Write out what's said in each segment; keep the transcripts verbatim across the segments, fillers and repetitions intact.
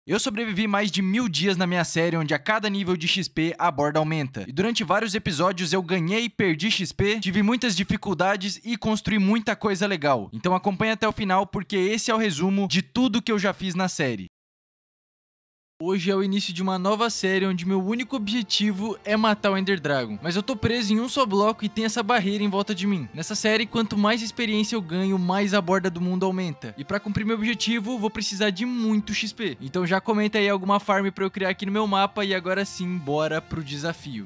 Eu sobrevivi mais de mil dias na minha série, onde a cada nível de X P a borda aumenta. E durante vários episódios eu ganhei, perdi X P, tive muitas dificuldades e construí muita coisa legal. Então acompanha até o final, porque esse é o resumo de tudo que eu já fiz na série. Hoje é o início de uma nova série onde meu único objetivo é matar o Ender Dragon. Mas eu tô preso em um só bloco e tem essa barreira em volta de mim. Nessa série, quanto mais experiência eu ganho, mais a borda do mundo aumenta. E pra cumprir meu objetivo, vou precisar de muito X P. Então já comenta aí alguma farm pra eu criar aqui no meu mapa e agora sim, bora pro desafio.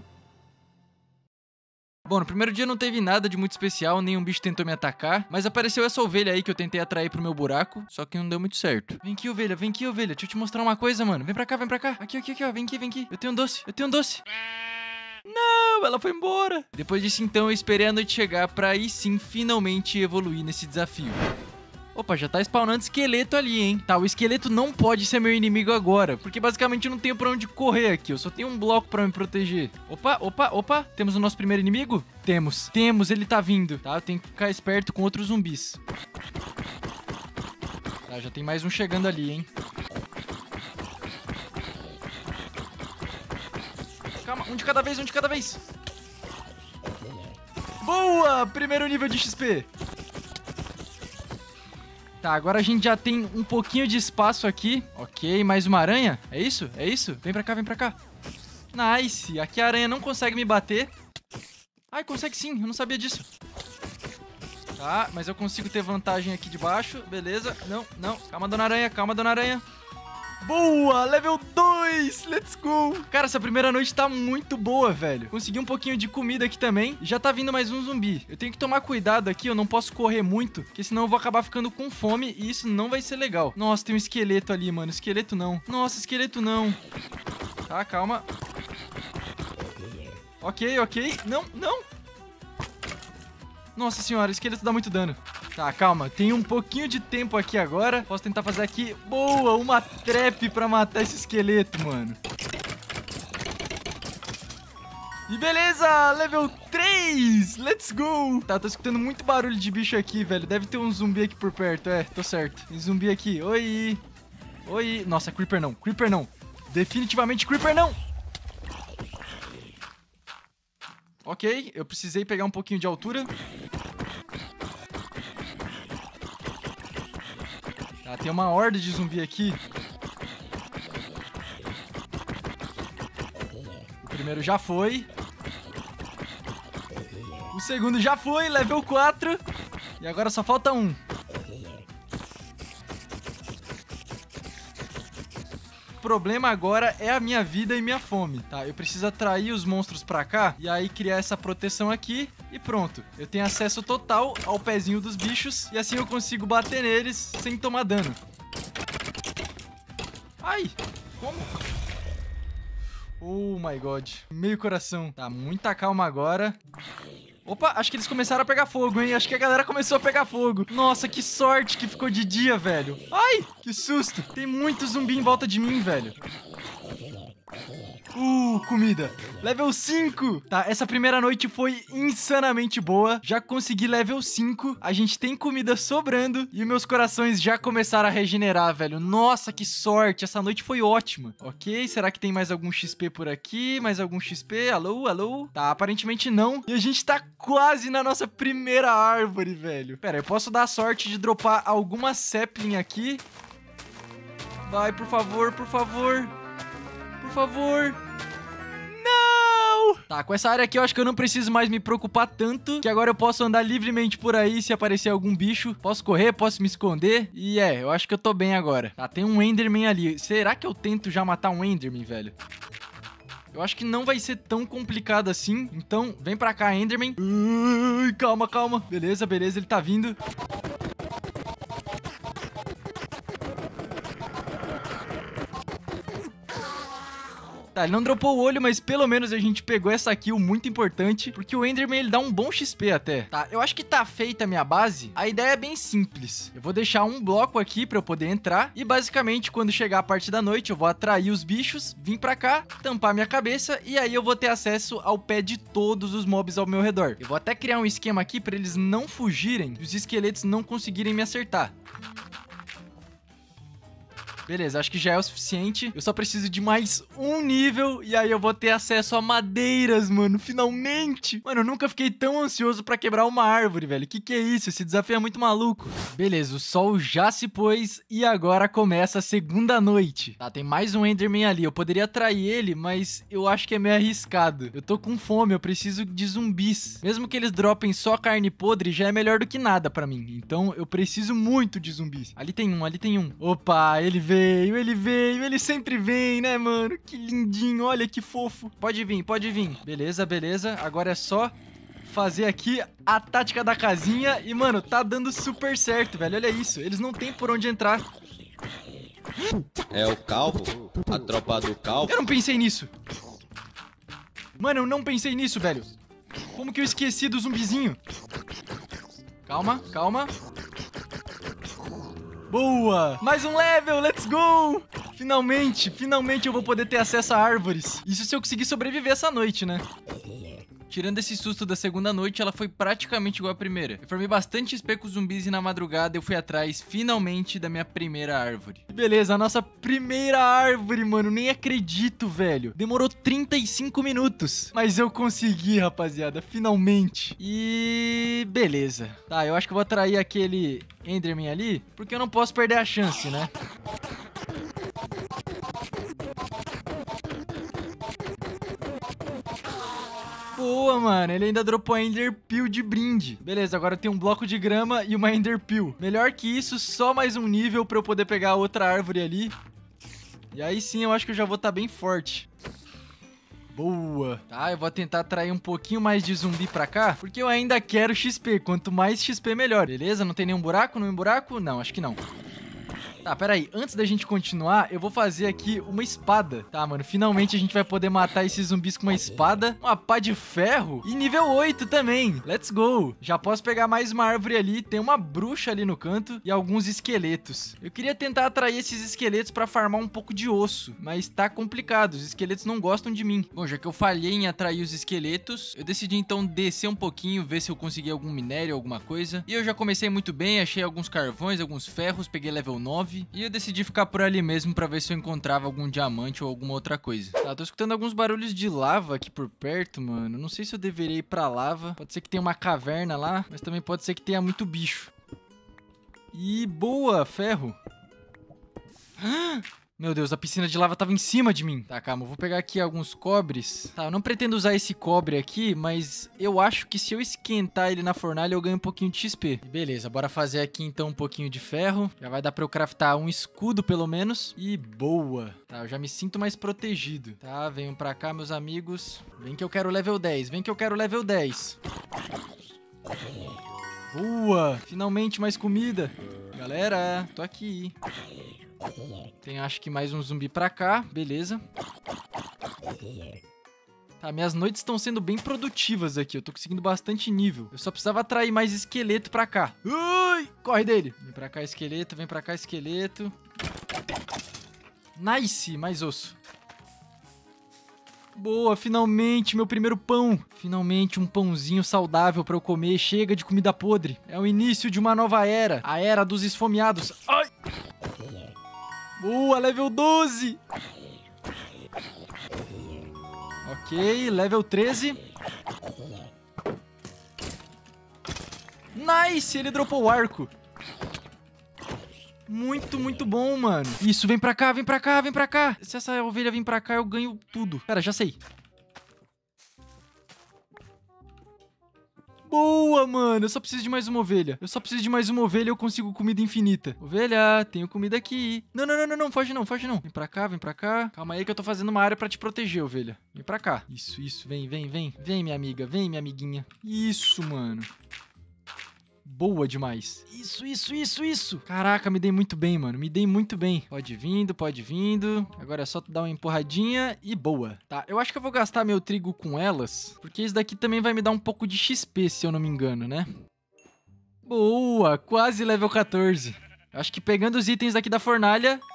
Bom, no primeiro dia não teve nada de muito especial, nenhum bicho tentou me atacar, mas apareceu essa ovelha aí que eu tentei atrair pro meu buraco, só que não deu muito certo. Vem aqui, ovelha, vem aqui, ovelha, deixa eu te mostrar uma coisa, mano. Vem pra cá, vem pra cá. Aqui, aqui, aqui, ó, vem aqui, vem aqui. Eu tenho um doce, eu tenho um doce. Não, ela foi embora. Depois disso, então, eu esperei a noite chegar pra aí sim, finalmente evoluir nesse desafio. Opa, já tá spawnando esqueleto ali, hein? Tá, o esqueleto não pode ser meu inimigo agora, porque basicamente eu não tenho pra onde correr aqui, eu só tenho um bloco pra me proteger. Opa, opa, opa, temos o nosso primeiro inimigo? Temos, temos, ele tá vindo, tá? Eu tenho que ficar esperto com outros zumbis. Tá, já tem mais um chegando ali, hein? Calma, um de cada vez, um de cada vez. Boa! Primeiro nível de X P. Tá, agora a gente já tem um pouquinho de espaço aqui. Ok, mais uma aranha. É isso? É isso? Vem pra cá, vem pra cá. Nice. Aqui a aranha não consegue me bater. Ai, consegue sim. Eu não sabia disso. Tá, mas eu consigo ter vantagem aqui de baixo. Beleza. Não, não. Calma, dona aranha. Calma, dona aranha. Boa! Level dois! Let's go! Cara, essa primeira noite tá muito boa, velho. Consegui um pouquinho de comida aqui também. Já tá vindo mais um zumbi. Eu tenho que tomar cuidado aqui, eu não posso correr muito, porque senão eu vou acabar ficando com fome e isso não vai ser legal. Nossa, tem um esqueleto ali, mano. Esqueleto não. Nossa, esqueleto não. Tá, calma. Ok, ok. Não, não. Nossa senhora, esqueleto dá muito dano. Tá, calma, tem um pouquinho de tempo aqui agora. Posso tentar fazer aqui, boa, uma trap pra matar esse esqueleto, mano. E beleza, level três, let's go. Tá, tô escutando muito barulho de bicho aqui, velho. Deve ter um zumbi aqui por perto, é, tô certo. Tem zumbi aqui, oi. Oi, nossa, creeper não, creeper não. Definitivamente creeper não. Ok, eu precisei pegar um pouquinho de altura. Tá, tem uma horda de zumbi aqui. O primeiro já foi. O segundo já foi, level quatro. E agora só falta um. O problema agora é a minha vida e minha fome, tá? Eu preciso atrair os monstros pra cá e aí criar essa proteção aqui e pronto. Eu tenho acesso total ao pezinho dos bichos e assim eu consigo bater neles sem tomar dano. Ai, como? Oh my god, meio coração. Tá, muita calma agora. Opa, acho que eles começaram a pegar fogo, hein? Acho que a galera começou a pegar fogo. Nossa, que sorte que ficou de dia, velho. Ai, que susto. Tem muito zumbi em volta de mim, velho. Uh, comida. Level cinco. Tá, essa primeira noite foi insanamente boa. Já consegui level cinco. A gente tem comida sobrando. E meus corações já começaram a regenerar, velho. Nossa, que sorte. Essa noite foi ótima. Ok, será que tem mais algum X P por aqui? Mais algum X P? Alô, alô? Tá, aparentemente não. E a gente tá quase na nossa primeira árvore, velho. Pera, eu posso dar a sorte de dropar alguma sapling aqui? Vai, por favor, por favor. Por favor. Não! Tá, com essa área aqui eu acho que eu não preciso mais me preocupar tanto, que agora eu posso andar livremente por aí se aparecer algum bicho. Posso correr, posso me esconder. E é, eu acho que eu tô bem agora. Tá, tem um Enderman ali. Será que eu tento já matar um Enderman, velho? Eu acho que não vai ser tão complicado assim. Então, vem pra cá, Enderman. Ui, calma, calma. Beleza, beleza, ele tá vindo. Tá, ele não dropou o olho, mas pelo menos a gente pegou essa kill muito importante, porque o Enderman, ele dá um bom X P até. Tá, eu acho que tá feita a minha base. A ideia é bem simples. Eu vou deixar um bloco aqui pra eu poder entrar e basicamente quando chegar a parte da noite eu vou atrair os bichos, vir pra cá, tampar minha cabeça e aí eu vou ter acesso ao pé de todos os mobs ao meu redor. Eu vou até criar um esquema aqui pra eles não fugirem e os esqueletos não conseguirem me acertar. Beleza, acho que já é o suficiente. Eu só preciso de mais um nível e aí eu vou ter acesso a madeiras, mano. Finalmente! Mano, eu nunca fiquei tão ansioso pra quebrar uma árvore, velho. Que que é isso? Esse desafio é muito maluco. Beleza, o sol já se pôs e agora começa a segunda noite. Tá, tem mais um Enderman ali. Eu poderia atrair ele, mas eu acho que é meio arriscado. Eu tô com fome, eu preciso de zumbis. Mesmo que eles dropem só carne podre, já é melhor do que nada pra mim. Então eu preciso muito de zumbis. Ali tem um, ali tem um. Opa, ele veio, ele veio. Ele sempre vem, né, mano? Que lindinho, olha que fofo. Pode vir, pode vir. Beleza, beleza. Agora é só fazer aqui a tática da casinha. E, mano, tá dando super certo, velho. Olha isso, eles não tem por onde entrar. É o calvo? A tropa do calvo? Eu não pensei nisso. Mano, eu não pensei nisso, velho. Como que eu esqueci do zumbizinho? Calma, calma. Boa! Mais um level, let's go! Finalmente, finalmente eu vou poder ter acesso a árvores. Isso se eu conseguir sobreviver essa noite, né? Tirando esse susto da segunda noite, ela foi praticamente igual à primeira. Eu formei bastante X P com zumbis e na madrugada eu fui atrás, finalmente, da minha primeira árvore. Beleza, a nossa primeira árvore, mano. Nem acredito, velho. Demorou trinta e cinco minutos. Mas eu consegui, rapaziada, finalmente. E... beleza. Tá, eu acho que eu vou atrair aquele Enderman ali, porque eu não posso perder a chance, né? Boa, mano. Ele ainda dropou a Ender Peel de brinde. Beleza, agora tem um bloco de grama e uma Ender Peel. Melhor que isso, só mais um nível pra eu poder pegar outra árvore ali. E aí sim, eu acho que eu já vou estar bem forte. Boa. Tá, eu vou tentar atrair um pouquinho mais de zumbi pra cá, porque eu ainda quero X P. Quanto mais X P, melhor. Beleza? Não tem nenhum buraco? Nenhum buraco? Não, acho que não. Tá, pera aí. Antes da gente continuar, eu vou fazer aqui uma espada. Tá, mano, finalmente a gente vai poder matar esses zumbis com uma espada. Uma pá de ferro. E nível oito também. Let's go. Já posso pegar mais uma árvore ali. Tem uma bruxa ali no canto e alguns esqueletos. Eu queria tentar atrair esses esqueletos pra farmar um pouco de osso, mas tá complicado. Os esqueletos não gostam de mim. Bom, já que eu falhei em atrair os esqueletos, eu decidi então descer um pouquinho, ver se eu consegui algum minério, alguma coisa. E eu já comecei muito bem. Achei alguns carvões, alguns ferros. Peguei level nove. E eu decidi ficar por ali mesmo pra ver se eu encontrava algum diamante ou alguma outra coisa. Tá, tô escutando alguns barulhos de lava aqui por perto, mano. Não sei se eu deveria ir pra lava. Pode ser que tenha uma caverna lá, mas também pode ser que tenha muito bicho. E boa, ferro. Meu Deus, a piscina de lava tava em cima de mim. Tá, calma, eu vou pegar aqui alguns cobres. Tá, eu não pretendo usar esse cobre aqui, mas eu acho que se eu esquentar ele na fornalha, eu ganho um pouquinho de X P. Beleza, bora fazer aqui então um pouquinho de ferro. Já vai dar pra eu craftar um escudo, pelo menos. E boa. Tá, eu já me sinto mais protegido. Tá, venham pra cá, meus amigos. Vem que eu quero level dez, vem que eu quero level dez. Boa, finalmente mais comida. Galera, tô aqui. Tem acho que mais um zumbi pra cá, beleza. Tá, minhas noites estão sendo bem produtivas aqui, eu tô conseguindo bastante nível. Eu só precisava atrair mais esqueleto pra cá. Ui, corre dele. Vem pra cá, esqueleto, vem pra cá, esqueleto. Nice, mais osso. Boa, finalmente, meu primeiro pão. Finalmente um pãozinho saudável pra eu comer. Chega de comida podre. É o início de uma nova era. A era dos esfomeados. Ai! Boa, level doze. Ok, level treze. Nice, ele dropou o arco. Muito, muito bom, mano. Isso, vem pra cá, vem pra cá, vem pra cá. Se essa ovelha vir pra cá, eu ganho tudo. Pera, já sei. Boa, mano. Eu só preciso de mais uma ovelha. Eu só preciso de mais uma ovelha e eu consigo comida infinita. Ovelha, tenho comida aqui. Não, não, não, não, não. Foge não, foge não. Vem pra cá, vem pra cá. Calma aí que eu tô fazendo uma área pra te proteger, ovelha. Vem pra cá. Isso, isso. Vem, vem, vem. Vem, minha amiga. Vem, minha amiguinha. Isso, mano. Boa demais. Isso, isso, isso, isso. Caraca, me dei muito bem, mano. Me dei muito bem. Pode vindo, pode vindo. Agora é só tu dar uma empurradinha e boa. Tá, eu acho que eu vou gastar meu trigo com elas, porque isso daqui também vai me dar um pouco de X P, se eu não me engano, né? Boa, quase level quatorze. Eu acho que pegando os itens daqui da fornalha...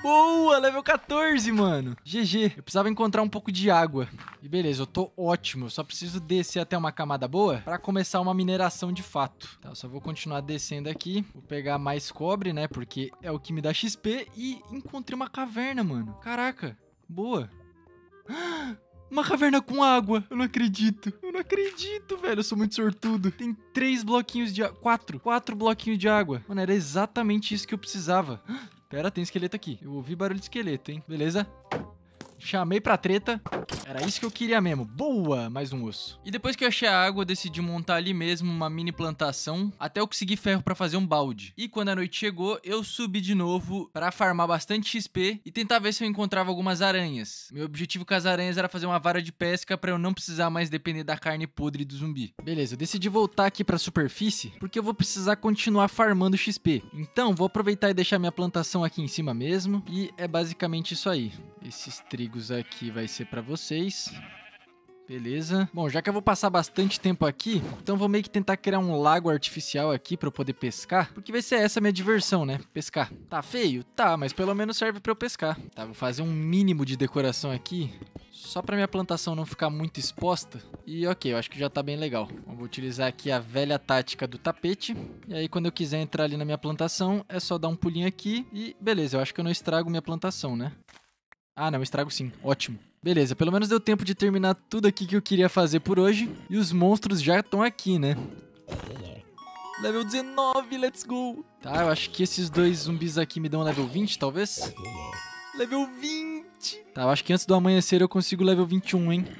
Boa, level quatorze, mano. G G. Eu precisava encontrar um pouco de água. E beleza, eu tô ótimo. Eu só preciso descer até uma camada boa pra começar uma mineração de fato. Tá, eu só vou continuar descendo aqui. Vou pegar mais cobre, né? Porque é o que me dá X P. E encontrei uma caverna, mano. Caraca, boa. Uma caverna com água. Eu não acredito. Eu não acredito, velho. Eu sou muito sortudo. Tem três bloquinhos de água. Quatro. Quatro bloquinhos de água. Mano, era exatamente isso que eu precisava. Pera, tem esqueleto aqui. Eu ouvi barulho de esqueleto, hein? Beleza? Chamei pra treta. Era isso que eu queria mesmo. Boa! Mais um osso. E depois que eu achei a água, eu decidi montar ali mesmo uma mini plantação, até eu conseguir ferro pra fazer um balde. E quando a noite chegou, eu subi de novo pra farmar bastante X P e tentar ver se eu encontrava algumas aranhas. Meu objetivo com as aranhas era fazer uma vara de pesca pra eu não precisar mais depender da carne podre do zumbi. Beleza, eu decidi voltar aqui pra superfície, porque eu vou precisar continuar farmando X P. Então, vou aproveitar e deixar minha plantação aqui em cima mesmo. E é basicamente isso aí. Esses trigos aqui vai ser pra vocês. Beleza. Bom, já que eu vou passar bastante tempo aqui, então vou meio que tentar criar um lago artificial aqui pra eu poder pescar. Porque vai ser essa a minha diversão, né? Pescar. Tá feio? Tá, mas pelo menos serve pra eu pescar. Tá, vou fazer um mínimo de decoração aqui, só pra minha plantação não ficar muito exposta. E ok, eu acho que já tá bem legal. Bom, vou utilizar aqui a velha tática do tapete. E aí quando eu quiser entrar ali na minha plantação, é só dar um pulinho aqui e beleza, eu acho que eu não estrago minha plantação, né? Ah, não, estrago sim. Ótimo. Beleza, pelo menos deu tempo de terminar tudo aqui que eu queria fazer por hoje. E os monstros já estão aqui, né? Level dezenove, let's go! Tá, eu acho que esses dois zumbis aqui me dão level vinte, talvez? Level vinte! Tá, eu acho que antes do amanhecer eu consigo level vinte e um, hein?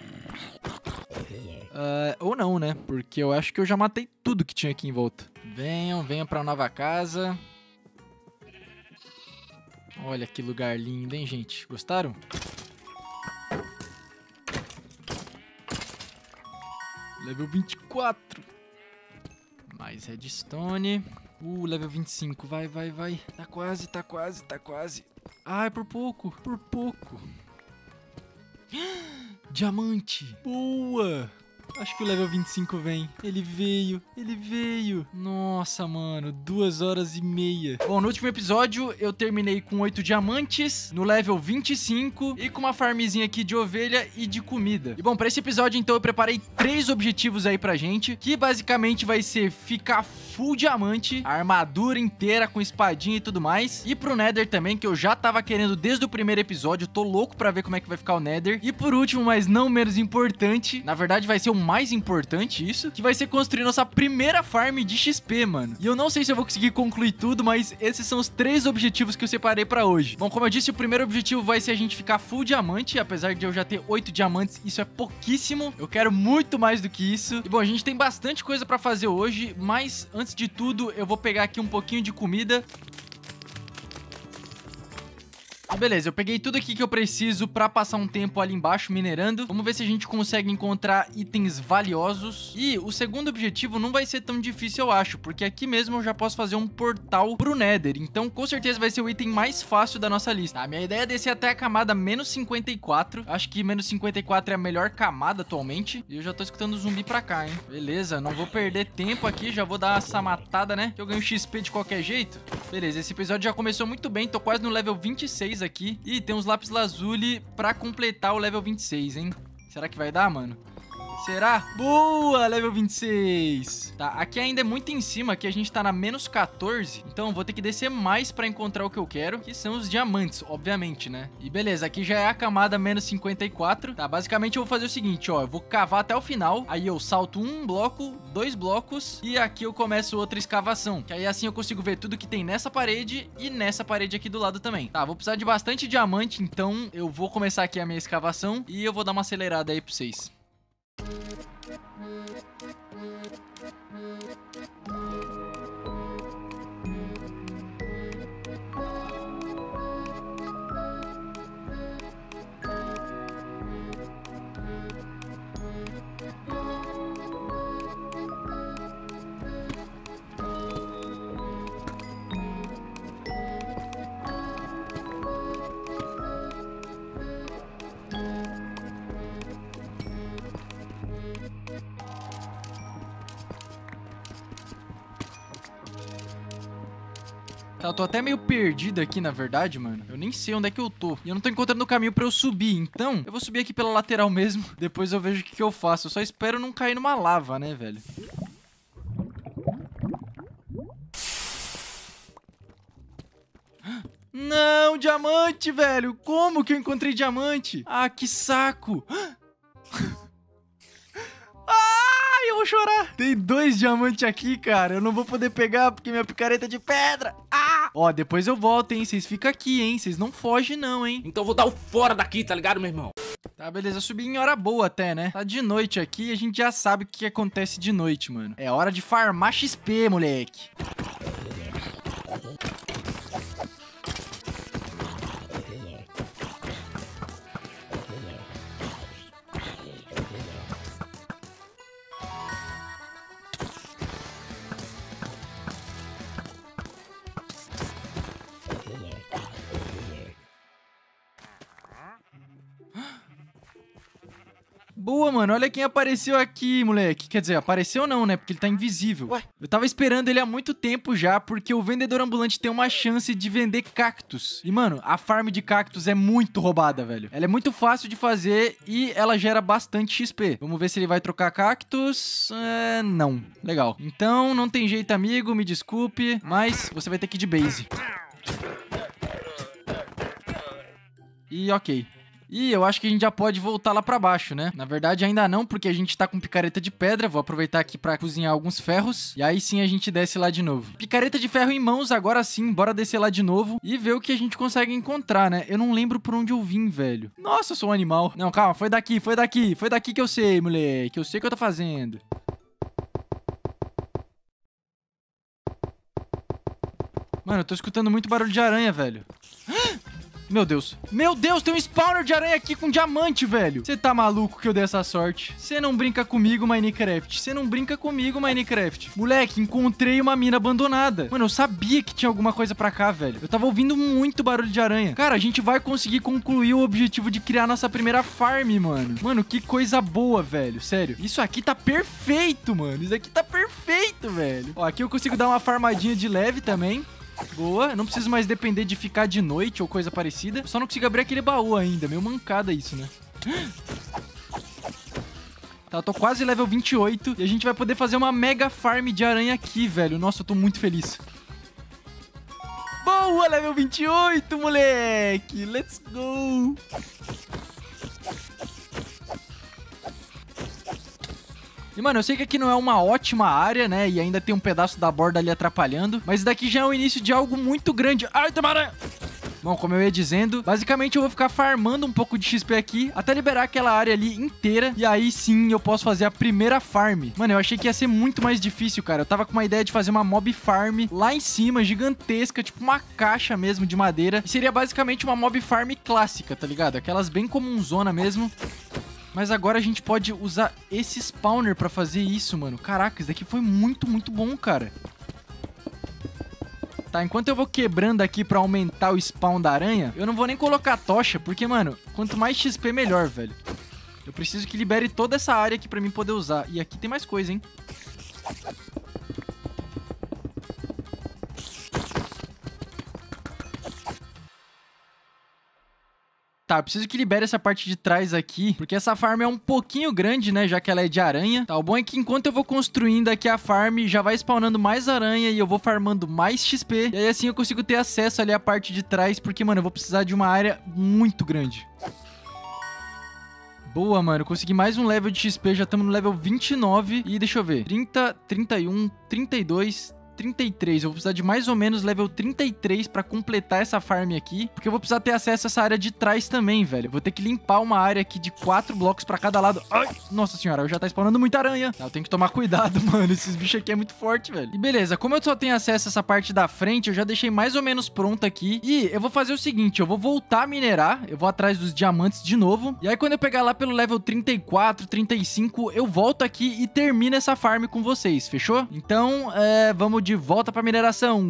Uh, ou não, né? Porque eu acho que eu já matei tudo que tinha aqui em volta. Venham, venham pra nova casa. Olha que lugar lindo, hein, gente? Gostaram? Level vinte e quatro. Mais redstone. Uh, level vinte e cinco. Vai, vai, vai. Tá quase, tá quase, tá quase. Ah, é por pouco, por pouco. Diamante. Boa. Acho que o level vinte e cinco vem. Ele veio, ele veio. Nossa, mano, duas horas e meia. Bom, no último episódio eu terminei com oito diamantes, no level vinte e cinco e com uma farmzinha aqui de ovelha e de comida. E bom, pra esse episódio então eu preparei três objetivos aí pra gente, que basicamente vai ser ficar full diamante, a armadura inteira com espadinha e tudo mais. E pro Nether também, que eu já tava querendo desde o primeiro episódio, eu tô louco pra ver como é que vai ficar o Nether. E por último, mas não menos importante, na verdade vai ser o mais importante isso, que vai ser construir nossa primeira farm de X P, mano. E eu não sei se eu vou conseguir concluir tudo, mas esses são os três objetivos que eu separei pra hoje. Bom, como eu disse, o primeiro objetivo vai ser a gente ficar full diamante, apesar de eu já ter oito diamantes, isso é pouquíssimo. Eu quero muito mais do que isso. E bom, a gente tem bastante coisa pra fazer hoje, mas antes de tudo, eu vou pegar aqui um pouquinho de comida. Beleza, eu peguei tudo aqui que eu preciso pra passar um tempo ali embaixo minerando. Vamos ver se a gente consegue encontrar itens valiosos. E o segundo objetivo não vai ser tão difícil, eu acho, porque aqui mesmo eu já posso fazer um portal pro Nether. Então, com certeza vai ser o item mais fácil da nossa lista. A minha ideia é descer até a camada menos cinquenta e quatro. Acho que menos cinquenta e quatro é a melhor camada atualmente. E eu já tô escutando zumbi pra cá, hein? Beleza, não vou perder tempo aqui. Já vou dar essa matada, né? Que eu ganho X P de qualquer jeito. Beleza, esse episódio já começou muito bem. Tô quase no level vinte e seis aqui. E tem uns lápis lazuli pra completar o level vinte e seis, hein? Será que vai dar, mano? Será? Boa, level vinte e seis. Tá, aqui ainda é muito em cima, aqui a gente tá na menos quatorze. Então eu vou ter que descer mais pra encontrar o que eu quero, que são os diamantes, obviamente, né? E beleza, aqui já é a camada menos cinquenta e quatro. Tá, basicamente eu vou fazer o seguinte, ó. Eu vou cavar até o final, aí eu salto um bloco, dois blocos, e aqui eu começo outra escavação. Que aí assim eu consigo ver tudo que tem nessa parede e nessa parede aqui do lado também. Tá, vou precisar de bastante diamante, então eu vou começar aqui a minha escavação e eu vou dar uma acelerada aí pra vocês. Tá, eu tô até meio perdido aqui, na verdade, mano. Eu nem sei onde é que eu tô. E eu não tô encontrando o caminho pra eu subir. Então, eu vou subir aqui pela lateral mesmo. Depois eu vejo o que, que eu faço. Eu só espero não cair numa lava, né, velho? Não, diamante, velho. Como que eu encontrei diamante? Ah, que saco. Ai, eu vou chorar. Tem dois diamantes aqui, cara. Eu não vou poder pegar porque minha picareta é de pedra. Ah! Ó, depois eu volto, hein. Vocês ficam aqui, hein. Vocês não fogem, não, hein. Então eu vou dar o fora daqui, tá ligado, meu irmão? Tá, beleza. Eu subi em hora boa até, né? Tá de noite aqui e a gente já sabe o que acontece de noite, mano. É hora de farmar X P, moleque. Boa, mano. Olha quem apareceu aqui, moleque. Quer dizer, apareceu não, né? Porque ele tá invisível. Ué? Eu tava esperando ele há muito tempo já, porque o vendedor ambulante tem uma chance de vender cactos. E, mano, a farm de cactos é muito roubada, velho. Ela é muito fácil de fazer e ela gera bastante X P. Vamos ver se ele vai trocar cactos. É, não. Legal. Então, não tem jeito, amigo. Me desculpe, mas você vai ter que ir de base. E ok. E eu acho que a gente já pode voltar lá pra baixo, né? Na verdade, ainda não, porque a gente tá com picareta de pedra. Vou aproveitar aqui pra cozinhar alguns ferros. E aí sim a gente desce lá de novo. Picareta de ferro em mãos, agora sim. Bora descer lá de novo e ver o que a gente consegue encontrar, né? Eu não lembro por onde eu vim, velho. Nossa, eu sou um animal. Não, calma. Foi daqui, foi daqui. Foi daqui que eu sei, moleque. Eu sei o que eu tô fazendo. Mano, eu tô escutando muito barulho de aranha, velho. Meu Deus. Meu Deus, tem um spawner de aranha aqui com diamante, velho. Você tá maluco que eu dei essa sorte? Você não brinca comigo, Minecraft. Você não brinca comigo, Minecraft. Moleque, encontrei uma mina abandonada. Mano, eu sabia que tinha alguma coisa pra cá, velho. Eu tava ouvindo muito barulho de aranha. Cara, a gente vai conseguir concluir o objetivo de criar nossa primeira farm, mano. Mano, que coisa boa, velho. Sério. Isso aqui tá perfeito, mano. Isso aqui tá perfeito, velho. Ó, aqui eu consigo dar uma farmadinha de leve também. Boa, eu não preciso mais depender de ficar de noite ou coisa parecida. Só não consigo abrir aquele baú ainda. Meio mancada isso, né? Tá, eu tô quase level vinte e oito. E a gente vai poder fazer uma mega farm de aranha aqui, velho. Nossa, eu tô muito feliz. Boa, level vinte e oito, moleque. Let's go. E, mano, eu sei que aqui não é uma ótima área, né? E ainda tem um pedaço da borda ali atrapalhando. Mas daqui já é o início de algo muito grande. Ai, tem uma aranha! Bom, como eu ia dizendo, basicamente eu vou ficar farmando um pouco de X P aqui até liberar aquela área ali inteira. E aí sim eu posso fazer a primeira farm. Mano, eu achei que ia ser muito mais difícil, cara. Eu tava com uma ideia de fazer uma mob farm lá em cima, gigantesca, tipo uma caixa mesmo de madeira. E seria basicamente uma mob farm clássica, tá ligado? Aquelas bem comunzona mesmo. Mas agora a gente pode usar esse spawner pra fazer isso, mano. Caraca, isso daqui foi muito, muito bom, cara. Tá, enquanto eu vou quebrando aqui pra aumentar o spawn da aranha, eu não vou nem colocar tocha, porque, mano, quanto mais X P, melhor, velho. Eu preciso que libere toda essa área aqui pra mim poder usar. E aqui tem mais coisa, hein? Tá, eu preciso que libere essa parte de trás aqui, porque essa farm é um pouquinho grande, né, já que ela é de aranha. Tá, o bom é que enquanto eu vou construindo aqui a farm, já vai spawnando mais aranha e eu vou farmando mais X P. E aí assim eu consigo ter acesso ali à parte de trás, porque, mano, eu vou precisar de uma área muito grande. Boa, mano, consegui mais um level de X P, já estamos no level vinte e nove. E deixa eu ver, trinta, trinta e um, trinta e dois... trinta e três, eu vou precisar de mais ou menos level trinta e três pra completar essa farm aqui, porque eu vou precisar ter acesso a essa área de trás também, velho. Vou ter que limpar uma área aqui de quatro blocos pra cada lado. Ai, nossa senhora, eu já tá spawnando muita aranha. Eu tenho que tomar cuidado, mano, esses bichos aqui é muito forte, velho. E beleza, como eu só tenho acesso a essa parte da frente, eu já deixei mais ou menos pronto aqui. E eu vou fazer o seguinte, eu vou voltar a minerar, eu vou atrás dos diamantes de novo, e aí quando eu pegar lá pelo level trinta e quatro, trinta e cinco, eu volto aqui e termino essa farm com vocês, fechou? Então, é, vamos de volta pra mineração.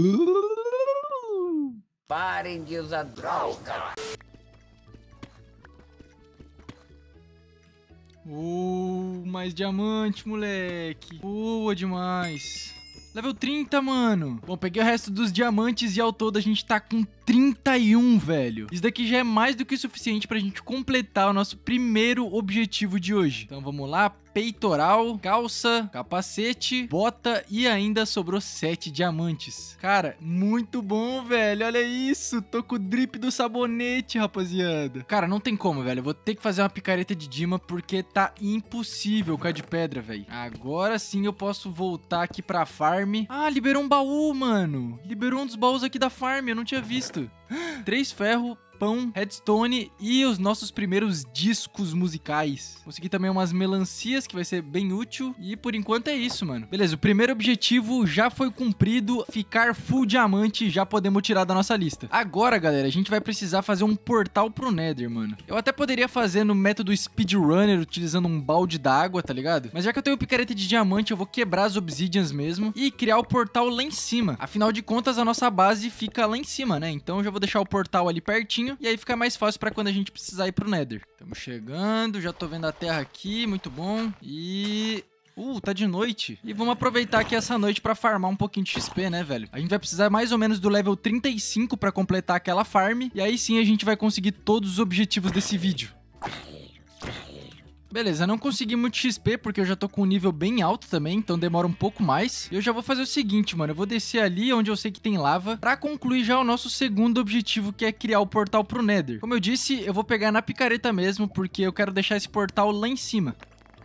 Parem de usar droga. Uh, mais diamante, moleque. Boa demais. Level trinta, mano. Bom, peguei o resto dos diamantes e ao todo a gente tá com trinta e um, velho. Isso daqui já é mais do que o suficiente pra gente completar o nosso primeiro objetivo de hoje. Então vamos lá. Peitoral, calça, capacete, bota e ainda sobrou sete diamantes. Cara, muito bom, velho. Olha isso. Tô com o drip do sabonete, rapaziada. Cara, não tem como, velho. Eu vou ter que fazer uma picareta de Dima porque tá impossível com a de pedra, velho. Agora sim eu posso voltar aqui pra farm. Ah, liberou um baú, mano. Liberou um dos baús aqui da farm. Eu não tinha visto. Três ferro, pão, redstone e os nossos primeiros discos musicais. Consegui também umas melancias, que vai ser bem útil. E por enquanto é isso, mano. Beleza, o primeiro objetivo já foi cumprido. Ficar full diamante já podemos tirar da nossa lista. Agora, galera, a gente vai precisar fazer um portal pro Nether, mano. Eu até poderia fazer no método speedrunner, utilizando um balde d'água, tá ligado? Mas já que eu tenho picareta de diamante, eu vou quebrar as obsidians mesmo e criar o portal lá em cima. Afinal de contas, a nossa base fica lá em cima, né? Então eu já vou deixar o portal ali pertinho e aí fica mais fácil pra quando a gente precisar ir pro Nether. Estamos chegando, já tô vendo a terra aqui, muito bom. E... Uh, tá de noite. E vamos aproveitar aqui essa noite pra farmar um pouquinho de X P, né, velho? A gente vai precisar mais ou menos do level trinta e cinco pra completar aquela farm. E aí sim a gente vai conseguir todos os objetivos desse vídeo. Beleza, não consegui muito X P porque eu já tô com um nível bem alto também, então demora um pouco mais. Eu já vou fazer o seguinte, mano, eu vou descer ali onde eu sei que tem lava pra concluir já o nosso segundo objetivo, que é criar o portal pro Nether. Como eu disse, eu vou pegar na picareta mesmo, porque eu quero deixar esse portal lá em cima.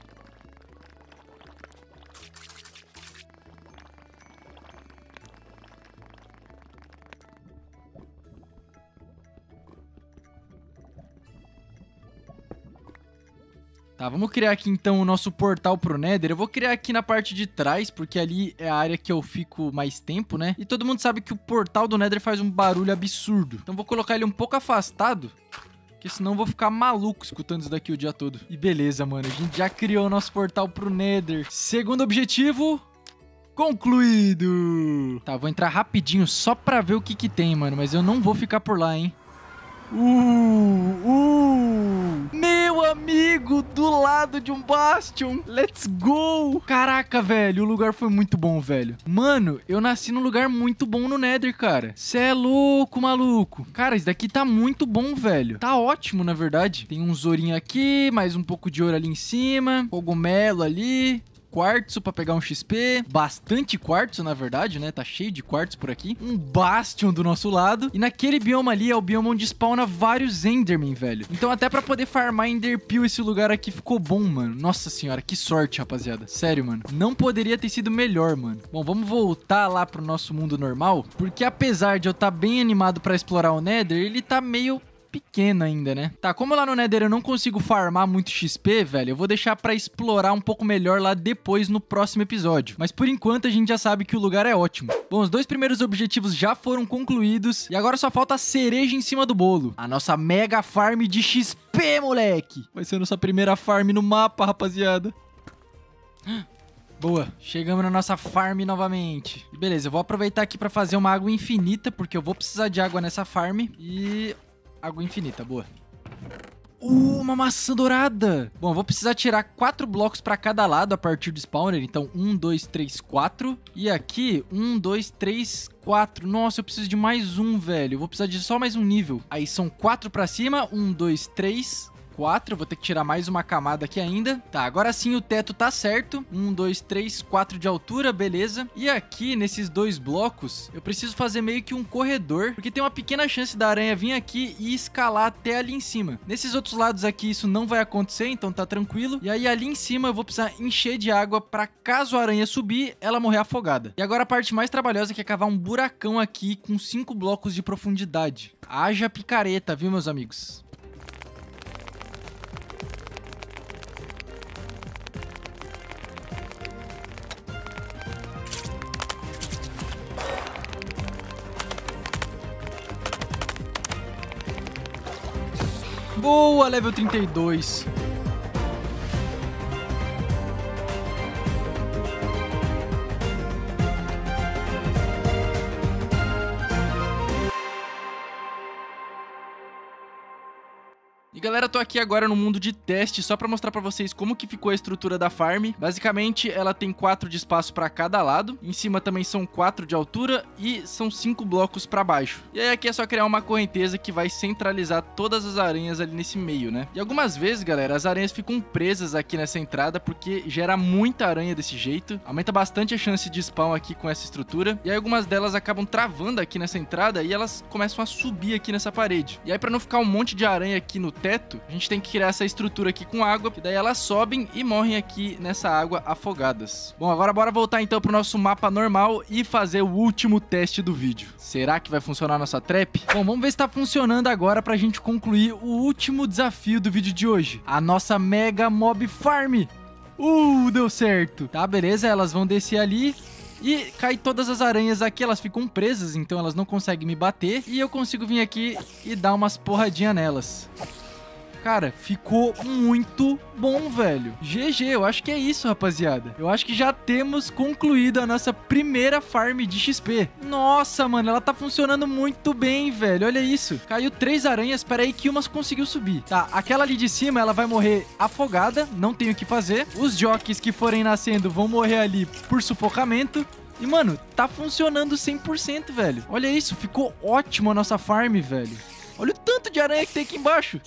Tá, vamos criar aqui então o nosso portal pro Nether. Eu vou criar aqui na parte de trás, porque ali é a área que eu fico mais tempo, né? E todo mundo sabe que o portal do Nether faz um barulho absurdo. Então vou colocar ele um pouco afastado, porque senão eu vou ficar maluco escutando isso daqui o dia todo. E beleza, mano, a gente já criou o nosso portal pro Nether. Segundo objetivo... concluído! Tá, vou entrar rapidinho só pra ver o que que tem, mano. Mas eu não vou ficar por lá, hein? Uh, uh, meu amigo, do lado de um bastion. Let's go. Caraca, velho, o lugar foi muito bom, velho. Mano, eu nasci num lugar muito bom no Nether, cara. Cê é louco, maluco. Cara, isso daqui tá muito bom, velho. Tá ótimo, na verdade. Tem um ourinho aqui, mais um pouco de ouro ali em cima. Cogumelo ali. Quartzo pra pegar um X P, bastante quartzo na verdade, né, tá cheio de quartzo por aqui, um bastion do nosso lado, e naquele bioma ali é o bioma onde spawna vários enderman, velho, então até pra poder farmar enderpeel esse lugar aqui ficou bom, mano, nossa senhora, que sorte, rapaziada, sério, mano, não poderia ter sido melhor, mano. Bom, vamos voltar lá pro nosso mundo normal, porque apesar de eu estar bem animado pra explorar o Nether, ele tá meio... pequeno ainda, né? Tá, como lá no Nether eu não consigo farmar muito X P, velho, eu vou deixar pra explorar um pouco melhor lá depois no próximo episódio. Mas por enquanto a gente já sabe que o lugar é ótimo. Bom, os dois primeiros objetivos já foram concluídos e agora só falta a cereja em cima do bolo. A nossa mega farm de X P, moleque! Vai ser a nossa primeira farm no mapa, rapaziada. Boa, chegamos na nossa farm novamente. E beleza, eu vou aproveitar aqui pra fazer uma água infinita, porque eu vou precisar de água nessa farm. E... água infinita, boa. Uh, uma maçã dourada. Bom, eu vou precisar tirar quatro blocos pra cada lado a partir do spawner. Então, um, dois, três, quatro. E aqui, um, dois, três, quatro. Nossa, eu preciso de mais um, velho. Eu vou precisar de só mais um nível. Aí são quatro pra cima. Um, dois, três... quatro, vou ter que tirar mais uma camada aqui ainda. Tá, agora sim o teto tá certo. um, dois, três, quatro de altura, beleza. E aqui, nesses dois blocos, eu preciso fazer meio que um corredor, porque tem uma pequena chance da aranha vir aqui e escalar até ali em cima. Nesses outros lados aqui, isso não vai acontecer, então tá tranquilo. E aí, ali em cima, eu vou precisar encher de água pra caso a aranha subir, ela morrer afogada. E agora a parte mais trabalhosa que é cavar um buracão aqui com cinco blocos de profundidade. Haja picareta, viu, meus amigos? Boa, level trinta e dois. E galera, tô aqui agora no mundo de teste só pra mostrar pra vocês como que ficou a estrutura da farm. Basicamente, ela tem quatro de espaço pra cada lado. Em cima também são quatro de altura e são cinco blocos pra baixo. E aí aqui é só criar uma correnteza que vai centralizar todas as aranhas ali nesse meio, né? E algumas vezes, galera, as aranhas ficam presas aqui nessa entrada porque gera muita aranha desse jeito. Aumenta bastante a chance de spawn aqui com essa estrutura. E aí algumas delas acabam travando aqui nessa entrada e elas começam a subir aqui nessa parede. E aí pra não ficar um monte de aranha aqui no teto, a gente tem que criar essa estrutura aqui com água, que daí elas sobem e morrem aqui nessa água afogadas. Bom, agora bora voltar então pro nosso mapa normal e fazer o último teste do vídeo. Será que vai funcionar a nossa trap? Bom, vamos ver se tá funcionando agora pra gente concluir o último desafio do vídeo de hoje. A nossa Mega Mob Farm. Uh, deu certo. Tá, beleza, elas vão descer ali. E cai todas as aranhas aqui, elas ficam presas, então elas não conseguem me bater. E eu consigo vir aqui e dar umas porradinhas nelas. Cara, ficou muito bom, velho. G G, eu acho que é isso, rapaziada. Eu acho que já temos concluído a nossa primeira farm de X P. Nossa, mano, ela tá funcionando muito bem, velho. Olha isso. Caiu três aranhas, pera aí que umas conseguiu subir. Tá, aquela ali de cima, ela vai morrer afogada, não tem o que fazer. Os jockeys que forem nascendo vão morrer ali por sufocamento. E, mano, tá funcionando cem por cento, velho. Olha isso, ficou ótimo a nossa farm, velho. Olha o tanto de aranha que tem aqui embaixo.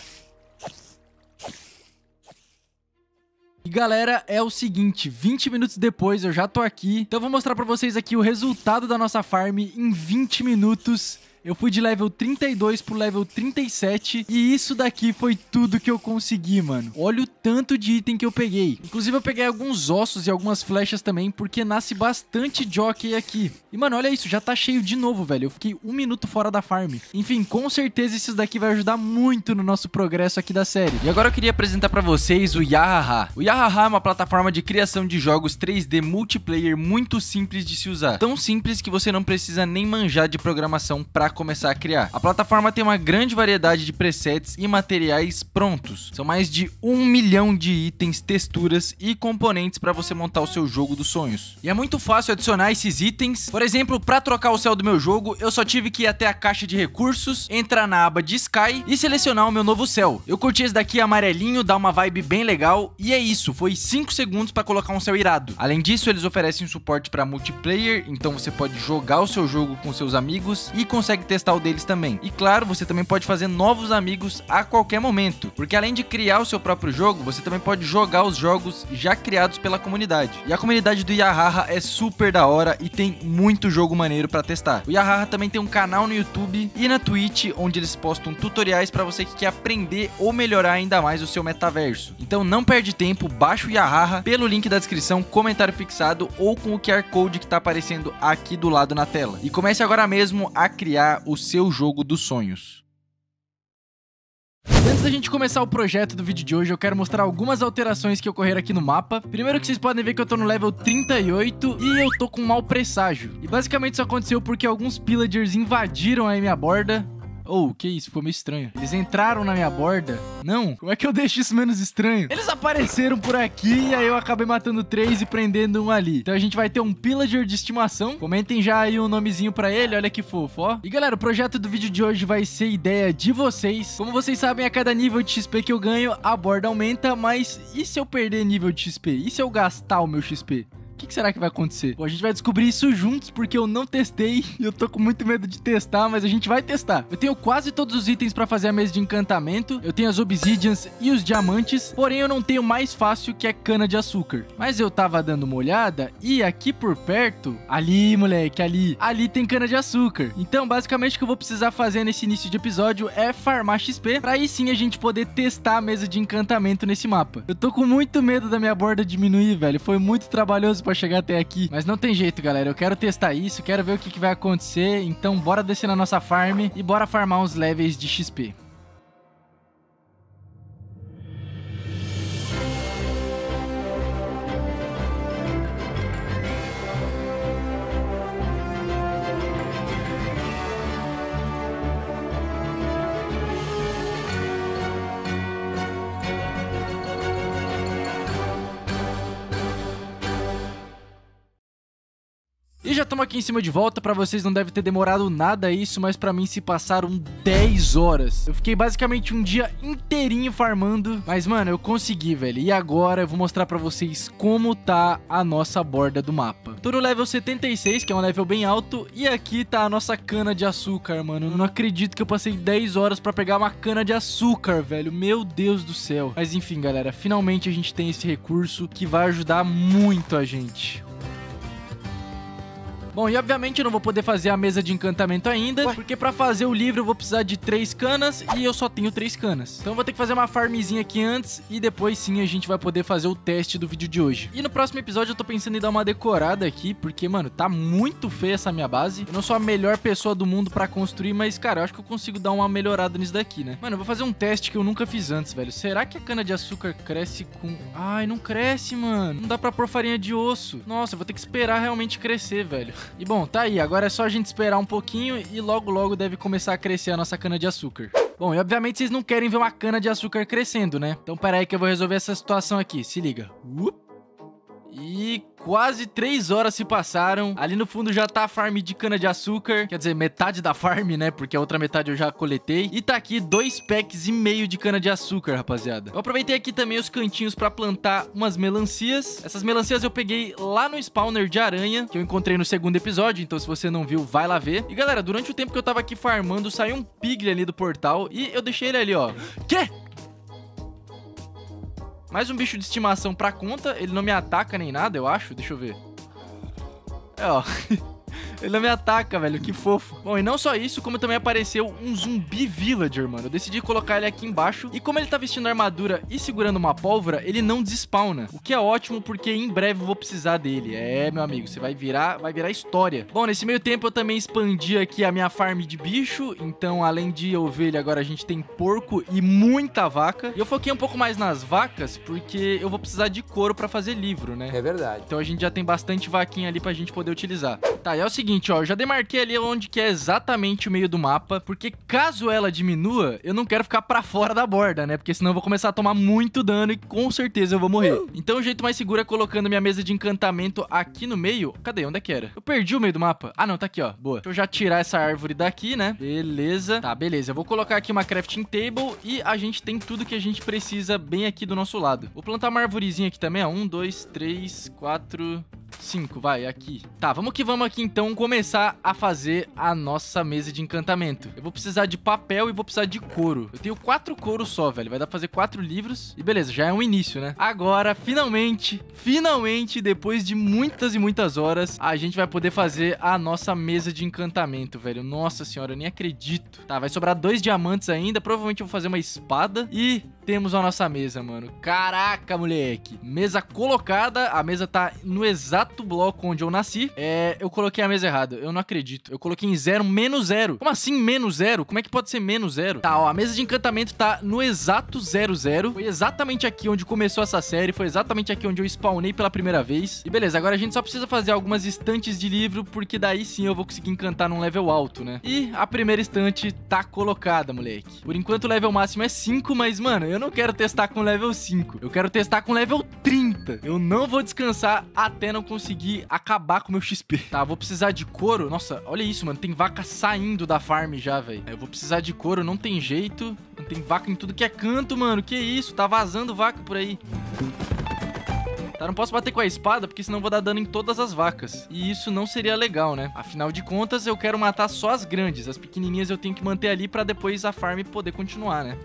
E galera, é o seguinte, vinte minutos depois eu já tô aqui, então eu vou mostrar pra vocês aqui o resultado da nossa farm em vinte minutos. Eu fui de level trinta e dois pro level trinta e sete e isso daqui foi tudo que eu consegui, mano. Olha o tanto de item que eu peguei. Inclusive eu peguei alguns ossos e algumas flechas também, porque nasce bastante jockey aqui. E mano, olha isso, já tá cheio de novo, velho. Eu fiquei um minuto fora da farm. Enfim, com certeza isso daqui vai ajudar muito no nosso progresso aqui da série. E agora eu queria apresentar pra vocês o Yahaha. O Yahaha é uma plataforma de criação de jogos três D multiplayer muito simples de se usar. Tão simples que você não precisa nem manjar de programação pra começar a criar. A plataforma tem uma grande variedade de presets e materiais prontos. São mais de um milhão de itens, texturas e componentes para você montar o seu jogo dos sonhos. E é muito fácil adicionar esses itens. Por exemplo, para trocar o céu do meu jogo, eu só tive que ir até a caixa de recursos, entrar na aba de Sky e selecionar o meu novo céu. Eu curti esse daqui amarelinho, dá uma vibe bem legal e é isso, foi cinco segundos para colocar um céu irado. Além disso, eles oferecem suporte para multiplayer, então você pode jogar o seu jogo com seus amigos e consegue testar o deles também. E claro, você também pode fazer novos amigos a qualquer momento, porque além de criar o seu próprio jogo, você também pode jogar os jogos já criados pela comunidade. E a comunidade do Yahaha é super da hora e tem muito jogo maneiro pra testar. O Yahaha também tem um canal no YouTube e na Twitch, onde eles postam tutoriais pra você que quer aprender ou melhorar ainda mais o seu metaverso. Então não perde tempo, baixa o Yahaha pelo link da descrição, comentário fixado ou com o Q R Code que tá aparecendo aqui do lado na tela. E comece agora mesmo a criar o seu jogo dos sonhos. Antes da gente começar o projeto do vídeo de hoje, eu quero mostrar algumas alterações que ocorreram aqui no mapa. Primeiro que vocês podem ver que eu tô no level trinta e oito e eu tô com um mau presságio. E basicamente isso aconteceu porque alguns pillagers invadiram aí minha borda. Oh, que isso? Ficou meio estranho. Eles entraram na minha borda? Não. Como é que eu deixo isso menos estranho? Eles apareceram por aqui e aí eu acabei matando três e prendendo um ali. Então a gente vai ter um pillager de estimação. Comentem já aí um nomezinho pra ele. Olha que fofo, ó. E galera, o projeto do vídeo de hoje vai ser ideia de vocês. Como vocês sabem, a cada nível de X P que eu ganho, a borda aumenta. Mas e se eu perder nível de X P? E se eu gastar o meu X P? O que, que será que vai acontecer? Bom, a gente vai descobrir isso juntos, porque eu não testei e eu tô com muito medo de testar, mas a gente vai testar. Eu tenho quase todos os itens pra fazer a mesa de encantamento, eu tenho as obsidians e os diamantes, porém eu não tenho o mais fácil, que é cana de açúcar. Mas eu tava dando uma olhada e aqui por perto, ali moleque, ali, ali tem cana de açúcar. Então basicamente o que eu vou precisar fazer nesse início de episódio é farmar X P, pra aí sim a gente poder testar a mesa de encantamento nesse mapa. Eu tô com muito medo da minha borda diminuir, velho, foi muito trabalhoso pra chegar até aqui, mas não tem jeito, galera. Eu quero testar isso, quero ver o que, que vai acontecer. Então bora descer na nossa farm e bora farmar uns levels de X P. E já estamos aqui em cima de volta. Pra vocês não deve ter demorado nada isso, mas pra mim se passaram dez horas. Eu fiquei basicamente um dia inteirinho farmando. Mas, mano, eu consegui, velho. E agora eu vou mostrar pra vocês como tá a nossa borda do mapa. Tô no level setenta e seis, que é um level bem alto. E aqui tá a nossa cana de açúcar, mano. Eu não acredito que eu passei dez horas pra pegar uma cana de açúcar, velho. Meu Deus do céu. Mas enfim, galera, finalmente a gente tem esse recurso que vai ajudar muito a gente. Bom, e obviamente eu não vou poder fazer a mesa de encantamento ainda, porque pra fazer o livro eu vou precisar de três canas e eu só tenho três canas. Então eu vou ter que fazer uma farmzinha aqui antes e depois sim a gente vai poder fazer o teste do vídeo de hoje. E no próximo episódio eu tô pensando em dar uma decorada aqui, porque, mano, tá muito feia essa minha base. Eu não sou a melhor pessoa do mundo pra construir, mas, cara, eu acho que eu consigo dar uma melhorada nisso daqui, né? Mano, eu vou fazer um teste que eu nunca fiz antes, velho. Será que a cana de açúcar cresce com... Ai, não cresce, mano. Não dá pra pôr farinha de osso. Nossa, eu vou ter que esperar realmente crescer, velho. E bom, tá aí, agora é só a gente esperar um pouquinho e logo logo deve começar a crescer a nossa cana de açúcar. Bom, e obviamente vocês não querem ver uma cana de açúcar crescendo, né? Então pera aí que eu vou resolver essa situação aqui, se liga. Up. E quase três horas se passaram. Ali no fundo já tá a farm de cana de açúcar. Quer dizer, metade da farm, né? Porque a outra metade eu já coletei. E tá aqui dois packs e meio de cana de açúcar, rapaziada. Eu aproveitei aqui também os cantinhos pra plantar umas melancias. Essas melancias eu peguei lá no spawner de aranha, que eu encontrei no segundo episódio. Então se você não viu, vai lá ver. E galera, durante o tempo que eu tava aqui farmando, saiu um piglin ali do portal. E eu deixei ele ali, ó. Quê? Mais um bicho de estimação pra conta. Ele não me ataca nem nada, eu acho. Deixa eu ver. É, ó. Ele não me ataca, velho, que fofo. Bom, e não só isso, como também apareceu um zumbi villager, mano. Eu decidi colocar ele aqui embaixo. E como ele tá vestindo armadura e segurando uma pólvora, ele não despawna. O que é ótimo, porque em breve eu vou precisar dele. É, meu amigo, você vai virar, vai virar história. Bom, nesse meio tempo eu também expandi aqui a minha farm de bicho. Então, além de ovelha, agora a gente tem porco e muita vaca. E eu foquei um pouco mais nas vacas, porque eu vou precisar de couro pra fazer livro, né? É verdade. Então a gente já tem bastante vaquinha ali pra gente poder utilizar. Tá, e é o seguinte, ó, eu já demarquei ali onde que é exatamente o meio do mapa, porque caso ela diminua, eu não quero ficar pra fora da borda, né? Porque senão eu vou começar a tomar muito dano e com certeza eu vou morrer. Então o jeito mais seguro é colocando minha mesa de encantamento aqui no meio. Cadê? Onde é que era? Eu perdi o meio do mapa. Ah, não, tá aqui, ó. Boa. Deixa eu já tirar essa árvore daqui, né? Beleza. Tá, beleza. Eu vou colocar aqui uma crafting table e a gente tem tudo que a gente precisa bem aqui do nosso lado. Vou plantar uma arvorezinha aqui também, ó. Um, dois, três, quatro... cinco, vai, aqui. Tá, vamos que vamos aqui então começar a fazer a nossa mesa de encantamento. Eu vou precisar de papel e vou precisar de couro. Eu tenho quatro couros só, velho. Vai dar pra fazer quatro livros. E beleza, já é um início, né? Agora, finalmente, finalmente, depois de muitas e muitas horas, a gente vai poder fazer a nossa mesa de encantamento, velho. Nossa senhora, eu nem acredito. Tá, vai sobrar dois diamantes ainda. Provavelmente eu vou fazer uma espada. E temos a nossa mesa, mano. Caraca, moleque. Mesa colocada. A mesa tá no exato bloco onde eu nasci. É, eu coloquei a mesa errada. Eu não acredito. Eu coloquei em zero, menos zero. Como assim menos zero? Como é que pode ser menos zero? Tá, ó, a mesa de encantamento tá no exato zero zero. Foi exatamente aqui onde começou essa série. Foi exatamente aqui onde eu spawnei pela primeira vez. E beleza, agora a gente só precisa fazer algumas estantes de livro, porque daí sim eu vou conseguir encantar num level alto, né? E a primeira estante tá colocada, moleque. Por enquanto o level máximo é cinco, mas, mano, eu não quero testar com level cinco. Eu quero testar com level trinta. Eu não vou descansar até não conseguir acabar com o meu X P. Tá, vou precisar de couro. Nossa, olha isso, mano. Tem vaca saindo da farm já, velho. Eu vou precisar de couro, não tem jeito. Não tem vaca em tudo que é canto, mano. Que isso? Tá vazando vaca por aí. Tá, não posso bater com a espada, porque senão eu vou dar dano em todas as vacas. E isso não seria legal, né? Afinal de contas, eu quero matar só as grandes. As pequenininhas eu tenho que manter ali pra depois a farm poder continuar, né?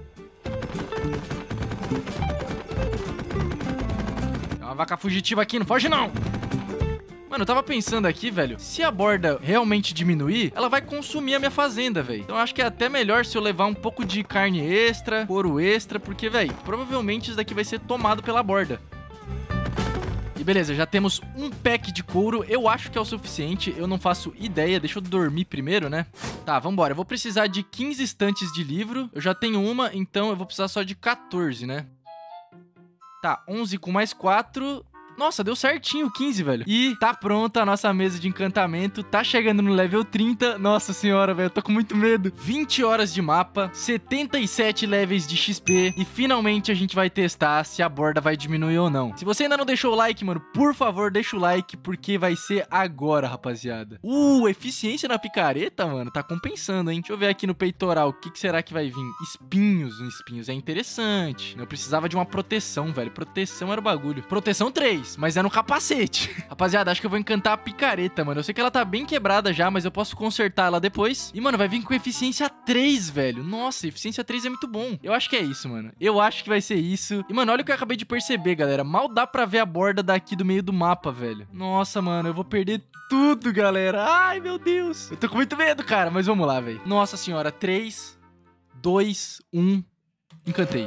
Tem uma vaca fugitiva aqui, não foge não! Mano, eu tava pensando aqui, velho, se a borda realmente diminuir, ela vai consumir a minha fazenda, velho. Então eu acho que é até melhor se eu levar um pouco de carne extra, couro extra, porque, velho, provavelmente isso daqui vai ser tomado pela borda. E beleza, já temos um pack de couro. Eu acho que é o suficiente, eu não faço ideia. Deixa eu dormir primeiro, né? Tá, vambora. Eu vou precisar de quinze estantes de livro. Eu já tenho uma, então eu vou precisar só de quatorze, né? Tá, onze com mais quatro... Nossa, deu certinho o quinze, velho. E tá pronta a nossa mesa de encantamento. Tá chegando no level trinta. Nossa senhora, velho, eu tô com muito medo. vinte horas de mapa, setenta e sete levels de X P. E finalmente a gente vai testar se a borda vai diminuir ou não. Se você ainda não deixou o like, mano, por favor, deixa o like, porque vai ser agora, rapaziada. Uh, eficiência na picareta, mano, tá compensando, hein? Deixa eu ver aqui no peitoral, o que, que será que vai vir? Espinhos, espinhos é interessante. Eu precisava de uma proteção, velho. Proteção era o bagulho. Proteção três, mas é no capacete. Rapaziada, acho que eu vou encantar a picareta, mano. Eu sei que ela tá bem quebrada já, mas eu posso consertar ela depois. E, mano, vai vir com eficiência três, velho. Nossa, eficiência três é muito bom. Eu acho que é isso, mano. Eu acho que vai ser isso. E, mano, olha o que eu acabei de perceber, galera. Mal dá pra ver a borda daqui do meio do mapa, velho. Nossa, mano, eu vou perder tudo, galera. Ai, meu Deus. Eu tô com muito medo, cara, mas vamos lá, velho. Nossa senhora, três, dois, um. Encantei.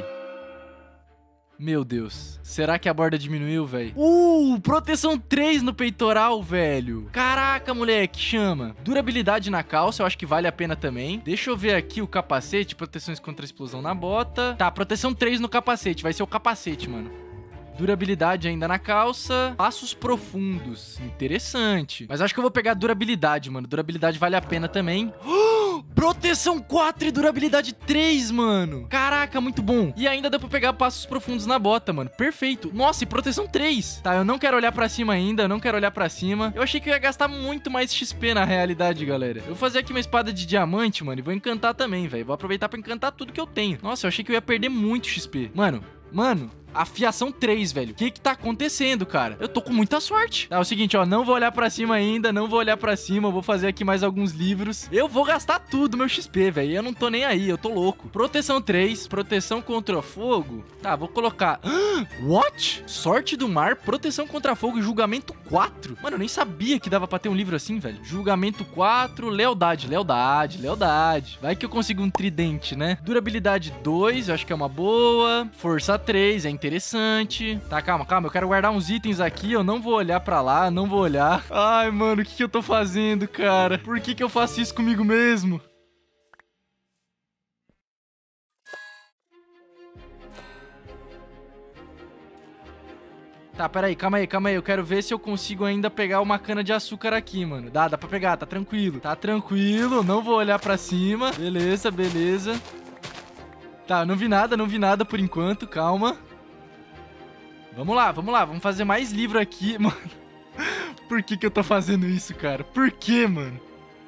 Meu Deus. Será que a borda diminuiu, velho? Uh, proteção três no peitoral, velho. Caraca, moleque, chama. Durabilidade na calça, eu acho que vale a pena também. Deixa eu ver aqui o capacete. Proteções contra explosão na bota. Tá, proteção três no capacete. Vai ser o capacete, mano. Durabilidade ainda na calça. Passos profundos. Interessante. Mas acho que eu vou pegar durabilidade, mano. Durabilidade vale a pena também. Proteção quatro e durabilidade três, mano. Caraca, muito bom. E ainda dá pra pegar passos profundos na bota, mano. Perfeito. Nossa, e proteção três. Tá, eu não quero olhar pra cima ainda. Eu não quero olhar pra cima. Eu achei que eu ia gastar muito mais X P na realidade, galera. Eu vou fazer aqui uma espada de diamante, mano. E vou encantar também, velho. Vou aproveitar pra encantar tudo que eu tenho. Nossa, eu achei que eu ia perder muito X P. Mano, mano... Afiação três, velho. O que que tá acontecendo, cara? Eu tô com muita sorte. Tá, é o seguinte, ó. Não vou olhar pra cima ainda. Não vou olhar pra cima. Eu vou fazer aqui mais alguns livros. Eu vou gastar tudo meu X P, velho. Eu não tô nem aí. Eu tô louco. Proteção três. Proteção contra fogo. Tá, vou colocar... What? Sorte do mar. Proteção contra fogo. Julgamento quatro. Mano, eu nem sabia que dava pra ter um livro assim, velho. Julgamento quatro. Lealdade. Lealdade. Lealdade. Vai que eu consigo um tridente, né? Durabilidade dois. Eu acho que é uma boa. Força três. É interessante. Interessante. Tá, calma, calma. Eu quero guardar uns itens aqui. Eu não vou olhar pra lá. Não vou olhar. Ai, mano, o que que eu tô fazendo, cara? Por que que eu faço isso comigo mesmo? Tá, peraí, calma aí, calma aí. Eu quero ver se eu consigo ainda pegar uma cana de açúcar aqui, mano. Dá, dá pra pegar, tá tranquilo. Tá tranquilo, não vou olhar pra cima. Beleza, beleza. Tá, não vi nada, não vi nada por enquanto, calma. Vamos lá, vamos lá, vamos fazer mais livro aqui, mano. Por que que eu tô fazendo isso, cara? Por que, mano?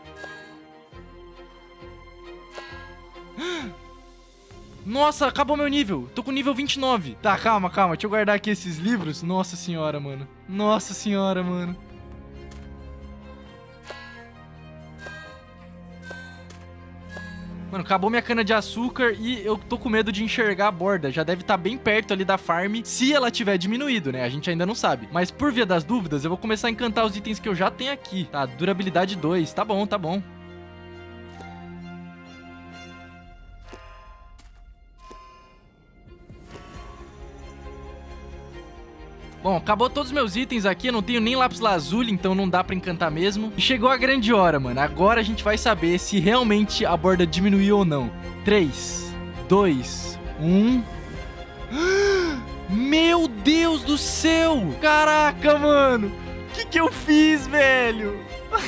Nossa, acabou meu nível. Tô com nível vinte e nove. Tá, calma, calma. Deixa eu guardar aqui esses livros. Nossa senhora, mano. Nossa senhora, mano. Mano, acabou minha cana de açúcar e eu tô com medo de enxergar a borda. Já deve estar bem perto ali da farm, se ela tiver diminuído, né? A gente ainda não sabe. Mas por via das dúvidas, eu vou começar a encantar os itens que eu já tenho aqui. Tá, durabilidade dois. Tá bom, tá bom. Bom, acabou todos os meus itens aqui, eu não tenho nem lápis lazuli, então não dá pra encantar mesmo. E chegou a grande hora, mano. Agora a gente vai saber se realmente a borda diminuiu ou não. três, dois, um... Meu Deus do céu! Caraca, mano! O que que eu fiz, velho?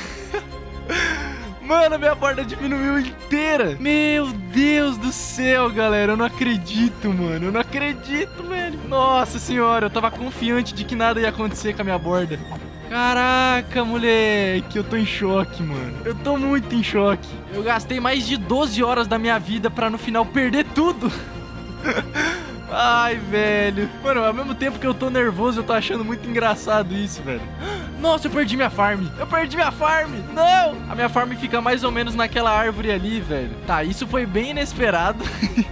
Mano, minha borda diminuiu inteira. Meu Deus do céu, galera. Eu não acredito, mano. Eu não acredito, velho. Nossa senhora, eu tava confiante de que nada ia acontecer com a minha borda. Caraca, moleque. Eu tô em choque, mano. Eu tô muito em choque. Eu gastei mais de doze horas da minha vida pra no final perder tudo. Ai, velho. Mano, ao mesmo tempo que eu tô nervoso, eu tô achando muito engraçado isso, velho. Nossa, eu perdi minha farm. Eu perdi minha farm. Não! A minha farm fica mais ou menos naquela árvore ali, velho. Tá, isso foi bem inesperado.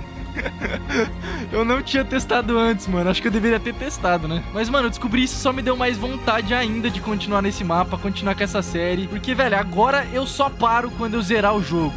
Eu não tinha testado antes, mano. Acho que eu deveria ter testado, né? Mas, mano, descobrir isso só me deu mais vontade ainda de continuar nesse mapa, continuar com essa série. Porque, velho, agora eu só paro quando eu zerar o jogo.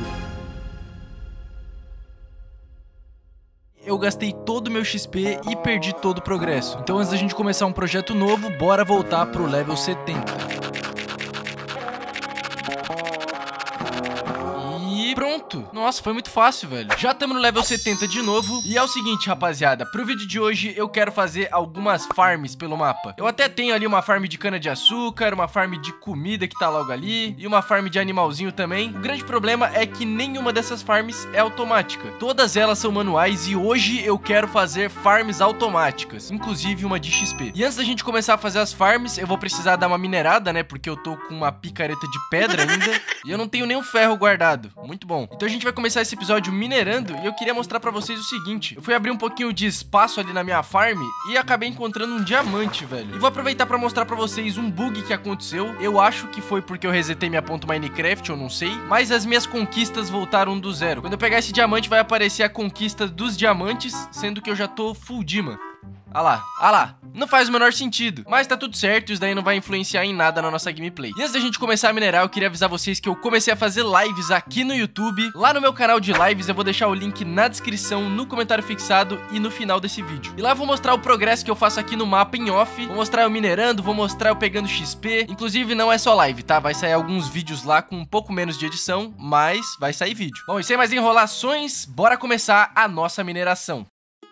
Eu gastei todo o meu X P e perdi todo o progresso. Então, antes da gente começar um projeto novo, bora voltar pro level setenta. E pronto. Nossa, foi muito fácil, velho. Já estamos no level setenta de novo. E é o seguinte, rapaziada. Pro vídeo de hoje, eu quero fazer algumas farms pelo mapa. Eu até tenho ali uma farm de cana-de-açúcar, uma farm de comida que tá logo ali, e uma farm de animalzinho também. O grande problema é que nenhuma dessas farms é automática. Todas elas são manuais e hoje eu quero fazer farms automáticas, inclusive uma de X P. E antes da gente começar a fazer as farms, eu vou precisar dar uma minerada, né? Porque eu tô com uma picareta de pedra ainda e eu não tenho nenhum ferro guardado. Muito bom. Então a gente vai começar esse episódio minerando e eu queria mostrar pra vocês o seguinte. Eu fui abrir um pouquinho de espaço ali na minha farm e acabei encontrando um diamante, velho. E vou aproveitar pra mostrar pra vocês um bug que aconteceu. Eu acho que foi porque eu resetei minha ponto Minecraft, eu não sei, mas as minhas conquistas voltaram do zero. Quando eu pegar esse diamante vai aparecer a conquista dos diamantes, sendo que eu já tô full Dima. Ah lá, ah lá, não faz o menor sentido, mas tá tudo certo, isso daí não vai influenciar em nada na nossa gameplay. E antes da gente começar a minerar, eu queria avisar vocês que eu comecei a fazer lives aqui no YouTube. Lá no meu canal de lives eu vou deixar o link na descrição, no comentário fixado e no final desse vídeo. E lá eu vou mostrar o progresso que eu faço aqui no mapa em off, vou mostrar eu minerando, vou mostrar eu pegando X P. Inclusive não é só live, tá? Vai sair alguns vídeos lá com um pouco menos de edição, mas vai sair vídeo. Bom, e sem mais enrolações, bora começar a nossa mineração.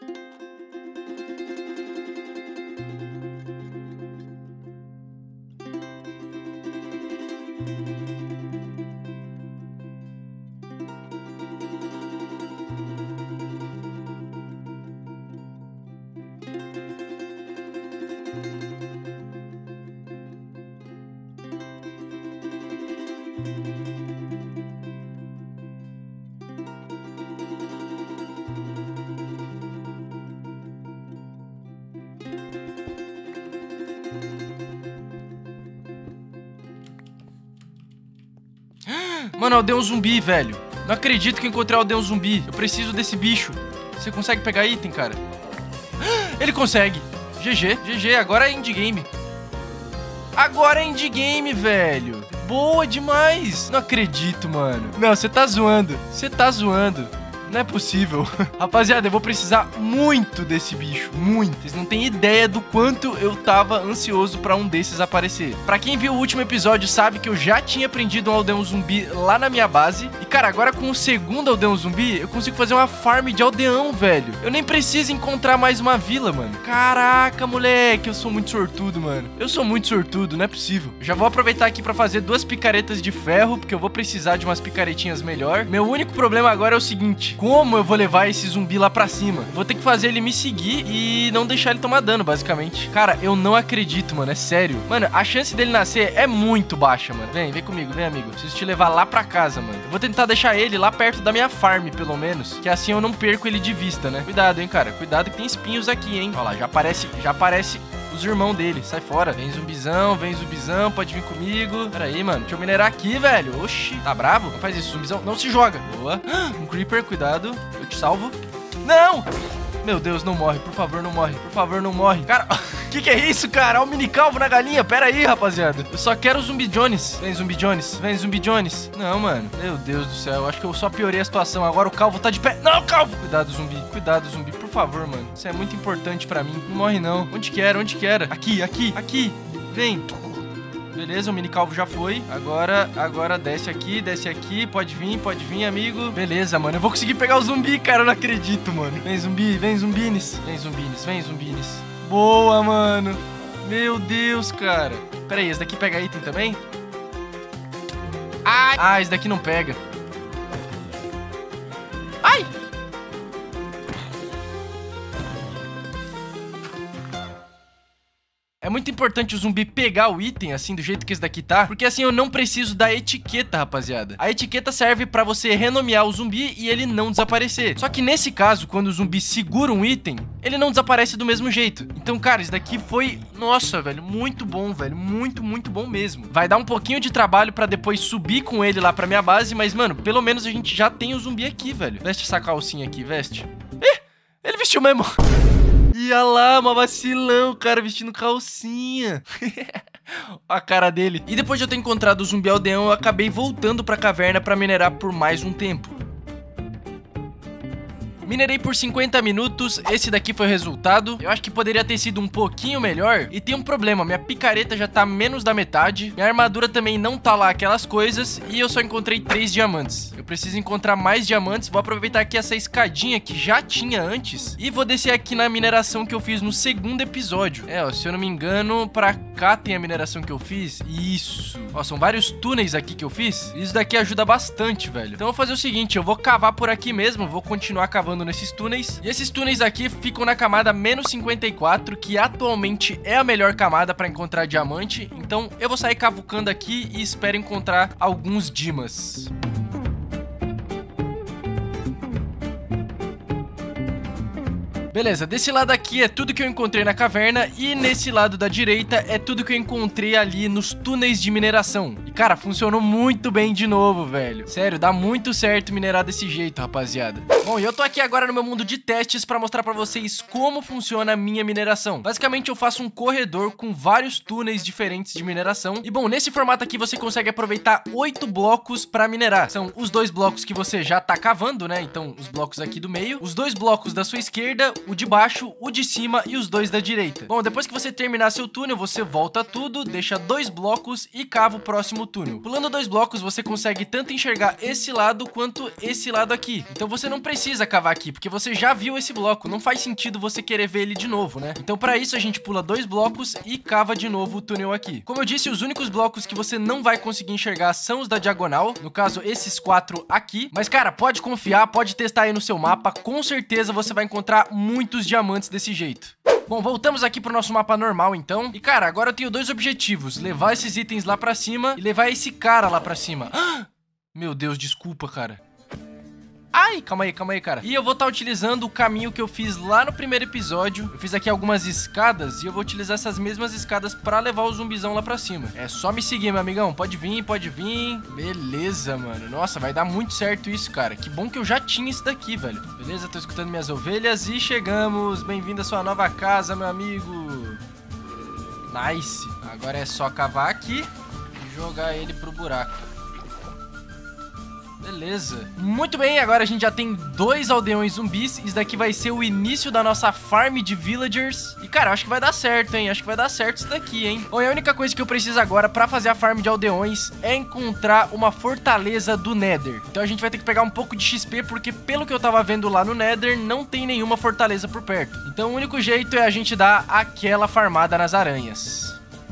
Mano, é o Aldeão Zumbi, velho. Não acredito que eu encontrei o Aldeão Zumbi. Eu preciso desse bicho. Você consegue pegar item, cara? Ele consegue. G G, G G, agora é indie game. Agora é indie game, velho. Boa demais. Não acredito, mano. Não, você tá zoando. Você tá zoando. Não é possível. Rapaziada, eu vou precisar muito desse bicho. Muito. Vocês não têm ideia do quanto eu tava ansioso pra um desses aparecer. Pra quem viu o último episódio sabe que eu já tinha aprendido um aldeão zumbi lá na minha base. E, cara, agora com o segundo aldeão zumbi, eu consigo fazer uma farm de aldeão, velho. Eu nem preciso encontrar mais uma vila, mano. Caraca, moleque, eu sou muito sortudo, mano. Eu sou muito sortudo, não é possível. Já vou aproveitar aqui pra fazer duas picaretas de ferro, porque eu vou precisar de umas picaretinhas melhor. Meu único problema agora é o seguinte. Como eu vou levar esse zumbi lá pra cima? Vou ter que fazer ele me seguir e não deixar ele tomar dano, basicamente. Cara, eu não acredito, mano, é sério. Mano, a chance dele nascer é muito baixa, mano. Vem, vem comigo, vem, amigo. Preciso te levar lá pra casa, mano. Eu vou tentar deixar ele lá perto da minha farm, pelo menos, que assim eu não perco ele de vista, né? Cuidado, hein, cara. Cuidado que tem espinhos aqui, hein. Olha lá, já aparece, já aparece os irmãos dele. Sai fora. Vem zumbizão, vem zumbizão, pode vir comigo. Pera aí, mano. Deixa eu minerar aqui, velho. Oxi. Tá bravo? Não faz isso, zumbizão. Não se joga. Boa. Um creeper, cuidado. Eu te salvo. Não! Meu Deus, não morre. Por favor, não morre. Por favor, não morre. Cara, que que é isso, cara? Olha o mini calvo na galinha. Pera aí, rapaziada. Eu só quero o Zumbi Jones. Vem, Zumbi Jones. Vem, Zumbi Jones. Não, mano. Meu Deus do céu. Acho que eu só piorei a situação. Agora o calvo tá de pé. Não, calvo! Cuidado, zumbi. Cuidado, zumbi. Por favor, mano. Isso é muito importante pra mim. Não morre, não. Onde que era? Onde que era? Aqui, aqui, aqui. Vem. Beleza, o mini calvo já foi. Agora, agora desce aqui, desce aqui. Pode vir, pode vir, amigo. Beleza, mano. Eu vou conseguir pegar o zumbi, cara. Eu não acredito, mano. Vem, zumbi. Vem, zumbines. Vem, zumbines. Vem, zumbines. Boa, mano. Meu Deus, cara. Pera aí, esse daqui pega item também? Ai. Ah, esse daqui não pega. Ai! É muito importante o zumbi pegar o item, assim, do jeito que esse daqui tá, porque assim eu não preciso da etiqueta, rapaziada. A etiqueta serve pra você renomear o zumbi e ele não desaparecer. Só que nesse caso, quando o zumbi segura um item, ele não desaparece do mesmo jeito. Então, cara, isso daqui foi... Nossa, velho, muito bom, velho. Muito, muito bom mesmo. Vai dar um pouquinho de trabalho pra depois subir com ele lá pra minha base, mas, mano, pelo menos a gente já tem o zumbi aqui, velho. Veste essa calcinha aqui, veste. Ih, ele vestiu mesmo. Ia lá, uma vacilão, cara, vestindo calcinha. A cara dele. E depois de eu ter encontrado o zumbi aldeão, eu acabei voltando pra caverna pra minerar por mais um tempo. Minerei por cinquenta minutos, esse daqui foi o resultado. Eu acho que poderia ter sido um pouquinho melhor. E tem um problema, minha picareta já tá menos da metade. Minha armadura também não tá lá aquelas coisas. E eu só encontrei três diamantes. Eu preciso encontrar mais diamantes. Vou aproveitar aqui essa escadinha que já tinha antes. E vou descer aqui na mineração que eu fiz no segundo episódio. É, ó, se eu não me engano, pra cá tem a mineração que eu fiz. Isso. Ó, são vários túneis aqui que eu fiz. Isso daqui ajuda bastante, velho. Então eu vou fazer o seguinte, eu vou cavar por aqui mesmo. Vou continuar cavando nesses túneis. E esses túneis aqui ficam na camada menos cinquenta e quatro, que atualmente é a melhor camada pra encontrar diamante. Então eu vou sair cavucando aqui e espero encontrar alguns dimas. Beleza, desse lado aqui é tudo que eu encontrei na caverna e nesse lado da direita é tudo que eu encontrei ali nos túneis de mineração. E cara, funcionou muito bem de novo, velho. Sério, dá muito certo minerar desse jeito, rapaziada. Bom, e eu tô aqui agora no meu mundo de testes pra mostrar pra vocês como funciona a minha mineração. Basicamente eu faço um corredor com vários túneis diferentes de mineração. E bom, nesse formato aqui você consegue aproveitar oito blocos pra minerar. São os dois blocos que você já tá cavando, né? Então os blocos aqui do meio, os dois blocos da sua esquerda, o de baixo, o de cima e os dois da direita. Bom, depois que você terminar seu túnel, você volta tudo, deixa dois blocos e cava o próximo túnel. Pulando dois blocos, você consegue tanto enxergar esse lado quanto esse lado aqui. Então você não precisa cavar aqui, porque você já viu esse bloco. Não faz sentido você querer ver ele de novo, né? Então pra isso a gente pula dois blocos e cava de novo o túnel aqui. Como eu disse, os únicos blocos que você não vai conseguir enxergar são os da diagonal. No caso, esses quatro aqui. Mas cara, pode confiar, pode testar aí no seu mapa. Com certeza você vai encontrar muito muitos diamantes desse jeito. Bom, voltamos aqui pro nosso mapa normal, então. E, cara, agora eu tenho dois objetivos. Levar esses itens lá pra cima e levar esse cara lá pra cima. Ah! Meu Deus, desculpa, cara. Ai, calma aí, calma aí, cara. E eu vou estar utilizando o caminho que eu fiz lá no primeiro episódio. Eu fiz aqui algumas escadas e eu vou utilizar essas mesmas escadas pra levar o zumbizão lá pra cima. É só me seguir, meu amigão. Pode vir, pode vir. Beleza, mano. Nossa, vai dar muito certo isso, cara. Que bom que eu já tinha isso daqui, velho. Beleza, tô escutando minhas ovelhas e chegamos. Bem-vindo à sua nova casa, meu amigo. Nice. Agora é só cavar aqui e jogar ele pro buraco. Beleza. Muito bem, agora a gente já tem dois aldeões zumbis. Isso daqui vai ser o início da nossa farm de villagers. E, cara, acho que vai dar certo, hein? Acho que vai dar certo isso daqui, hein? Bom, e a única coisa que eu preciso agora pra fazer a farm de aldeões é encontrar uma fortaleza do Nether. Então a gente vai ter que pegar um pouco de X P, porque pelo que eu tava vendo lá no Nether, não tem nenhuma fortaleza por perto. Então o único jeito é a gente dar aquela farmada nas aranhas.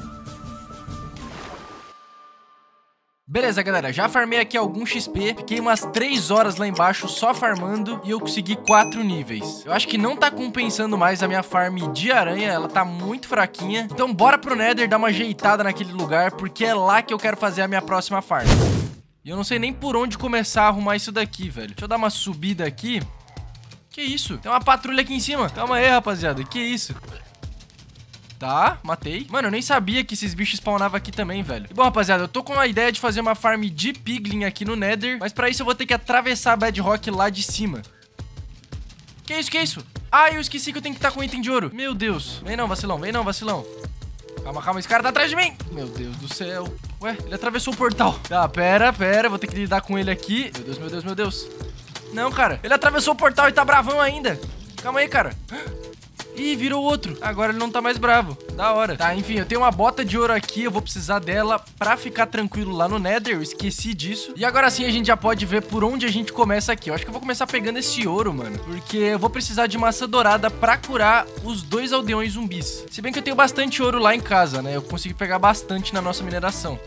Beleza, galera, já farmei aqui algum X P, fiquei umas três horas lá embaixo só farmando e eu consegui quatro níveis. Eu acho que não tá compensando mais a minha farm de aranha, ela tá muito fraquinha. Então bora pro Nether dar uma ajeitada naquele lugar, porque é lá que eu quero fazer a minha próxima farm. E eu não sei nem por onde começar a arrumar isso daqui, velho. Deixa eu dar uma subida aqui. Que isso? Tem uma patrulha aqui em cima. Calma aí, rapaziada, que isso? Tá, matei. Mano, eu nem sabia que esses bichos spawnavam aqui também, velho. E bom, rapaziada, eu tô com a ideia de fazer uma farm de piglin aqui no Nether. Mas pra isso eu vou ter que atravessar a bedrock lá de cima. Que isso, que isso? Ah, eu esqueci que eu tenho que estar com item de ouro. Meu Deus. Vem não, vacilão, vem não, vacilão. Calma, calma, esse cara tá atrás de mim. Meu Deus do céu. Ué, ele atravessou o portal. Tá, pera, pera, vou ter que lidar com ele aqui. Meu Deus, meu Deus, meu Deus. Não, cara, ele atravessou o portal e tá bravão ainda. Calma aí, cara. Ih, virou outro. Agora ele não tá mais bravo. Da hora. Tá, enfim, eu tenho uma bota de ouro aqui. Eu vou precisar dela pra ficar tranquilo lá no Nether. Eu esqueci disso. E agora sim a gente já pode ver por onde a gente começa aqui. Eu acho que eu vou começar pegando esse ouro, mano. Porque eu vou precisar de maçã dourada pra curar os dois aldeões zumbis. Se bem que eu tenho bastante ouro lá em casa, né? Eu consigo pegar bastante na nossa mineração.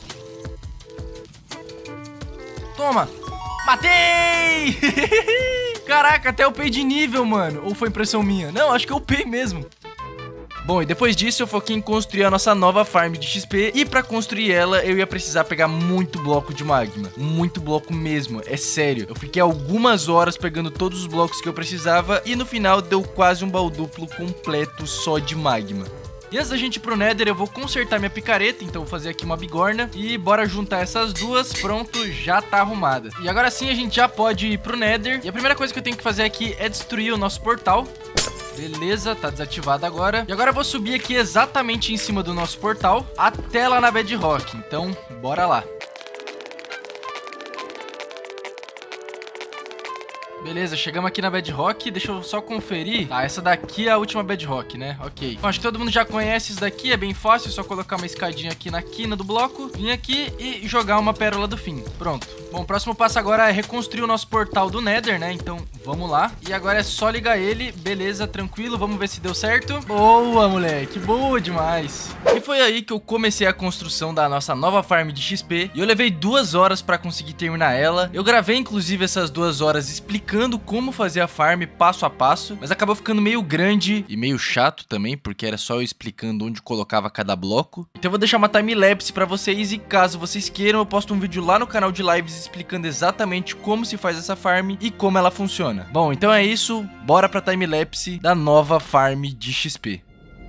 Toma! Matei! Caraca, até eu upei de nível, mano. Ou foi impressão minha? Não, acho que eu upei mesmo. Bom, e depois disso eu foquei em construir a nossa nova farm de X P. E pra construir ela, eu ia precisar pegar muito bloco de magma. Muito bloco mesmo, é sério. Eu fiquei algumas horas pegando todos os blocos que eu precisava. E no final deu quase um baú duplo completo só de magma. E antes da gente ir pro Nether, eu vou consertar minha picareta. Então vou fazer aqui uma bigorna. E bora juntar essas duas. Pronto, já tá arrumada. E agora sim a gente já pode ir pro Nether. E a primeira coisa que eu tenho que fazer aqui é destruir o nosso portal. Beleza, tá desativado agora. E agora eu vou subir aqui exatamente em cima do nosso portal, até lá na bedrock. Então, bora lá. Beleza, chegamos aqui na Bedrock. Deixa eu só conferir. Tá, essa daqui é a última Bedrock, né? Ok. Bom, acho que todo mundo já conhece isso daqui. É bem fácil, é só colocar uma escadinha aqui na quina do bloco. Vir aqui e jogar uma pérola do fim. Pronto. Bom, o próximo passo agora é reconstruir o nosso portal do Nether, né? Então, vamos lá. E agora é só ligar ele. Beleza, tranquilo. Vamos ver se deu certo. Boa, moleque. Boa demais. E foi aí que eu comecei a construção da nossa nova farm de X P. E eu levei duas horas pra conseguir terminar ela. Eu gravei, inclusive, essas duas horas explicando como fazer a farm passo a passo. Mas acabou ficando meio grande e meio chato também, porque era só eu explicando onde colocava cada bloco. Então eu vou deixar uma time-lapse pra vocês. E caso vocês queiram, eu posto um vídeo lá no canal de lives explicando exatamente como se faz essa farm e como ela funciona. Bom, então é isso. Bora pra time-lapse da nova farm de X P.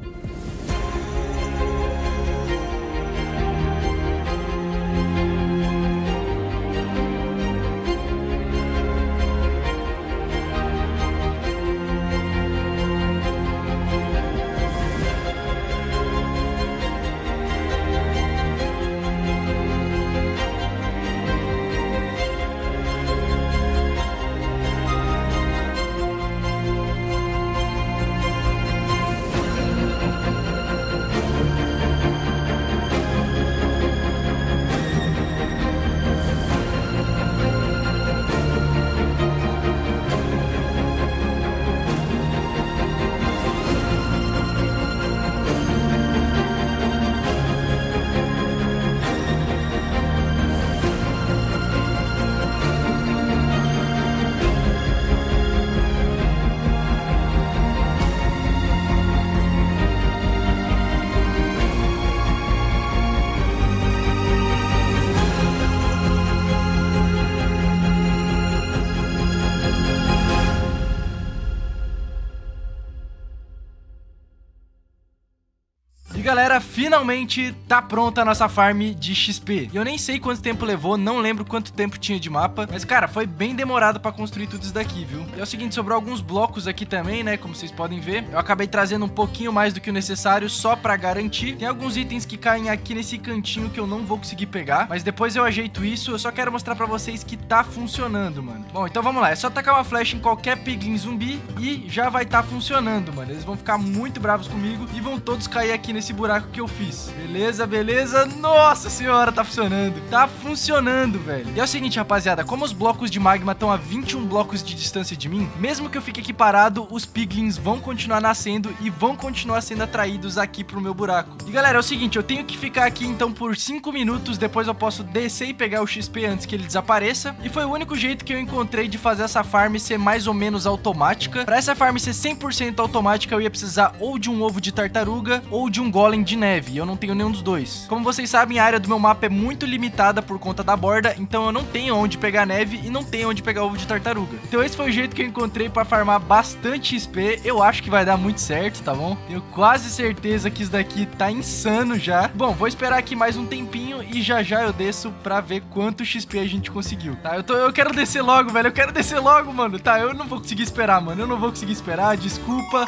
E galera, finalmente tá pronta a nossa farm de X P. E eu nem sei quanto tempo levou, não lembro quanto tempo tinha de mapa. Mas cara, foi bem demorado pra construir tudo isso daqui, viu? E é o seguinte, sobrou alguns blocos aqui também, né? Como vocês podem ver. Eu acabei trazendo um pouquinho mais do que o necessário só pra garantir. Tem alguns itens que caem aqui nesse cantinho que eu não vou conseguir pegar. Mas depois eu ajeito isso. Eu só quero mostrar pra vocês que tá funcionando, mano. Bom, então vamos lá. É só tacar uma flecha em qualquer piglin zumbi e já vai tá funcionando, mano. Eles vão ficar muito bravos comigo e vão todos cair aqui nesse buraco que eu fiz. Beleza, beleza? Nossa senhora, tá funcionando. Tá funcionando, velho. E é o seguinte, rapaziada, como os blocos de magma estão a vinte e um blocos de distância de mim, mesmo que eu fique aqui parado, os piglins vão continuar nascendo e vão continuar sendo atraídos aqui pro meu buraco. E galera, é o seguinte, eu tenho que ficar aqui então por cinco minutos, depois eu posso descer e pegar o X P antes que ele desapareça. E foi o único jeito que eu encontrei de fazer essa farm ser mais ou menos automática. Pra essa farm ser cem por cento automática, eu ia precisar ou de um ovo de tartaruga ou de um golem de neve, e eu não tenho nenhum dos dois. Como vocês sabem, a área do meu mapa é muito limitada por conta da borda, então eu não tenho onde pegar neve e não tenho onde pegar ovo de tartaruga. Então esse foi o jeito que eu encontrei pra farmar bastante X P. Eu acho que vai dar muito certo, tá bom? Tenho quase certeza que isso daqui tá insano já. Bom, vou esperar aqui mais um tempinho e já já eu desço pra ver quanto X P a gente conseguiu. Tá, eu, tô, eu quero descer logo, velho. Eu quero descer logo, mano. Tá, eu não vou conseguir esperar, mano. Eu não vou conseguir esperar, desculpa,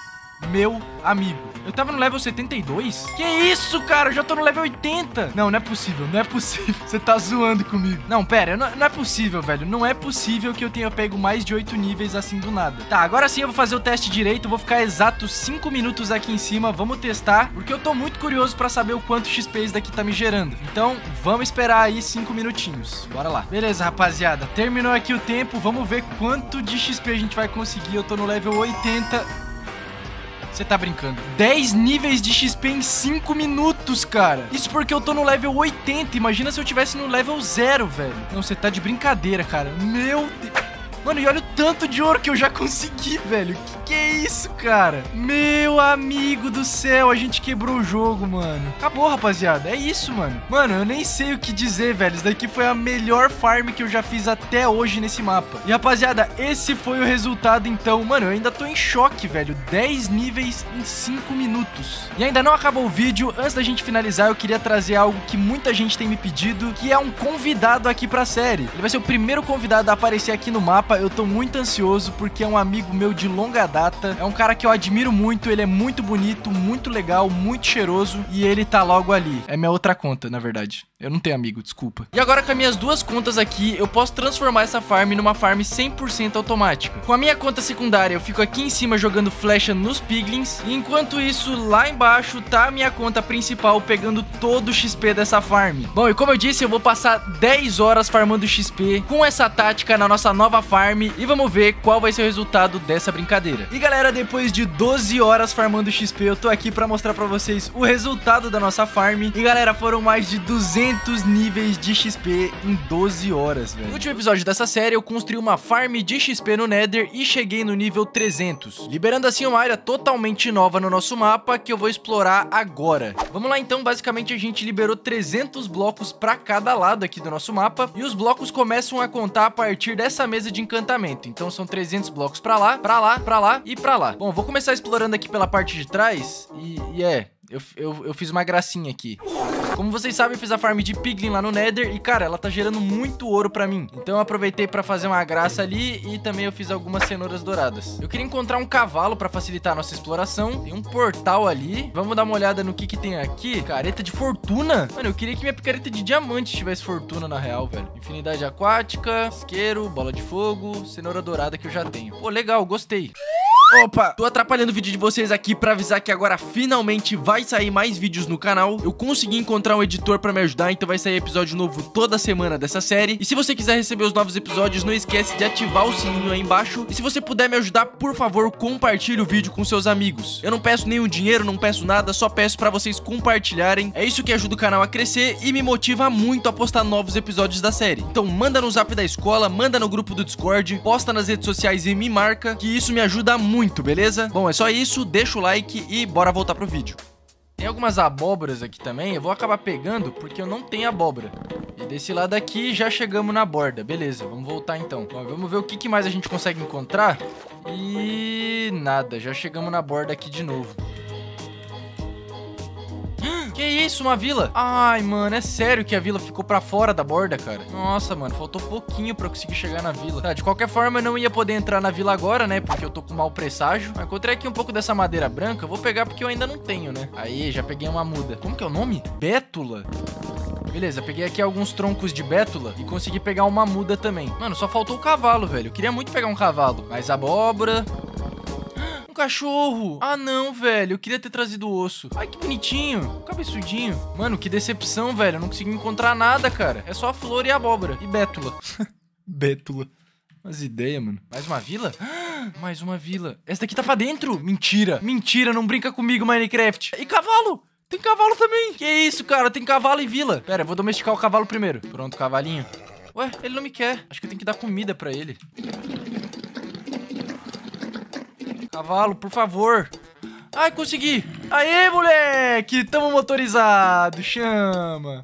meu amigo. Eu tava no level setenta e dois? Que isso, cara? Eu já tô no level oitenta. Não, não é possível, não é possível. Você tá zoando comigo. Não, pera, não, não é possível, velho. Não é possível que eu tenha pego mais de oito níveis assim do nada. Tá, agora sim eu vou fazer o teste direito. Vou ficar exatos cinco minutos aqui em cima. Vamos testar, porque eu tô muito curioso pra saber o quanto X P isso daqui tá me gerando. Então, vamos esperar aí cinco minutinhos. Bora lá. Beleza, rapaziada. Terminou aqui o tempo. Vamos ver quanto de X P a gente vai conseguir. Eu tô no level oitenta. Você tá brincando. dez níveis de X P em cinco minutos, cara. Isso porque eu tô no level oitenta. Imagina se eu tivesse no level zero, velho. Não, você tá de brincadeira, cara. Meu Deus. Mano, e olha o tanto de ouro que eu já consegui, velho. Que que é isso, cara? Meu amigo do céu, a gente quebrou o jogo, mano. Acabou, rapaziada. É isso, mano. Mano, eu nem sei o que dizer, velho. Isso daqui foi a melhor farm que eu já fiz até hoje nesse mapa. E, rapaziada, esse foi o resultado, então. Mano, eu ainda tô em choque, velho. dez níveis em cinco minutos. E ainda não acabou o vídeo. Antes da gente finalizar, eu queria trazer algo que muita gente tem me pedido, que é um convidado aqui pra série. Ele vai ser o primeiro convidado a aparecer aqui no mapa. Eu tô muito ansioso porque é um amigo meu de longa data. É um cara que eu admiro muito. Ele é muito bonito, muito legal, muito cheiroso. E ele tá logo ali. É minha outra conta, na verdade. Eu não tenho amigo, desculpa. E agora com as minhas duas contas aqui, eu posso transformar essa farm numa farm cem por cento automática. Com a minha conta secundária, eu fico aqui em cima jogando flecha nos piglins. E enquanto isso, lá embaixo tá a minha conta principal pegando todo o X P dessa farm. Bom, e como eu disse, eu vou passar dez horas farmando X P com essa tática na nossa nova farm. E vamos ver qual vai ser o resultado dessa brincadeira. E galera, depois de doze horas farmando X P, eu tô aqui pra mostrar pra vocês o resultado da nossa farm. E galera, foram mais de duzentos níveis de X P em doze horas, velho. No último episódio dessa série, eu construí uma farm de X P no Nether e cheguei no nível trezentos, liberando assim uma área totalmente nova no nosso mapa que eu vou explorar agora. Vamos lá então, basicamente a gente liberou trezentos blocos pra cada lado aqui do nosso mapa e os blocos começam a contar a partir dessa mesa de encantamento. Então são trezentos blocos pra lá, pra lá, pra lá e pra lá. Bom, vou começar explorando aqui pela parte de trás e, e é... Eu, eu, eu fiz uma gracinha aqui. Como vocês sabem, eu fiz a farm de piglin lá no Nether e, cara, ela tá gerando muito ouro pra mim. Então eu aproveitei pra fazer uma graça ali e também eu fiz algumas cenouras douradas. Eu queria encontrar um cavalo pra facilitar a nossa exploração. Tem um portal ali. Vamos dar uma olhada no que que tem aqui. Careta de fortuna. Mano, eu queria que minha picareta de diamante tivesse fortuna na real, velho. Infinidade aquática, isqueiro, bola de fogo, cenoura dourada que eu já tenho. Pô, legal, gostei. Opa, tô atrapalhando o vídeo de vocês aqui pra avisar que agora finalmente vai sair mais vídeos no canal. Eu consegui encontrar um editor pra me ajudar, então vai sair episódio novo toda semana dessa série. E se você quiser receber os novos episódios, não esquece de ativar o sininho aí embaixo. E se você puder me ajudar, por favor, compartilhe o vídeo com seus amigos. Eu não peço nenhum dinheiro, não peço nada, só peço pra vocês compartilharem. É isso que ajuda o canal a crescer e me motiva muito a postar novos episódios da série. Então manda no zap da escola, manda no grupo do Discord, posta nas redes sociais e me marca, que isso me ajuda muito. Muito, beleza? Bom, é só isso, deixa o like e bora voltar pro vídeo. Tem algumas abóboras aqui também, eu vou acabar pegando porque eu não tenho abóbora. E desse lado aqui já chegamos na borda, beleza, vamos voltar então. Bom, vamos ver o que, que mais a gente consegue encontrar. E nada, já chegamos na borda aqui de novo. Que isso, uma vila? Ai, mano, é sério que a vila ficou pra fora da borda, cara? Nossa, mano, faltou pouquinho pra eu conseguir chegar na vila. Tá, de qualquer forma, eu não ia poder entrar na vila agora, né? Porque eu tô com mau presságio. Mas encontrei aqui um pouco dessa madeira branca. Eu vou pegar porque eu ainda não tenho, né? Aí, já peguei uma muda. Como que é o nome? Bétula? Beleza, peguei aqui alguns troncos de bétula e consegui pegar uma muda também. Mano, só faltou o cavalo, velho. Eu queria muito pegar um cavalo. Mais abóbora... cachorro. Ah, não, velho. Eu queria ter trazido o osso. Ai, que bonitinho. Cabeçudinho. Mano, que decepção, velho. Eu não consegui encontrar nada, cara. É só a flor e a abóbora. E bétula. Bétula. Umas ideias, mano. Mais uma vila? Mais uma vila. Essa daqui tá pra dentro. Mentira. Mentira. Não brinca comigo, Minecraft. E cavalo. Tem cavalo também. Que isso, cara? Tem cavalo e vila. Pera, eu vou domesticar o cavalo primeiro. Pronto, cavalinho. Ué, ele não me quer. Acho que eu tenho que dar comida pra ele. Cavalo, por favor. Ai, consegui. Aê, moleque. Tamo motorizado. Chama.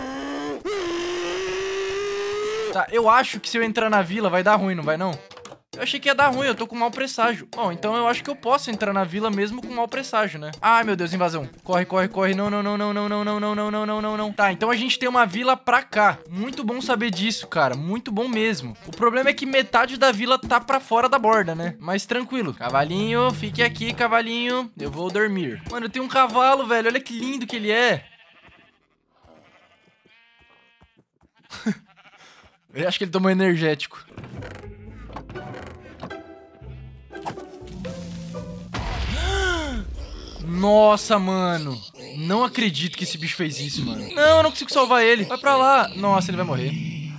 Tá, eu acho que se eu entrar na vila vai dar ruim, não vai não? Eu achei que ia dar ruim, eu tô com mau presságio. Bom, então eu acho que eu posso entrar na vila mesmo com mau presságio, né? Ai, meu Deus, invasão. Corre, corre, corre. Não, não, não, não, não, não, não, não, não, não, não, não, não. Tá, então a gente tem uma vila pra cá. Muito bom saber disso, cara. Muito bom mesmo. O problema é que metade da vila tá pra fora da borda, né? Mas tranquilo. Cavalinho, fique aqui, cavalinho. Eu vou dormir. Mano, eu tenho um cavalo, velho. Olha que lindo que ele é. Eu acho que ele tomou energético. Nossa, mano. Não acredito que esse bicho fez isso, mano. Não, eu não consigo salvar ele. Vai pra lá. Nossa, ele vai morrer.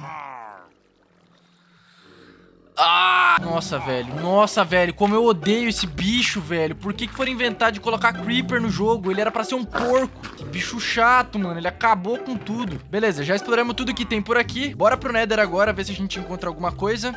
Ah! Nossa, velho. Nossa, velho. Como eu odeio esse bicho, velho. Por que que foram inventar de colocar Creeper no jogo? Ele era pra ser um porco. Que bicho chato, mano. Ele acabou com tudo. Beleza, já exploramos tudo que tem por aqui. Bora pro Nether agora, ver se a gente encontra alguma coisa.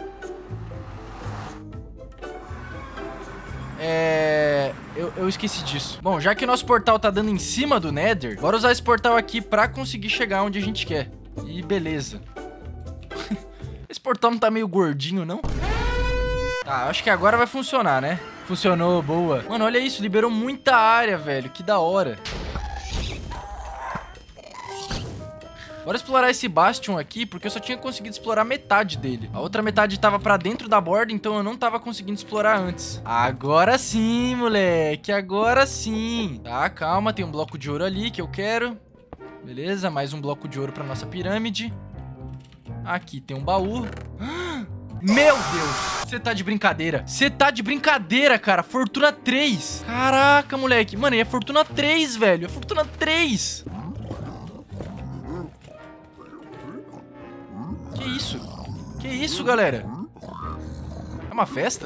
É... Eu, eu esqueci disso. Bom, já que o nosso portal tá dando em cima do Nether, bora usar esse portal aqui pra conseguir chegar onde a gente quer. E beleza. Esse portal não tá meio gordinho, não? Tá, acho que agora vai funcionar, né? Funcionou, boa. Mano, olha isso, liberou muita área, velho. Que da hora. Bora explorar esse Bastion aqui, porque eu só tinha conseguido explorar metade dele. A outra metade tava pra dentro da borda, então eu não tava conseguindo explorar antes. Agora sim, moleque. Agora sim. Tá, calma. Tem um bloco de ouro ali que eu quero. Beleza, mais um bloco de ouro pra nossa pirâmide. Aqui tem um baú. Meu Deus, você tá de brincadeira. Você tá de brincadeira, cara. Fortuna três. Caraca, moleque. Mano, é Fortuna três, velho. É Fortuna três. Que isso? Que isso, galera? É uma festa?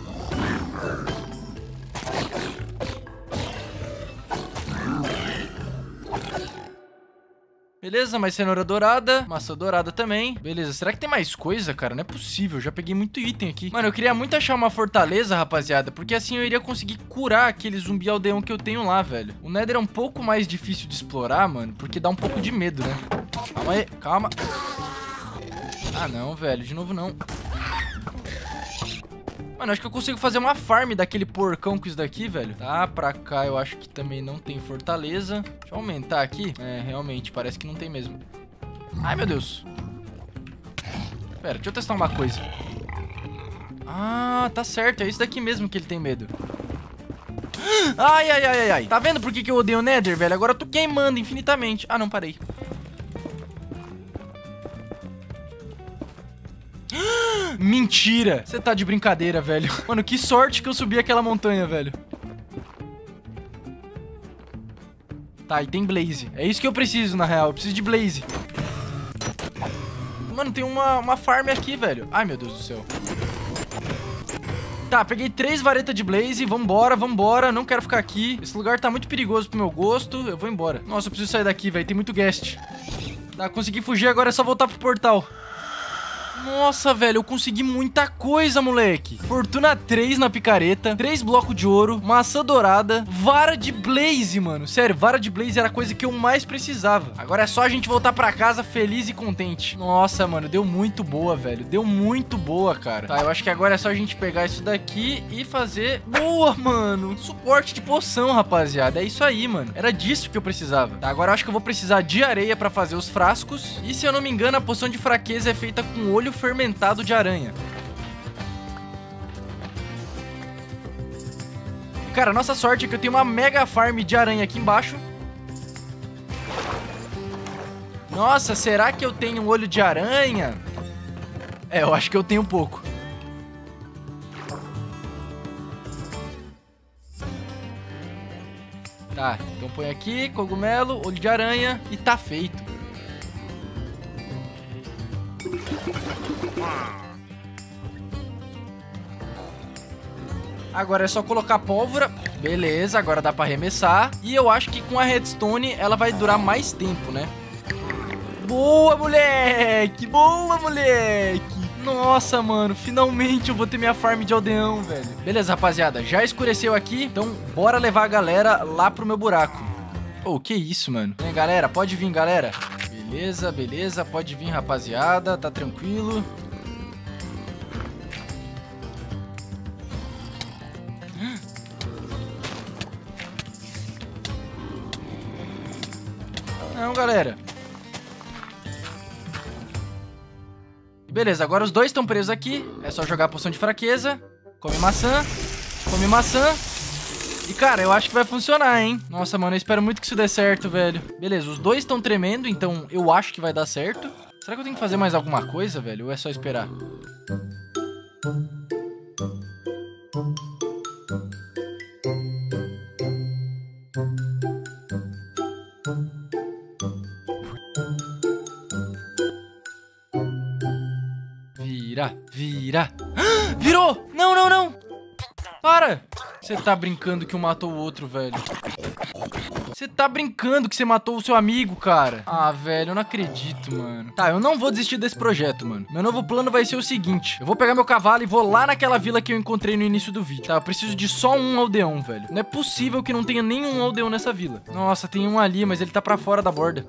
Beleza, mais cenoura dourada, maçã dourada também. Beleza, será que tem mais coisa, cara? Não é possível, já peguei muito item aqui. Mano, eu queria muito achar uma fortaleza, rapaziada, porque assim eu iria conseguir curar aquele zumbi aldeão que eu tenho lá, velho. O Nether é um pouco mais difícil de explorar, mano, porque dá um pouco de medo, né? Calma aí, calma. Ah, não, velho, de novo não. Mano, acho que eu consigo fazer uma farm daquele porcão com isso daqui, velho. Tá, pra cá eu acho que também não tem fortaleza. Deixa eu aumentar aqui. É, realmente, parece que não tem mesmo. Ai, meu Deus. Pera, deixa eu testar uma coisa. Ah, tá certo. É isso daqui mesmo que ele tem medo. Ai, ai, ai, ai, ai. Tá vendo por que que eu odeio o Nether, velho? Agora eu tô queimando infinitamente. Ah, não, parei. Mentira! Você tá de brincadeira, velho. Mano, que sorte que eu subi aquela montanha, velho. Tá, e tem Blaze. É isso que eu preciso, na real. Eu preciso de Blaze. Mano, tem uma, uma farm aqui, velho. Ai, meu Deus do céu. Tá, peguei três varetas de Blaze. Vambora, vambora. Não quero ficar aqui. Esse lugar tá muito perigoso pro meu gosto. Eu vou embora. Nossa, eu preciso sair daqui, velho. Tem muito guest. Tá, consegui fugir. Agora é só voltar pro portal. Nossa, velho, eu consegui muita coisa, moleque. Fortuna três na picareta, três blocos de ouro, maçã dourada, vara de Blaze, mano. Sério, vara de Blaze era a coisa que eu mais precisava. Agora é só a gente voltar pra casa feliz e contente. Nossa, mano, deu muito boa, velho. Deu muito boa, cara. Tá, eu acho que agora é só a gente pegar isso daqui e fazer... Boa, mano. Suporte de poção, rapaziada. É isso aí, mano. Era disso que eu precisava. Tá, agora eu acho que eu vou precisar de areia pra fazer os frascos. E se eu não me engano, a poção de fraqueza é feita com olho fermentado de aranha. Cara, nossa sorte é que eu tenho uma mega farm de aranha aqui embaixo. Nossa, será que eu tenho um olho de aranha? É, eu acho que eu tenho um pouco. Tá, então põe aqui, cogumelo, olho de aranha e tá feito. Agora é só colocar pólvora. Beleza, agora dá pra arremessar. E eu acho que com a redstone ela vai durar mais tempo, né? Boa, moleque! Boa, moleque! Nossa, mano, finalmente eu vou ter minha farm de aldeão, velho. Beleza, rapaziada, já escureceu aqui. Então bora levar a galera lá pro meu buraco. Oh, que isso, mano. Vem, galera, pode vir, galera. Beleza, beleza, pode vir, rapaziada. Tá tranquilo. Não, galera. Beleza, agora os dois estão presos aqui. É só jogar a poção de fraqueza. Come maçã. Come maçã. E, cara, eu acho que vai funcionar, hein? Nossa, mano, eu espero muito que isso dê certo, velho. Beleza, os dois estão tremendo, então eu acho que vai dar certo. Será que eu tenho que fazer mais alguma coisa, velho? Ou é só esperar? Vira, vira. Ah, virou! Não, não, não! Para! Você tá brincando que um matou o outro, velho. Você tá brincando que você matou o seu amigo, cara. Ah, velho, eu não acredito, mano. Tá, eu não vou desistir desse projeto, mano. Meu novo plano vai ser o seguinte. Eu vou pegar meu cavalo e vou lá naquela vila que eu encontrei no início do vídeo. Tá, eu preciso de só um aldeão, velho. Não é possível que não tenha nenhum aldeão nessa vila. Nossa, tem um ali, mas ele tá pra fora da borda.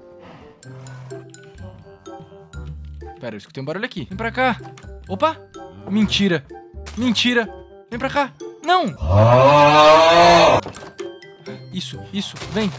Pera, eu escutei um barulho aqui. Vem pra cá. Opa! Mentira. Mentira. Vem pra cá. Não! Isso, isso, vem.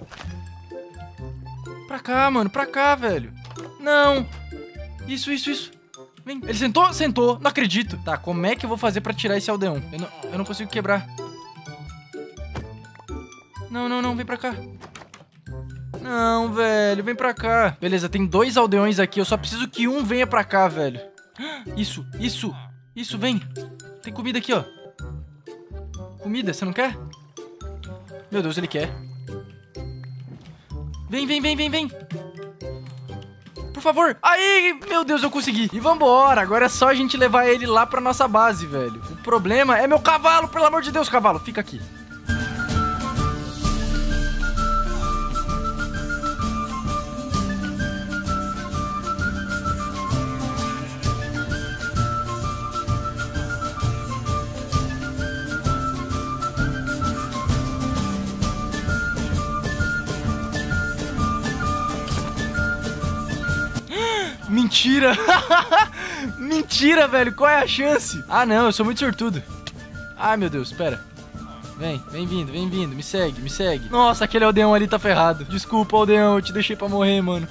Pra cá, mano, pra cá, velho. Não. Isso, isso, isso. Vem. Ele sentou? Sentou. Não acredito. Tá, como é que eu vou fazer pra tirar esse aldeão? Eu não, eu não consigo quebrar. Não, não, não, vem pra cá. Não, velho, vem pra cá. Beleza, tem dois aldeões aqui. Eu só preciso que um venha pra cá, velho. Isso, isso, isso, vem. Tem comida aqui, ó. Comida, você não quer? Meu Deus, ele quer. Vem, vem, vem, vem, vem. Por favor. Aí, meu Deus, eu consegui. E vambora, agora é só a gente levar ele lá pra nossa base, velho. O problema é meu cavalo, pelo amor de Deus, cavalo. Fica aqui. Mentira! Mentira, velho! Qual é a chance? Ah, não, eu sou muito sortudo. Ai, meu Deus, pera. Vem, vem vindo, vem vindo. Me segue, me segue. Nossa, aquele aldeão ali tá ferrado. Desculpa, aldeão, eu te deixei pra morrer, mano.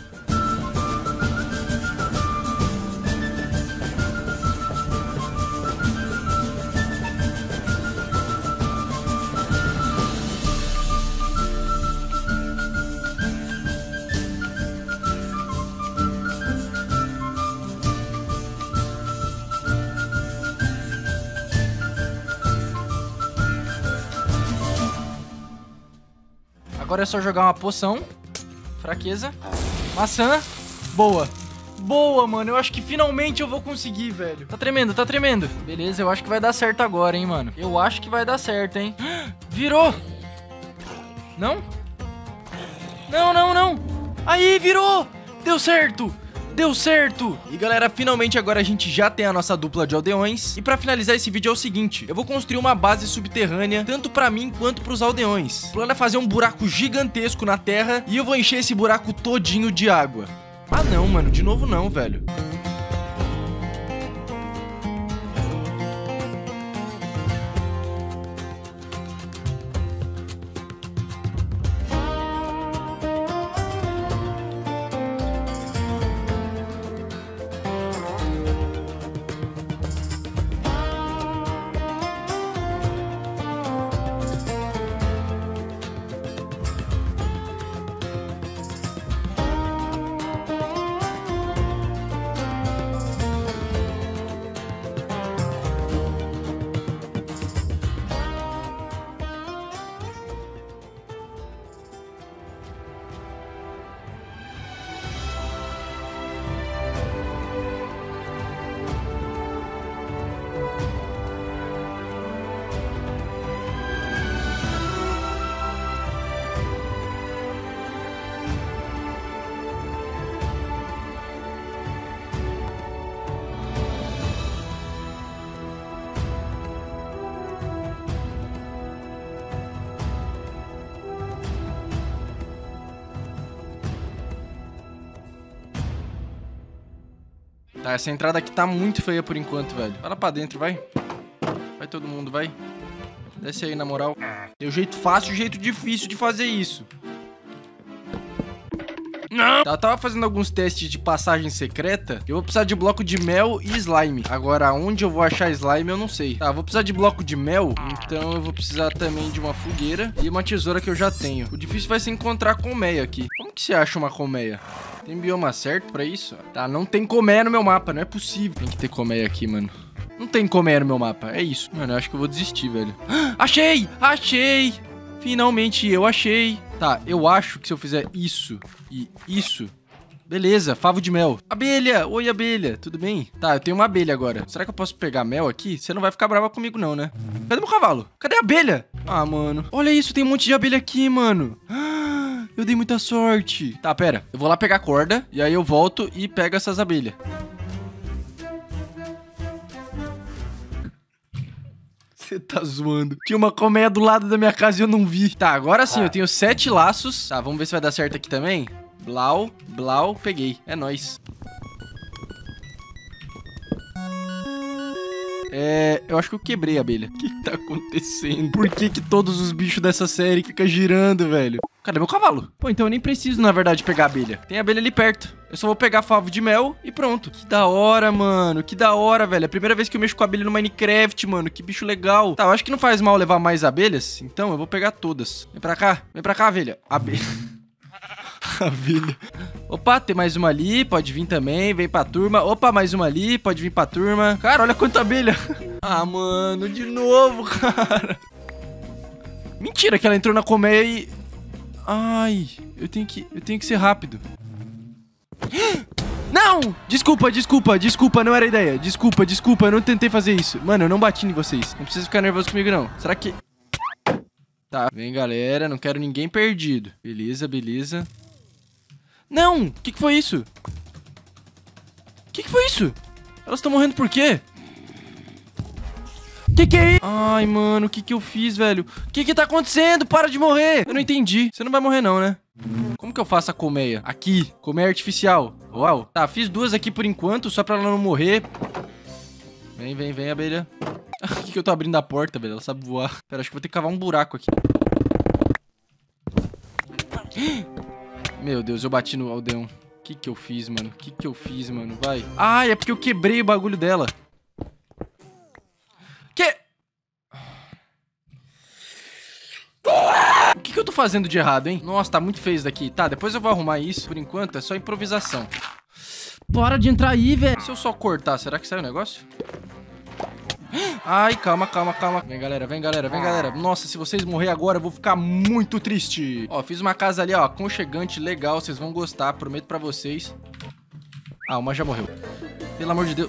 Agora é só jogar uma poção. Fraqueza. Maçã. Boa. Boa, mano. Eu acho que finalmente eu vou conseguir, velho. Tá tremendo, tá tremendo. Beleza, eu acho que vai dar certo agora, hein, mano. Eu acho que vai dar certo, hein. Virou. Não? Não, não, não. Aí, virou. Deu certo. Deu certo! E galera, finalmente agora a gente já tem a nossa dupla de aldeões. E pra finalizar esse vídeo é o seguinte: eu vou construir uma base subterrânea, tanto pra mim quanto pros aldeões. O plano é fazer um buraco gigantesco na terra e eu vou encher esse buraco todinho de água. Ah não, mano, de novo não, velho. Tá, essa entrada aqui tá muito feia por enquanto, velho. Vai lá pra dentro, vai. Vai todo mundo, vai. Desce aí, na moral. Tem o jeito fácil e o jeito difícil de fazer isso. Não! Tá, eu tava fazendo alguns testes de passagem secreta. Eu vou precisar de bloco de mel e slime. Agora, onde eu vou achar slime, eu não sei. Tá, eu vou precisar de bloco de mel. Então, eu vou precisar também de uma fogueira e uma tesoura que eu já tenho. O difícil vai ser encontrar colmeia aqui. Como que você acha uma colmeia? Tem bioma certo pra isso? Tá, não tem colmeia no meu mapa, não é possível. Tem que ter colmeia aqui, mano. Não tem colmeia no meu mapa, é isso. Mano, eu acho que eu vou desistir, velho. Achei! Achei! Finalmente eu achei. Tá, eu acho que se eu fizer isso e isso... Beleza, favo de mel. Abelha! Oi, abelha, tudo bem? Tá, eu tenho uma abelha agora. Será que eu posso pegar mel aqui? Você não vai ficar brava comigo não, né? Cadê meu cavalo? Cadê a abelha? Ah, mano. Olha isso, tem um monte de abelha aqui, mano. Eu dei muita sorte. Tá, pera. Eu vou lá pegar a corda e aí eu volto e pego essas abelhas. Você tá zoando. Tinha uma colmeia do lado da minha casa e eu não vi. Tá, agora sim, eu tenho sete laços. Tá, vamos ver se vai dar certo aqui também. Blau, blau, peguei. É nóis. É, eu acho que eu quebrei a abelha. O que que tá acontecendo? Por que que todos os bichos dessa série ficam girando, velho? Cadê meu cavalo? Pô, então eu nem preciso, na verdade, pegar a abelha. Tem abelha ali perto. Eu só vou pegar favo de mel e pronto. Que da hora, mano. Que da hora, velho. É a primeira vez que eu mexo com abelha no Minecraft, mano. Que bicho legal. Tá, eu acho que não faz mal levar mais abelhas. Então eu vou pegar todas. Vem pra cá. Vem pra cá, abelha. Abelha. Maravilha. Opa, tem mais uma ali, pode vir também, vem pra turma. Opa, mais uma ali, pode vir pra turma. Cara, olha quanta abelha. Ah, mano, de novo, cara. Mentira que ela entrou na colmeia e... Ai, eu tenho que, eu tenho que ser rápido. Não! Desculpa, desculpa, desculpa, não era ideia. Desculpa, desculpa, eu não tentei fazer isso. Mano, eu não bati em vocês. Não precisa ficar nervoso comigo, não. Será que... Tá, vem, galera, não quero ninguém perdido. Beleza, beleza. Não! O que que foi isso? O que que foi isso? Elas estão morrendo por quê? Que que é isso? Ai, mano, o que que eu fiz, velho? O que que tá acontecendo? Para de morrer! Eu não entendi. Você não vai morrer não, né? Como que eu faço a colmeia? Aqui, colmeia artificial. Uau. Tá, fiz duas aqui por enquanto, só pra ela não morrer. Vem, vem, vem, abelha. Por que que eu tô abrindo a porta, abelha? Ela sabe voar. Pera, acho que vou ter que cavar um buraco aqui. Meu Deus, eu bati no aldeão. O que que eu fiz, mano? O que que eu fiz, mano? Vai. Ai, é porque eu quebrei o bagulho dela. Que... O que que eu tô fazendo de errado, hein? Nossa, tá muito feio isso daqui. Tá, depois eu vou arrumar isso. Por enquanto, é só improvisação. Para de entrar aí, velho. Se eu só cortar, será que sai o negócio? Ai, calma, calma, calma. Vem, galera, vem, galera, vem, galera. Nossa, se vocês morrerem agora, eu vou ficar muito triste. Ó, fiz uma casa ali, ó, aconchegante, legal. Vocês vão gostar, prometo pra vocês. Ah, uma já morreu. Pelo amor de Deus.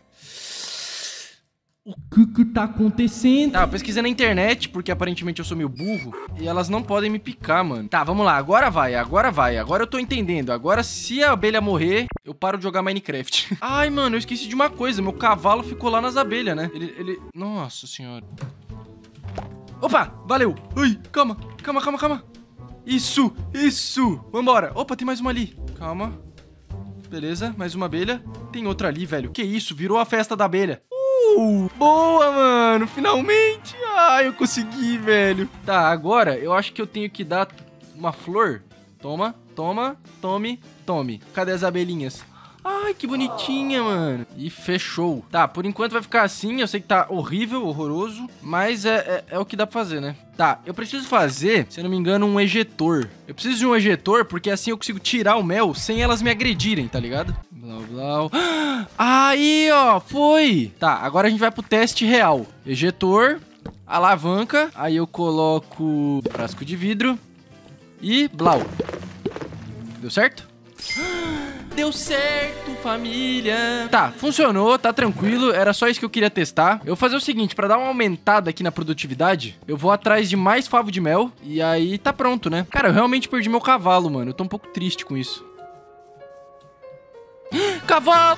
O que que tá acontecendo? Tá, eu pesquisei na internet, porque aparentemente eu sou meio burro. E elas não podem me picar, mano. Tá, vamos lá, agora vai, agora vai. Agora eu tô entendendo. Agora, se a abelha morrer, eu paro de jogar Minecraft. Ai, mano, eu esqueci de uma coisa. Meu cavalo ficou lá nas abelhas, né? Ele, ele... Nossa senhora. Opa, valeu. Ui, calma, calma, calma, calma. Isso, isso. Vambora. Opa, tem mais uma ali. Calma. Beleza, mais uma abelha. Tem outra ali, velho. Que isso, virou a festa da abelha. Uh, boa, mano, finalmente. Ai, eu consegui, velho. Tá, agora eu acho que eu tenho que dar uma flor. Toma, toma, tome, tome. Cadê as abelhinhas? Ai, que bonitinha, mano. E fechou. Tá, por enquanto vai ficar assim. Eu sei que tá horrível, horroroso, mas é, é, é o que dá pra fazer, né? Tá, eu preciso fazer, se eu não me engano, um ejetor. Eu preciso de um ejetor porque assim eu consigo tirar o mel sem elas me agredirem, tá ligado? Blá, blá. Aí, ó, foi. Tá, agora a gente vai pro teste real. Ejetor, alavanca. Aí eu coloco frasco de vidro e blau. Deu certo? Deu certo, família. Tá, funcionou, tá tranquilo. Era só isso que eu queria testar. Eu vou fazer o seguinte, pra dar uma aumentada aqui na produtividade, eu vou atrás de mais favo de mel. E aí tá pronto, né? Cara, eu realmente perdi meu cavalo, mano. Eu tô um pouco triste com isso. Cavalo!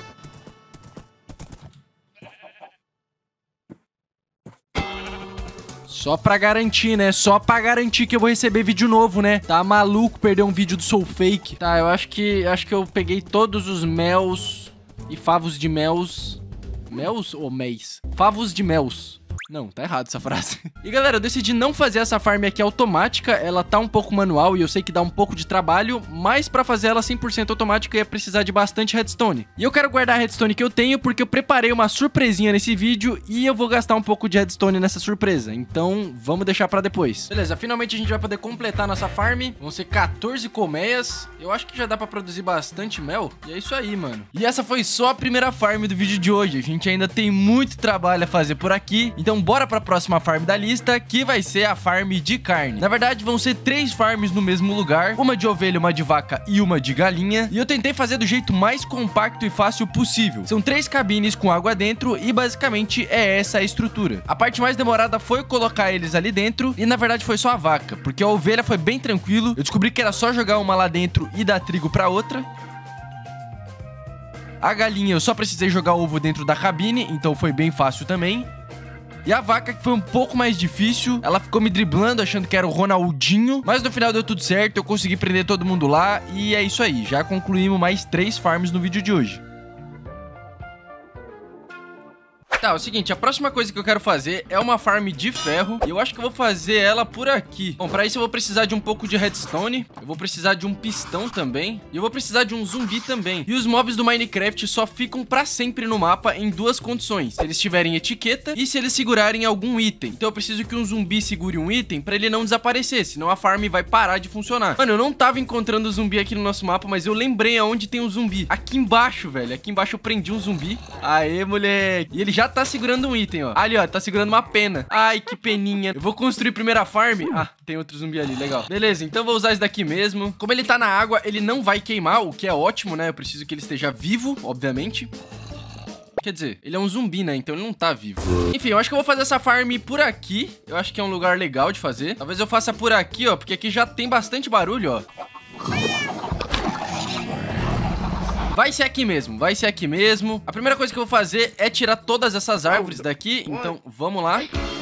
Só pra garantir, né? Só pra garantir que eu vou receber vídeo novo, né? Tá maluco perder um vídeo do Soul Fake. Tá, eu acho que acho que eu peguei todos os mels e favos de mels. Mels ou mês? Favos de mels. Não, tá errado essa frase. E galera, eu decidi não fazer essa farm aqui automática. Ela tá um pouco manual e eu sei que dá um pouco de trabalho, mas pra fazer ela cem por cento automática ia precisar de bastante redstone. E eu quero guardar a redstone que eu tenho porque eu preparei uma surpresinha nesse vídeo e eu vou gastar um pouco de redstone nessa surpresa. Então vamos deixar pra depois. Beleza, finalmente a gente vai poder completar nossa farm. Vão ser quatorze colmeias. Eu acho que já dá pra produzir bastante mel. E é isso aí, mano. E essa foi só a primeira farm do vídeo de hoje. A gente ainda tem muito trabalho a fazer por aqui. Então bora pra próxima farm da lista, que vai ser a farm de carne. Na verdade, vão ser três farms no mesmo lugar. Uma de ovelha, uma de vaca e uma de galinha. E eu tentei fazer do jeito mais compacto e fácil possível. São três cabines com água dentro e basicamente é essa a estrutura. A parte mais demorada foi colocar eles ali dentro e na verdade foi só a vaca, porque a ovelha foi bem tranquilo. Eu descobri que era só jogar uma lá dentro e dar trigo pra outra. A galinha eu só precisei jogar ovo dentro da cabine, então foi bem fácil também. E a vaca, que foi um pouco mais difícil, ela ficou me driblando, achando que era o Ronaldinho. Mas no final deu tudo certo, eu consegui prender todo mundo lá. E é isso aí, já concluímos mais três farms no vídeo de hoje. Tá, é o seguinte, a próxima coisa que eu quero fazer é uma farm de ferro. E eu acho que eu vou fazer ela por aqui. Bom, pra isso eu vou precisar de um pouco de redstone. Eu vou precisar de um pistão também. E eu vou precisar de um zumbi também. E os mobs do Minecraft só ficam pra sempre no mapa em duas condições. Se eles tiverem etiqueta e se eles segurarem algum item. Então eu preciso que um zumbi segure um item pra ele não desaparecer, senão a farm vai parar de funcionar. Mano, eu não tava encontrando zumbi aqui no nosso mapa, mas eu lembrei aonde tem um zumbi. Aqui embaixo, velho. Aqui embaixo eu prendi um zumbi. Aê, moleque. E ele já tá segurando um item, ó. Ali, ó, tá segurando uma pena. Ai, que peninha. Eu vou construir primeiro a farm. Ah, tem outro zumbi ali, legal. Beleza, então eu vou usar esse daqui mesmo. Como ele tá na água, ele não vai queimar, o que é ótimo, né? Eu preciso que ele esteja vivo, obviamente. Quer dizer, ele é um zumbi, né? Então ele não tá vivo. Enfim, eu acho que eu vou fazer essa farm por aqui. Eu acho que é um lugar legal de fazer. Talvez eu faça por aqui, ó, porque aqui já tem bastante barulho, ó. Vai ser aqui mesmo, vai ser aqui mesmo. A primeira coisa que eu vou fazer é tirar todas essas árvores daqui. Então, vamos lá.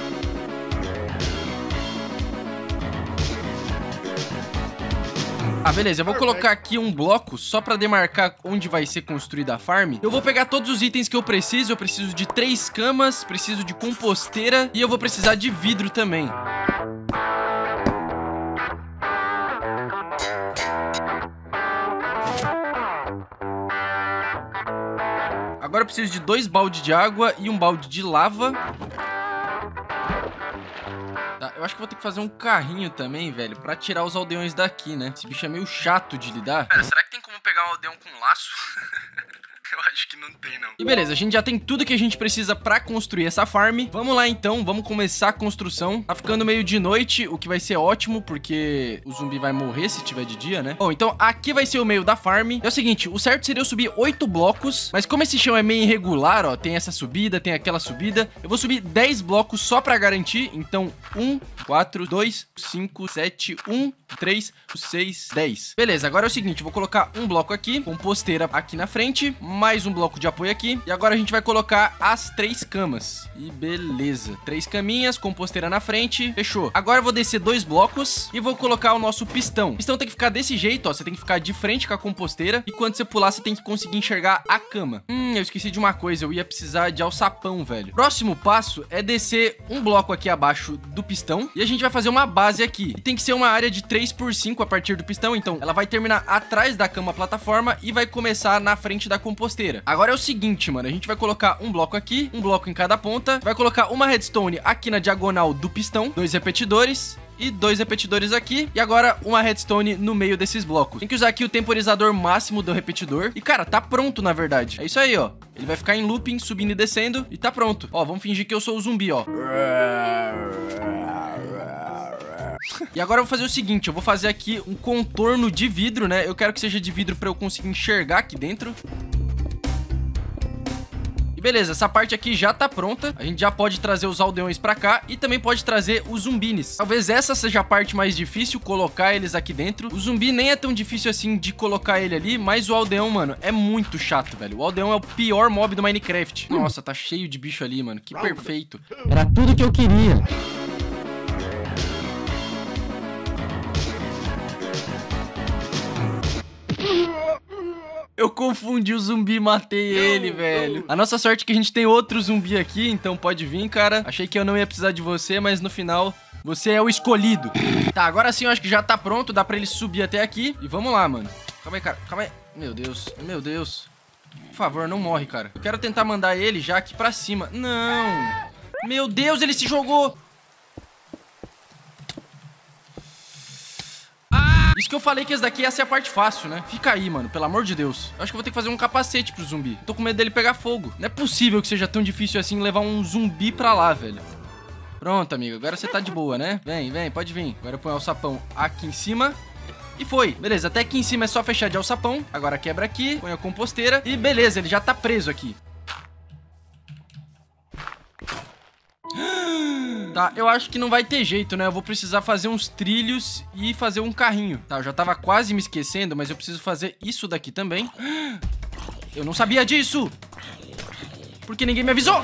Ah, beleza, eu vou colocar aqui um bloco só pra demarcar onde vai ser construída a farm. Eu vou pegar todos os itens que eu preciso. Eu preciso de três camas, preciso de composteira e eu vou precisar de vidro também. Agora eu preciso de dois baldes de água e um balde de lava. Tá, eu acho que vou ter que fazer um carrinho também, velho, pra tirar os aldeões daqui, né? Esse bicho é meio chato de lidar. Pera, será que tem como pegar um aldeão com laço? Eu acho que não tem, não. E beleza, a gente já tem tudo que a gente precisa pra construir essa farm. Vamos lá, então. Vamos começar a construção. Tá ficando meio de noite, o que vai ser ótimo, porque o zumbi vai morrer se tiver de dia, né? Bom, então aqui vai ser o meio da farm. É o seguinte, o certo seria eu subir oito blocos, mas como esse chão é meio irregular, ó, tem essa subida, tem aquela subida, eu vou subir dez blocos só pra garantir. Então, um, quatro, dois, cinco, sete, um, três, seis, dez. Beleza, agora é o seguinte, eu vou colocar um bloco aqui, composteira aqui na frente, mais um bloco de apoio aqui. E agora a gente vai colocar as três camas. E beleza. Três caminhas, composteira na frente. Fechou. Agora eu vou descer dois blocos e vou colocar o nosso pistão. O pistão tem que ficar desse jeito, ó. Você tem que ficar de frente com a composteira. E quando você pular, você tem que conseguir enxergar a cama. Hum, eu esqueci de uma coisa. Eu ia precisar de alçapão, velho. Próximo passo é descer um bloco aqui abaixo do pistão. E a gente vai fazer uma base aqui. E tem que ser uma área de três por cinco a partir do pistão. Então, ela vai terminar atrás da cama plataforma e vai começar na frente da composteira. Agora é o seguinte, mano, a gente vai colocar um bloco aqui, um bloco em cada ponta, vai colocar uma redstone aqui na diagonal do pistão, dois repetidores e dois repetidores aqui, e agora uma redstone no meio desses blocos. Tem que usar aqui o temporizador máximo do repetidor, e cara, tá pronto na verdade. É isso aí, ó, ele vai ficar em looping, subindo e descendo, e tá pronto. Ó, vamos fingir que eu sou o zumbi, ó. E agora eu vou fazer o seguinte, eu vou fazer aqui um contorno de vidro, né? Eu quero que seja de vidro pra eu conseguir enxergar aqui dentro. Beleza, essa parte aqui já tá pronta. A gente já pode trazer os aldeões pra cá e também pode trazer os zumbines. Talvez essa seja a parte mais difícil, colocar eles aqui dentro. O zumbi nem é tão difícil assim de colocar ele ali, mas o aldeão, mano, é muito chato, velho. O aldeão é o pior mob do Minecraft. Nossa, tá cheio de bicho ali, mano. Que perfeito. Era tudo que eu queria. Eu confundi o zumbi e matei ele, velho. A nossa sorte é que a gente tem outro zumbi aqui, então pode vir, cara. Achei que eu não ia precisar de você, mas no final você é o escolhido. Tá, agora sim eu acho que já tá pronto, dá pra ele subir até aqui. E vamos lá, mano. Calma aí, cara, calma aí. Meu Deus, meu Deus. Por favor, não morre, cara. Eu quero tentar mandar ele já aqui pra cima. Não. Meu Deus, ele se jogou. Isso que eu falei que esse daqui ia ser a parte fácil, né? Fica aí, mano, pelo amor de Deus. Eu acho que eu vou ter que fazer um capacete pro zumbi. Tô com medo dele pegar fogo. Não é possível que seja tão difícil assim levar um zumbi pra lá, velho. Pronto, amigo. Agora você tá de boa, né? Vem, vem, pode vir. Agora põe o alçapão aqui em cima. E foi. Beleza, até aqui em cima é só fechar de alçapão. Agora quebra aqui, põe a composteira. E beleza, ele já tá preso aqui. Tá, eu acho que não vai ter jeito, né? Eu vou precisar fazer uns trilhos e fazer um carrinho. Tá, eu já tava quase me esquecendo, mas eu preciso fazer isso daqui também. Eu não sabia disso! Porque ninguém me avisou!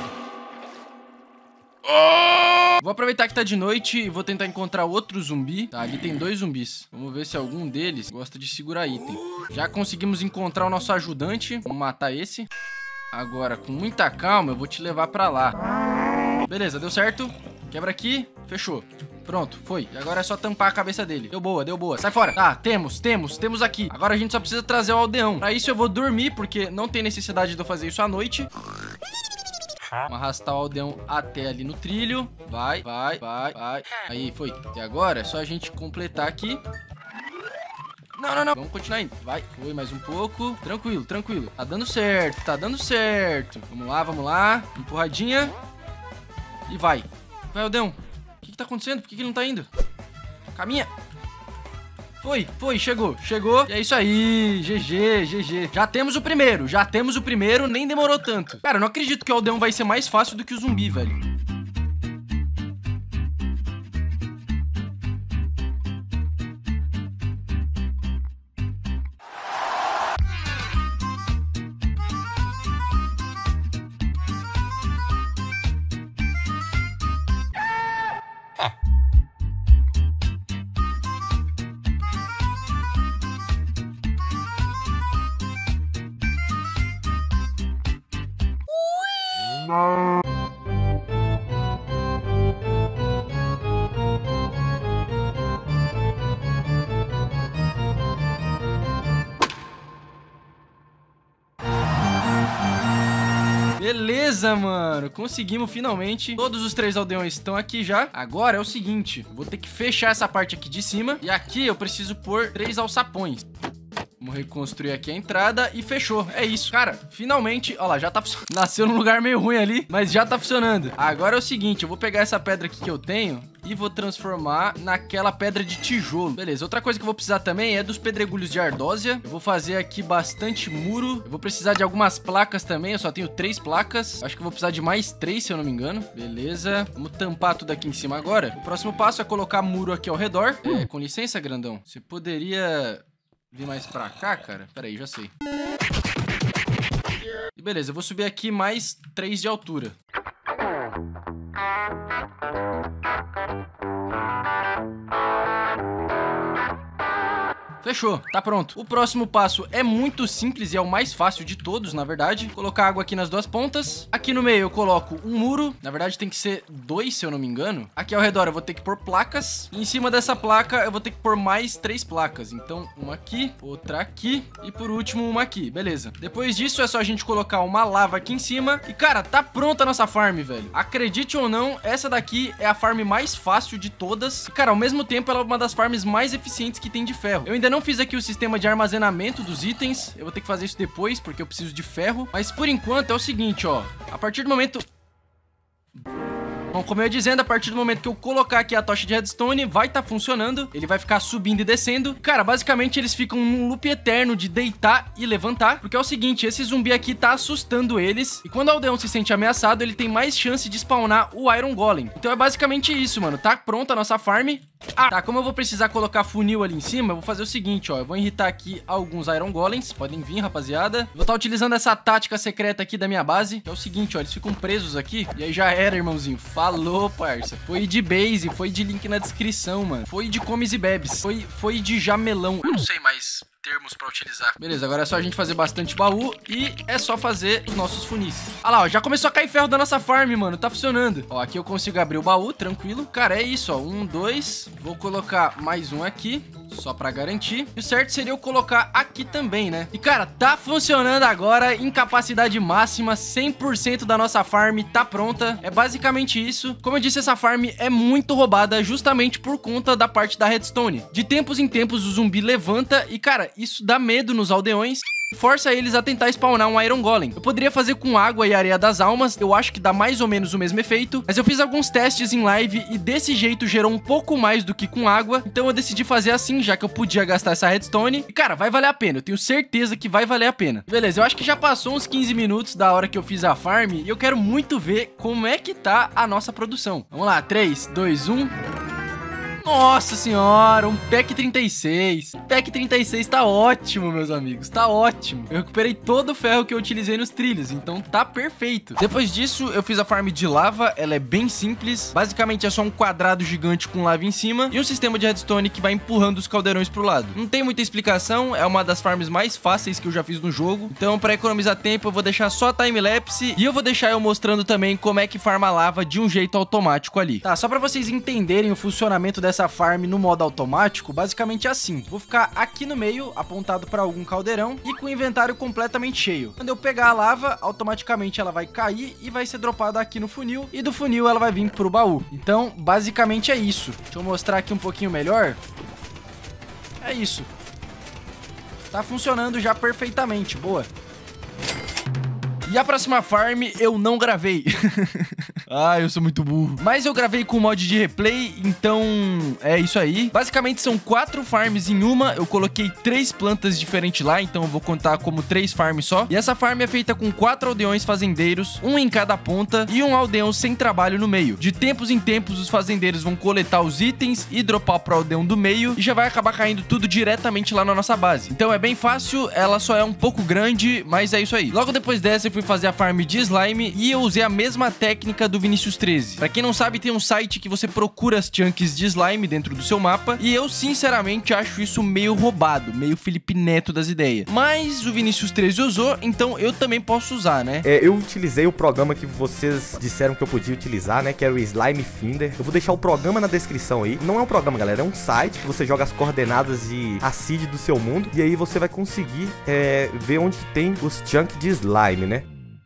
Vou aproveitar que tá de noite e vou tentar encontrar outro zumbi. Tá, ali tem dois zumbis. Vamos ver se algum deles gosta de segurar item. Já conseguimos encontrar o nosso ajudante. Vamos matar esse. Agora, com muita calma, eu vou te levar pra lá. Beleza, deu certo. Quebra aqui, fechou. Pronto, foi. E agora é só tampar a cabeça dele. Deu boa, deu boa. Sai fora. Tá, temos, temos, temos aqui. Agora a gente só precisa trazer o aldeão. Pra isso eu vou dormir, porque não tem necessidade de eu fazer isso à noite. Vamos arrastar o aldeão até ali no trilho. Vai, vai, vai, vai. Aí, foi. E agora é só a gente completar aqui. Não, não, não. Vamos continuar indo. Vai, foi mais um pouco. Tranquilo, tranquilo. Tá dando certo, tá dando certo. Vamos lá, vamos lá. Empurradinha. E vai. Vai, aldeão. O que que tá acontecendo? Por que que ele não tá indo? Caminha. Foi, foi, chegou, chegou. E é isso aí, G G, G G. Já temos o primeiro, já temos o primeiro, nem demorou tanto. Cara, eu não acredito que o aldeão vai ser mais fácil do que o zumbi, velho. Beleza, mano. Conseguimos finalmente. Todos os três aldeões estão aqui já. Agora é o seguinte. Vou ter que fechar essa parte aqui de cima. E aqui eu preciso pôr três alçapões. Vamos reconstruir aqui a entrada e fechou. É isso. Cara, finalmente... Ó lá, já tá funcionando. Nasceu num lugar meio ruim ali, mas já tá funcionando. Agora é o seguinte, eu vou pegar essa pedra aqui que eu tenho e vou transformar naquela pedra de tijolo. Beleza, outra coisa que eu vou precisar também é dos pedregulhos de ardósia. Eu vou fazer aqui bastante muro. Eu vou precisar de algumas placas também. Eu só tenho três placas. Acho que eu vou precisar de mais três, se eu não me engano. Beleza. Vamos tampar tudo aqui em cima agora. O próximo passo é colocar muro aqui ao redor. É, com licença, grandão. Você poderia... vir mais pra cá, cara? Pera aí, já sei. E beleza, eu vou subir aqui mais três de altura. Fechou, tá pronto. O próximo passo é muito simples e é o mais fácil de todos, na verdade. Colocar água aqui nas duas pontas. Aqui no meio eu coloco um muro. Na verdade tem que ser dois, se eu não me engano. Aqui ao redor eu vou ter que pôr placas. E em cima dessa placa eu vou ter que pôr mais três placas. Então, uma aqui, outra aqui e por último uma aqui. Beleza. Depois disso é só a gente colocar uma lava aqui em cima. E cara, tá pronta a nossa farm, velho. Acredite ou não, essa daqui é a farm mais fácil de todas. E cara, ao mesmo tempo ela é uma das farms mais eficientes que tem de ferro. Eu ainda não fiz aqui o sistema de armazenamento dos itens. Eu vou ter que fazer isso depois, porque eu preciso de ferro. Mas por enquanto é o seguinte, ó. A partir do momento... Bom, como eu ia dizendo, a partir do momento que eu colocar aqui a tocha de redstone, vai estar tá funcionando. Ele vai ficar subindo e descendo. Cara, basicamente eles ficam num loop eterno de deitar e levantar. Porque é o seguinte, esse zumbi aqui tá assustando eles. E quando o aldeão se sente ameaçado, ele tem mais chance de spawnar o Iron Golem. Então é basicamente isso, mano. Tá pronta a nossa farm. Ah, tá, como eu vou precisar colocar funil ali em cima, eu vou fazer o seguinte, ó. Eu vou irritar aqui alguns Iron Golems. Podem vir, rapaziada. Vou estar utilizando essa tática secreta aqui da minha base. Que é o seguinte, ó. Eles ficam presos aqui. E aí já era, irmãozinho. Falou, parça. Foi de base, foi de link na descrição, mano. Foi de comes e bebes. Foi, foi de jamelão. Eu não sei mais termos pra utilizar. Beleza, agora é só a gente fazer bastante baú e é só fazer os nossos funis. Olha lá, ó, já começou a cair ferro da nossa farm, mano. Tá funcionando. Ó, aqui eu consigo abrir o baú, tranquilo. Cara, é isso, ó. Um, dois. Vou colocar mais um aqui, só pra garantir. E o certo seria eu colocar aqui também, né? E, cara, tá funcionando agora em capacidade máxima. cem por cento da nossa farm tá pronta. É basicamente isso. Como eu disse, essa farm é muito roubada justamente por conta da parte da redstone. De tempos em tempos, o zumbi levanta e, cara, isso dá medo nos aldeões. Força eles a tentar spawnar um Iron Golem. Eu poderia fazer com água e areia das almas. Eu acho que dá mais ou menos o mesmo efeito. Mas eu fiz alguns testes em live e desse jeito gerou um pouco mais do que com água. Então eu decidi fazer assim, já que eu podia gastar essa redstone. E cara, vai valer a pena. Eu tenho certeza que vai valer a pena. Beleza, eu acho que já passou uns quinze minutos da hora que eu fiz a farm. E eu quero muito ver como é que tá a nossa produção. Vamos lá, três, dois, um... Nossa senhora, um pack trinta e seis. Pack trinta e seis tá ótimo, meus amigos, tá ótimo. Eu recuperei todo o ferro que eu utilizei nos trilhos, então tá perfeito. Depois disso, eu fiz a farm de lava, ela é bem simples. Basicamente é só um quadrado gigante com lava em cima e um sistema de redstone que vai empurrando os caldeirões pro lado. Não tem muita explicação, é uma das farms mais fáceis que eu já fiz no jogo. Então, pra economizar tempo, eu vou deixar só a time-lapse e eu vou deixar eu mostrando também como é que farma lava de um jeito automático ali. Tá, só pra vocês entenderem o funcionamento dessa farm no modo automático, basicamente é assim. Vou ficar aqui no meio, apontado pra algum caldeirão e com o inventário completamente cheio. Quando eu pegar a lava, automaticamente ela vai cair e vai ser dropada aqui no funil e do funil ela vai vir pro baú. Então, basicamente é isso. Deixa eu mostrar aqui um pouquinho melhor. É isso. Tá funcionando já perfeitamente, boa. E a próxima farm eu não gravei. Ah, eu sou muito burro. Mas eu gravei com mod de replay, então é isso aí. Basicamente são quatro farms em uma. Eu coloquei três plantas diferentes lá, então eu vou contar como três farms só. E essa farm é feita com quatro aldeões fazendeiros, um em cada ponta e um aldeão sem trabalho no meio. De tempos em tempos, os fazendeiros vão coletar os itens e dropar pro aldeão do meio e já vai acabar caindo tudo diretamente lá na nossa base. Então é bem fácil, ela só é um pouco grande, mas é isso aí. Logo depois dessa eu fui fazer a farm de slime e eu usei a mesma técnica do Vinicius treze. Pra quem não sabe, tem um site que você procura as chunks de slime dentro do seu mapa e eu sinceramente acho isso meio roubado, meio Felipe Neto das ideias. Mas o Vinicius treze usou, então eu também posso usar, né? É, eu utilizei o programa que vocês disseram que eu podia utilizar, né? Que era o Slime Finder. Eu vou deixar o programa na descrição aí. Não é um programa, galera, é um site que você joga as coordenadas de a seed do seu mundo e aí você vai conseguir é, ver onde tem os chunks de slime, né?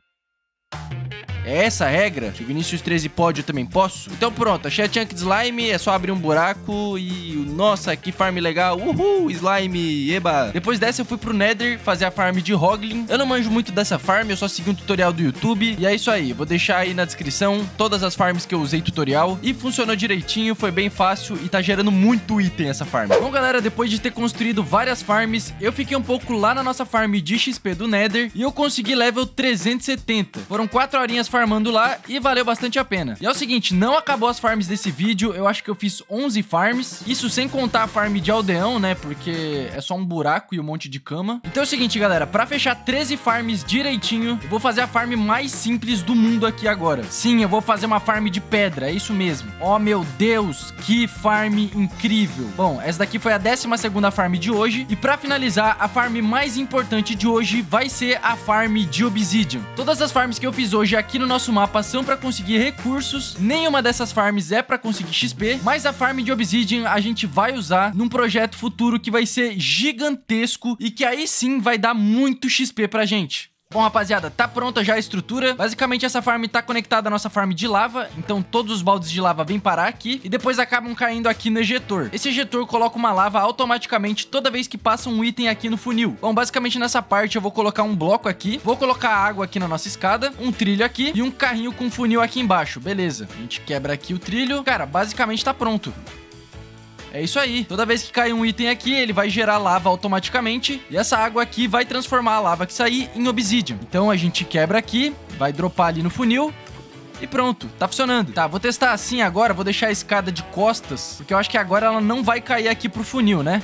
É essa a regra? Se o Vinicius treze pode, eu também posso? Então pronto, achei a chunk de slime, é só abrir um buraco e... Nossa, que farm legal, uhul, slime, eba! Depois dessa eu fui pro Nether fazer a farm de Hoglin. Eu não manjo muito dessa farm, eu só segui um tutorial do YouTube. E é isso aí, vou deixar aí na descrição todas as farms que eu usei tutorial. E funcionou direitinho, foi bem fácil e tá gerando muito item essa farm. Bom galera, depois de ter construído várias farms, eu fiquei um pouco lá na nossa farm de X P do Nether e eu consegui level trezentos e setenta. Foram quatro horinhas farmando lá e valeu bastante a pena. E é o seguinte, não acabou as farms desse vídeo, eu acho que eu fiz onze farms, isso sem contar a farm de aldeão, né, porque é só um buraco e um monte de cama. Então é o seguinte, galera, pra fechar treze farms direitinho, eu vou fazer a farm mais simples do mundo aqui agora. Sim, eu vou fazer uma farm de pedra, é isso mesmo. Oh, meu Deus, que farm incrível. Bom, essa daqui foi a décima segunda farm de hoje, e pra finalizar, a farm mais importante de hoje vai ser a farm de Obsidian. Todas as farms que eu fiz hoje aqui no nosso mapa são pra conseguir recursos, nenhuma dessas farms é pra conseguir X P, mas a farm de Obsidian a gente vai usar num projeto futuro que vai ser gigantesco e que aí sim vai dar muito X P pra gente. Bom, rapaziada, tá pronta já a estrutura. Basicamente, essa farm tá conectada à nossa farm de lava. Então, todos os baldes de lava vêm parar aqui e depois acabam caindo aqui no ejetor. Esse ejetor coloca uma lava automaticamente toda vez que passa um item aqui no funil. Bom, basicamente, nessa parte eu vou colocar um bloco aqui. Vou colocar água aqui na nossa escada, um trilho aqui e um carrinho com funil aqui embaixo. Beleza, a gente quebra aqui o trilho. Cara, basicamente tá pronto. É isso aí. Toda vez que cai um item aqui, ele vai gerar lava automaticamente. E essa água aqui vai transformar a lava que sair em obsidian. Então a gente quebra aqui, vai dropar ali no funil. E pronto, tá funcionando. Tá, vou testar assim agora, vou deixar a escada de costas, porque eu acho que agora ela não vai cair aqui pro funil, né?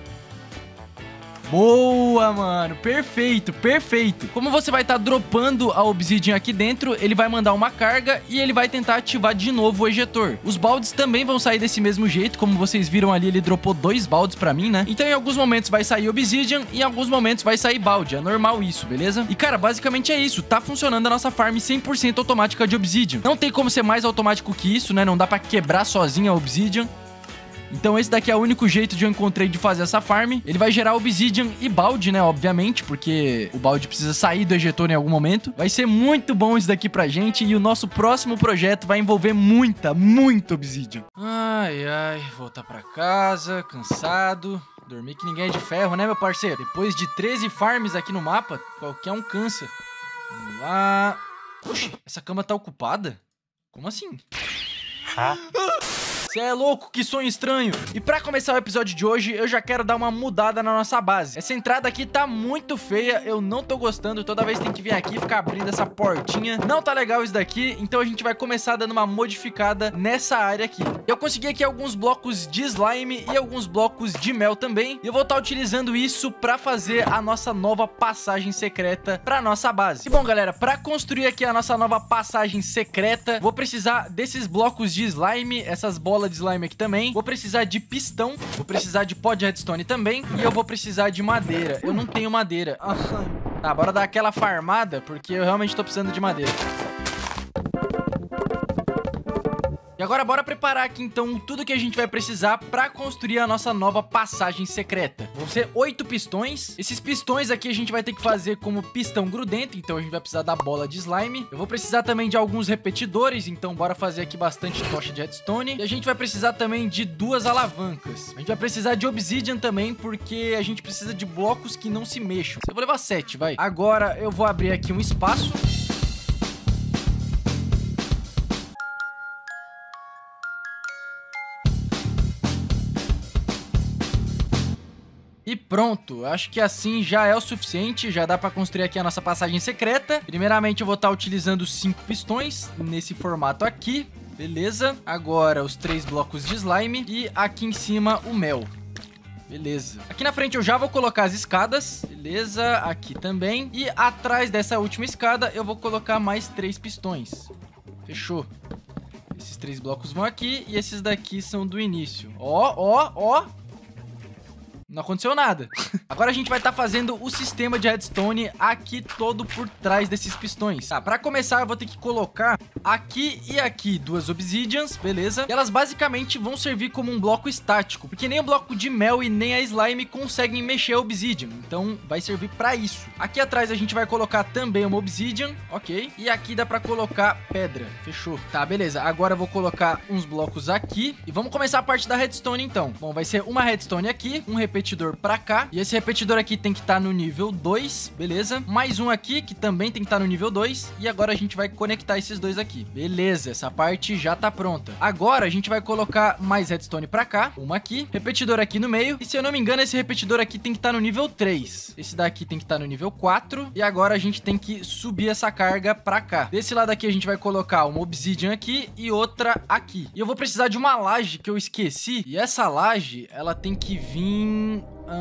Boa, mano, perfeito, perfeito. Como você vai estar tá dropando a obsidian aqui dentro, ele vai mandar uma carga e ele vai tentar ativar de novo o ejetor. Os baldes também vão sair desse mesmo jeito, como vocês viram ali, ele dropou dois baldes pra mim, né? Então em alguns momentos vai sair obsidian e em alguns momentos vai sair balde, é normal isso, beleza? E cara, basicamente é isso, tá funcionando a nossa farm cem por cento automática de obsidian. Não tem como ser mais automático que isso, né? Não dá pra quebrar sozinho a obsidian. Então esse daqui é o único jeito de eu encontrei de fazer essa farm. Ele vai gerar obsidian e balde, né, obviamente, porque o balde precisa sair do ejetor em algum momento. Vai ser muito bom isso daqui pra gente e o nosso próximo projeto vai envolver muita, muita obsidian. Ai, ai, voltar pra casa, cansado. Dormir que ninguém é de ferro, né, meu parceiro? Depois de treze farms aqui no mapa, qualquer um cansa. Vamos lá. Oxi, essa cama tá ocupada? Como assim? Ah. Você é louco, que sonho estranho. E pra começar o episódio de hoje, eu já quero dar uma mudada na nossa base. Essa entrada aqui tá muito feia, eu não tô gostando. Toda vez tem que vir aqui e ficar abrindo essa portinha. Não tá legal isso daqui, então a gente vai começar dando uma modificada nessa área aqui. Eu consegui aqui alguns blocos de slime e alguns blocos de mel também. E eu vou estar utilizando isso pra fazer a nossa nova passagem secreta pra nossa base. E bom, galera, pra construir aqui a nossa nova passagem secreta, vou precisar desses blocos de slime, essas bolas de slime aqui também. Vou precisar de pistão, vou precisar de pó de redstone também. E eu vou precisar de madeira. Eu não tenho madeira. Ah, tá, bora dar aquela farmada, porque eu realmente tô precisando de madeira. E agora bora preparar aqui então tudo que a gente vai precisar pra construir a nossa nova passagem secreta. Vão ser oito pistões. Esses pistões aqui a gente vai ter que fazer como pistão grudento, então a gente vai precisar da bola de slime. Eu vou precisar também de alguns repetidores, então bora fazer aqui bastante tocha de redstone. E a gente vai precisar também de duas alavancas. A gente vai precisar de obsidian também, porque a gente precisa de blocos que não se mexam. Eu vou levar sete, vai. Agora eu vou abrir aqui um espaço. E pronto, acho que assim já é o suficiente, já dá pra construir aqui a nossa passagem secreta. Primeiramente eu vou estar utilizando cinco pistões nesse formato aqui, beleza? Agora os três blocos de slime e aqui em cima o mel. Beleza. Aqui na frente eu já vou colocar as escadas, beleza? Aqui também. E atrás dessa última escada eu vou colocar mais três pistões. Fechou. Esses três blocos vão aqui e esses daqui são do início. Ó, ó, ó. Não aconteceu nada. Agora a gente vai estar tá fazendo o sistema de redstone aqui todo por trás desses pistões. Tá, pra começar eu vou ter que colocar aqui e aqui duas obsidians, beleza? E elas basicamente vão servir como um bloco estático, porque nem o bloco de mel e nem a slime conseguem mexer a obsidian. Então vai servir pra isso. Aqui atrás a gente vai colocar também uma obsidian, ok? E aqui dá pra colocar pedra, fechou. Tá, beleza. Agora eu vou colocar uns blocos aqui e vamos começar a parte da redstone então. Bom, vai ser uma redstone aqui, um repetidor pra cá, e esse repetidor aqui tem que estar tá no nível dois, beleza? Mais um aqui, que também tem que estar tá no nível dois, e agora a gente vai conectar esses dois aqui, beleza? Essa parte já tá pronta. Agora a gente vai colocar mais redstone pra cá, uma aqui, repetidor aqui no meio, e se eu não me engano esse repetidor aqui tem que estar tá no nível três, esse daqui tem que estar tá no nível quatro, e agora a gente tem que subir essa carga pra cá. Desse lado aqui a gente vai colocar uma obsidian aqui e outra aqui. E eu vou precisar de uma laje que eu esqueci, e essa laje, ela tem que vir...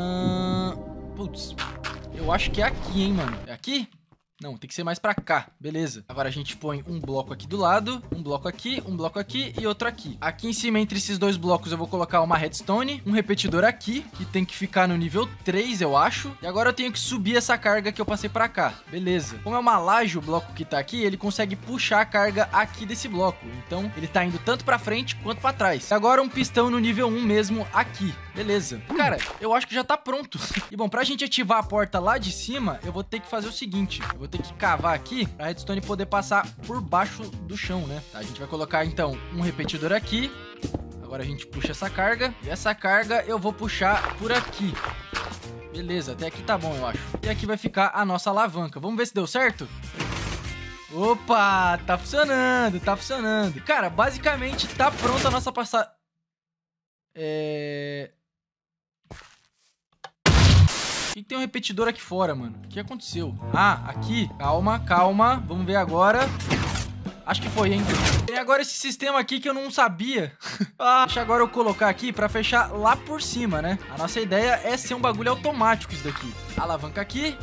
Uh... Putz, eu acho que é aqui, hein, mano. É aqui? Não, tem que ser mais pra cá, beleza. Agora a gente põe um bloco aqui do lado, um bloco aqui, um bloco aqui e outro aqui. Aqui em cima, entre esses dois blocos, eu vou colocar uma redstone, um repetidor aqui, que tem que ficar no nível três, eu acho. E agora eu tenho que subir essa carga que eu passei pra cá, beleza. Como é uma laje o bloco que tá aqui, ele consegue puxar a carga aqui desse bloco. Então, ele tá indo tanto pra frente quanto pra trás. E agora um pistão no nível um mesmo aqui, beleza. Cara, eu acho que já tá pronto. E bom, pra gente ativar a porta lá de cima, eu vou ter que fazer o seguinte. Eu vou ter que cavar aqui pra redstone poder passar por baixo do chão, né? Tá, a gente vai colocar então um repetidor aqui. Agora a gente puxa essa carga. E essa carga eu vou puxar por aqui. Beleza, até aqui tá bom, eu acho. E aqui vai ficar a nossa alavanca. Vamos ver se deu certo? Opa, tá funcionando, tá funcionando. Cara, basicamente tá pronta a nossa passagem. É... Por que tem um repetidor aqui fora, mano? O que aconteceu? Ah, aqui. Calma, calma. Vamos ver agora. Acho que foi, hein? Tem agora esse sistema aqui que eu não sabia. Ah, deixa agora eu colocar aqui pra fechar lá por cima, né? A nossa ideia é ser um bagulho automático isso daqui. Alavanca aqui.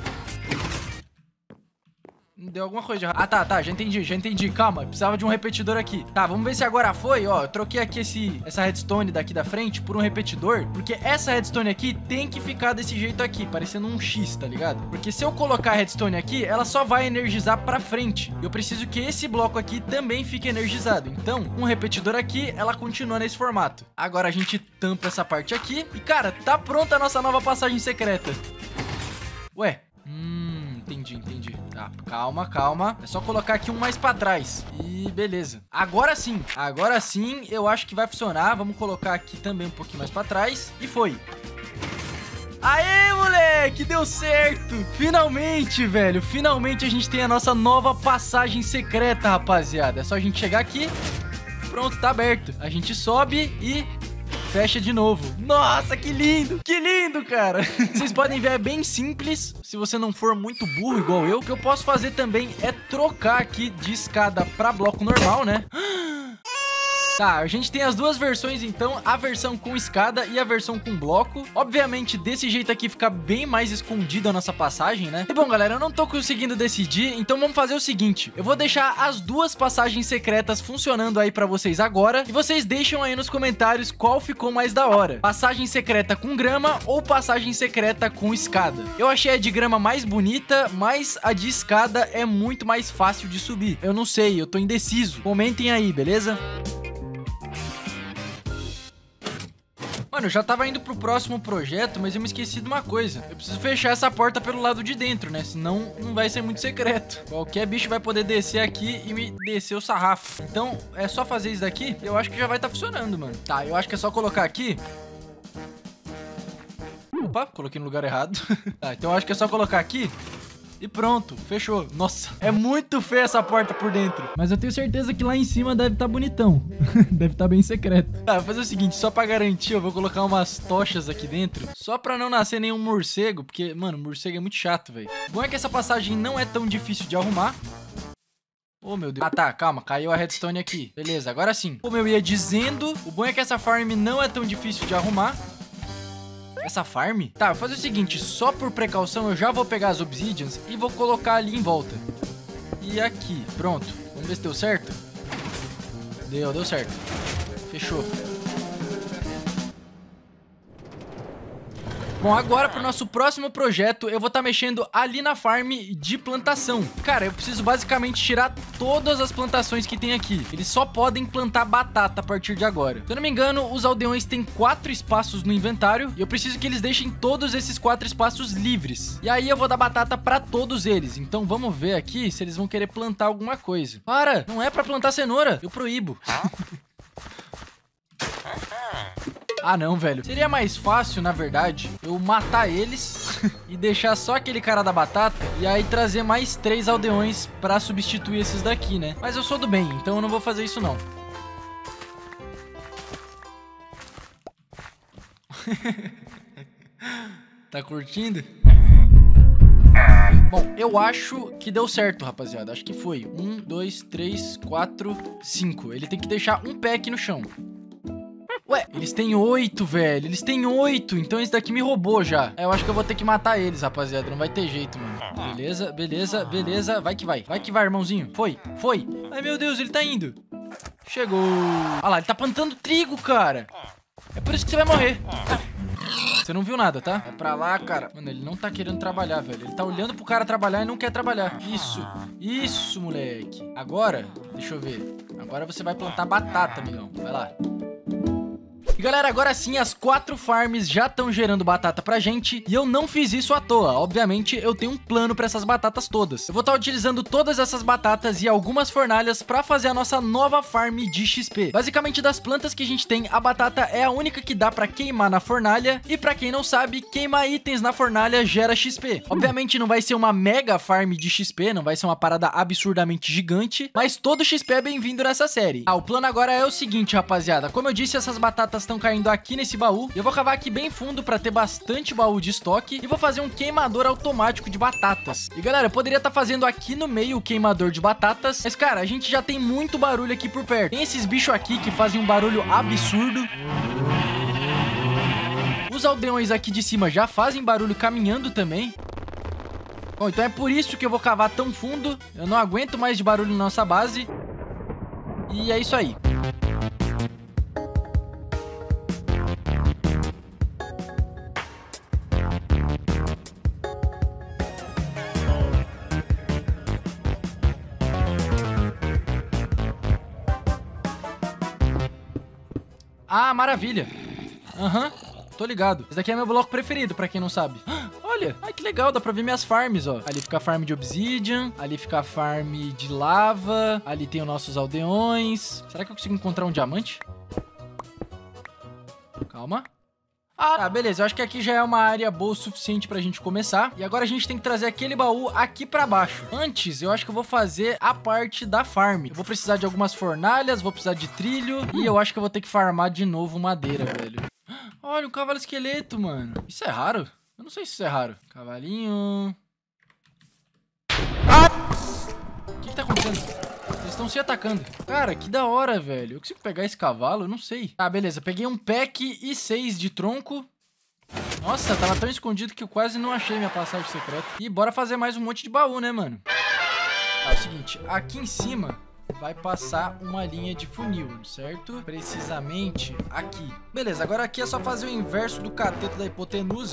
Deu alguma coisa de errado. Ah, tá, tá, já entendi, já entendi. Calma, precisava de um repetidor aqui. Tá, vamos ver se agora foi, ó. Eu troquei aqui esse, essa redstone daqui da frente por um repetidor, porque essa redstone aqui tem que ficar desse jeito aqui, parecendo um X, tá ligado? Porque se eu colocar a redstone aqui, ela só vai energizar pra frente. Eu preciso que esse bloco aqui também fique energizado. Então, um repetidor aqui, ela continua nesse formato. Agora a gente tampa essa parte aqui. E, cara, tá pronta a nossa nova passagem secreta. Ué. Hum, entendi, entendi. Tá, calma, calma. É só colocar aqui um mais pra trás. E beleza. Agora sim, agora sim eu acho que vai funcionar. Vamos colocar aqui também um pouquinho mais pra trás. E foi. Aê, moleque, deu certo. Finalmente, velho, finalmente a gente tem a nossa nova passagem secreta, rapaziada. É só a gente chegar aqui. Pronto, tá aberto. A gente sobe e fecha de novo. Nossa, que lindo! Que lindo, cara! Vocês podem ver, é bem simples. Se você não for muito burro igual eu, o que eu posso fazer também é trocar aqui de escada pra bloco normal, né? Tá, a gente tem as duas versões então, a versão com escada e a versão com bloco. Obviamente, desse jeito aqui fica bem mais escondida a nossa passagem, né? E bom, galera, eu não tô conseguindo decidir, então vamos fazer o seguinte. Eu vou deixar as duas passagens secretas funcionando aí pra vocês agora, e vocês deixam aí nos comentários qual ficou mais da hora. Passagem secreta com grama ou passagem secreta com escada. Eu achei a de grama mais bonita, mas a de escada é muito mais fácil de subir. Eu não sei, eu tô indeciso. Comentem aí, beleza? Mano, eu já tava indo pro próximo projeto, mas eu me esqueci de uma coisa. Eu preciso fechar essa porta pelo lado de dentro, né? Senão não vai ser muito secreto. Qualquer bicho vai poder descer aqui e me descer o sarrafo. Então, é só fazer isso daqui. Eu acho que já vai tá funcionando, mano. Tá, eu acho que é só colocar aqui. Opa, coloquei no lugar errado. Tá, então eu acho que é só colocar aqui. E pronto, fechou. Nossa, é muito feia essa porta por dentro. Mas eu tenho certeza que lá em cima deve estar bonitão. Deve estar bem secreto. Tá, vou fazer o seguinte, só pra garantir, eu vou colocar umas tochas aqui dentro. Só pra não nascer nenhum morcego, porque, mano, morcego é muito chato, velho. Bom é que essa passagem não é tão difícil de arrumar. Oh, meu Deus. Ah, tá, calma, caiu a redstone aqui. Beleza, agora sim. Como eu ia dizendo, o bom é que essa farm não é tão difícil de arrumar. Essa farm? Tá, vou fazer o seguinte, só por precaução eu já vou pegar as obsidians e vou colocar ali em volta. E aqui, pronto. Vamos ver se deu certo. Deu, deu certo. Fechou. Bom, agora pro nosso próximo projeto, eu vou estar mexendo ali na farm de plantação. Cara, eu preciso basicamente tirar todas as plantações que tem aqui. Eles só podem plantar batata a partir de agora. Se eu não me engano, os aldeões têm quatro espaços no inventário e eu preciso que eles deixem todos esses quatro espaços livres. E aí eu vou dar batata pra todos eles. Então vamos ver aqui se eles vão querer plantar alguma coisa. Para, não é pra plantar cenoura, eu proíbo. Ah, não, velho. Seria mais fácil, na verdade, eu matar eles e deixar só aquele cara da batata e aí trazer mais três aldeões pra substituir esses daqui, né? Mas eu sou do bem, então eu não vou fazer isso, não. Tá curtindo? Bom, eu acho que deu certo, rapaziada. Acho que foi. Um, dois, três, quatro, cinco. Ele tem que deixar um pé aqui no chão. Ué, eles têm oito, velho. Eles têm oito. Então esse daqui me roubou já. É, eu acho que eu vou ter que matar eles, rapaziada. Não vai ter jeito, mano. Beleza, beleza, beleza. Vai que vai. Vai que vai, irmãozinho. Foi, foi. Ai, meu Deus, ele tá indo. Chegou. Olha lá, ele tá plantando trigo, cara. É por isso que você vai morrer. Você não viu nada, tá? Vai pra lá, cara. Mano, ele não tá querendo trabalhar, velho. Ele tá olhando pro cara trabalhar e não quer trabalhar. Isso. Isso, moleque. Agora, deixa eu ver. Agora você vai plantar batata, amigão. Vai lá. E galera, agora sim as quatro farms já estão gerando batata pra gente e eu não fiz isso à toa. Obviamente eu tenho um plano pra essas batatas todas. Eu vou estar utilizando todas essas batatas e algumas fornalhas pra fazer a nossa nova farm de X P. Basicamente das plantas que a gente tem, a batata é a única que dá pra queimar na fornalha e pra quem não sabe, queimar itens na fornalha gera X P. Obviamente não vai ser uma mega farm de X P, não vai ser uma parada absurdamente gigante, mas todo X P é bem-vindo nessa série. Ah, o plano agora é o seguinte, rapaziada. Como eu disse, essas batatas estão caindo aqui nesse baú. Eu vou cavar aqui bem fundo pra ter bastante baú de estoque e vou fazer um queimador automático de batatas. E galera, eu poderia estar fazendo aqui no meio o queimador de batatas, mas cara, a gente já tem muito barulho aqui por perto. Tem esses bichos aqui que fazem um barulho absurdo. Os aldeões aqui de cima já fazem barulho caminhando também. Bom, então é por isso que eu vou cavar tão fundo. Eu não aguento mais de barulho na nossa base. E é isso aí. Ah, maravilha. Aham, uhum, tô ligado. Esse daqui é meu bloco preferido, pra quem não sabe. Olha, ai que legal, dá pra ver minhas farms, ó. Ali fica a farm de obsidian, ali fica a farm de lava, ali tem os nossos aldeões. Será que eu consigo encontrar um diamante? Calma. Ah, tá, beleza. Eu acho que aqui já é uma área boa o suficiente pra gente começar. E agora a gente tem que trazer aquele baú aqui pra baixo. Antes, eu acho que eu vou fazer a parte da farm. Eu vou precisar de algumas fornalhas, vou precisar de trilho. E eu acho que eu vou ter que farmar de novo madeira, velho. Olha, um cavalo esqueleto, mano. Isso é raro? Eu não sei se isso é raro. Cavalinho... O que que tá acontecendo? Eles estão se atacando. Cara, que da hora, velho. Eu consigo pegar esse cavalo? Eu não sei. Tá, beleza. Peguei um pack e seis de tronco. Nossa, tava tão escondido que eu quase não achei minha passagem secreta. E bora fazer mais um monte de baú, né, mano? Tá, é o seguinte. Aqui em cima vai passar uma linha de funil, certo? Precisamente aqui. Beleza, agora aqui é só fazer o inverso do cateto da hipotenusa.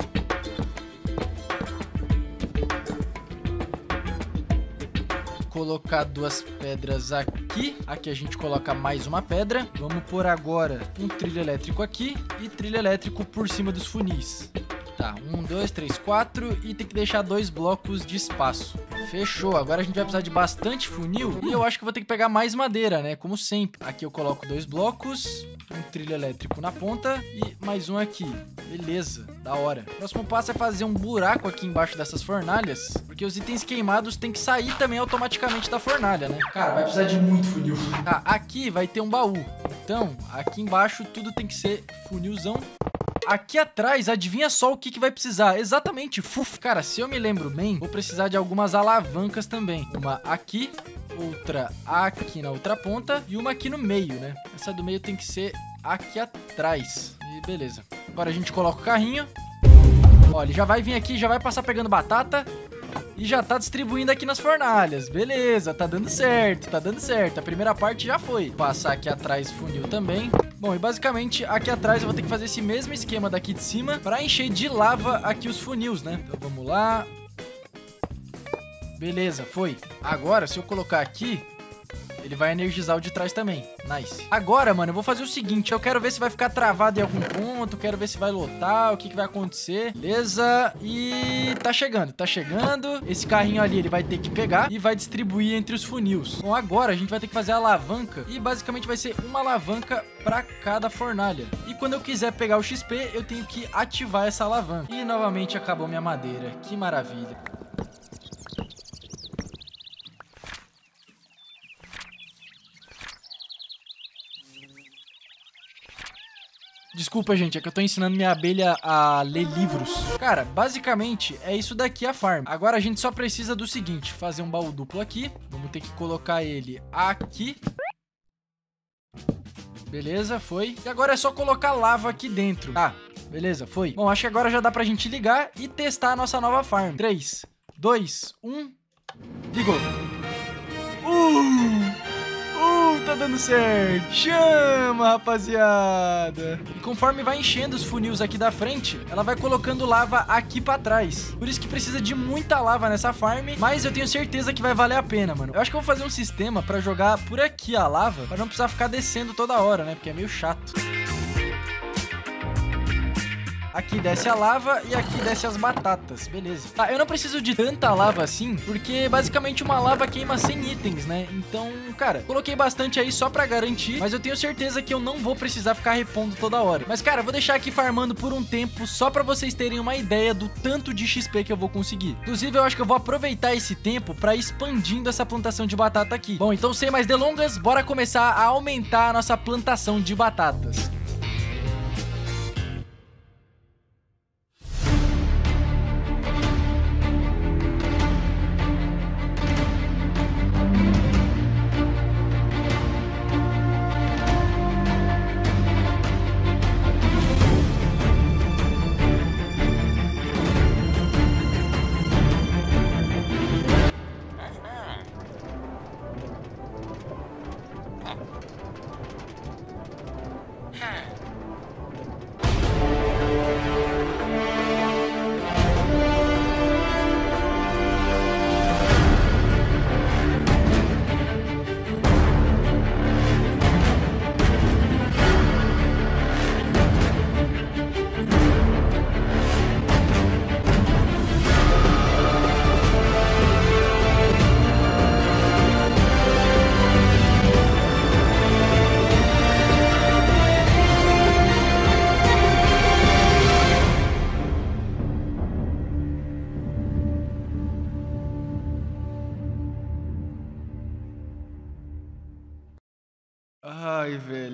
Colocar duas pedras aqui. Aqui a gente coloca mais uma pedra. Vamos pôr agora um trilho elétrico aqui e trilho elétrico por cima dos funis. Tá, um, dois, três, quatro e tem que deixar dois blocos de espaço. Fechou, agora a gente vai precisar de bastante funil e eu acho que vou ter que pegar mais madeira, né, como sempre. Aqui eu coloco dois blocos, um trilho elétrico na ponta e mais um aqui. Beleza, da hora. O próximo passo é fazer um buraco aqui embaixo dessas fornalhas, porque os itens queimados tem que sair também automaticamente da fornalha, né? Cara, vai precisar de muito funil. Tá, aqui vai ter um baú, então aqui embaixo tudo tem que ser funilzão. Aqui atrás, adivinha só o que, que vai precisar? Exatamente, fuf. Cara, se eu me lembro bem, vou precisar de algumas alavancas também. Uma aqui, outra aqui na outra ponta e uma aqui no meio, né? Essa do meio tem que ser aqui atrás. E beleza. Agora a gente coloca o carrinho. Ó, ele já vai vir aqui, já vai passar pegando batata. E já tá distribuindo aqui nas fornalhas. Beleza, tá dando certo, tá dando certo. A primeira parte já foi. Vou passar aqui atrás funil também. Bom, e basicamente aqui atrás eu vou ter que fazer esse mesmo esquema daqui de cima pra encher de lava aqui os funis, né? Então vamos lá. Beleza, foi. Agora, se eu colocar aqui, ele vai energizar o de trás também. Nice. Agora, mano, eu vou fazer o seguinte. Eu quero ver se vai ficar travado em algum ponto. Quero ver se vai lotar. O que, que vai acontecer. Beleza. E tá chegando, tá chegando. Esse carrinho ali, ele vai ter que pegar e vai distribuir entre os funils. Bom, agora a gente vai ter que fazer a alavanca. E basicamente vai ser uma alavanca pra cada fornalha. E quando eu quiser pegar o X P, eu tenho que ativar essa alavanca. E novamente acabou minha madeira. Que maravilha. Desculpa, gente, é que eu tô ensinando minha abelha a ler livros. Cara, basicamente é isso daqui a farm. Agora a gente só precisa do seguinte, fazer um baú duplo aqui. Vamos ter que colocar ele aqui. Beleza, foi. E agora é só colocar lava aqui dentro. Tá, beleza, foi. Bom, acho que agora já dá pra gente ligar e testar a nossa nova farm. três, dois, um... Ligou. Uh! Uh, tá dando certo. Chama, rapaziada. E conforme vai enchendo os funis aqui da frente, ela vai colocando lava aqui pra trás. Por isso que precisa de muita lava nessa farm, mas eu tenho certeza que vai valer a pena, mano. Eu acho que eu vou fazer um sistema pra jogar por aqui a lava, pra não precisar ficar descendo toda hora, né? Porque é meio chato. Aqui desce a lava e aqui desce as batatas, beleza. Tá, eu não preciso de tanta lava assim, porque basicamente uma lava queima cem itens, né? Então, cara, coloquei bastante aí só pra garantir, mas eu tenho certeza que eu não vou precisar ficar repondo toda hora. Mas, cara, eu vou deixar aqui farmando por um tempo, só pra vocês terem uma ideia do tanto de X P que eu vou conseguir. Inclusive, eu acho que eu vou aproveitar esse tempo pra ir expandindo essa plantação de batata aqui. Bom, então, sem mais delongas, bora começar a aumentar a nossa plantação de batatas.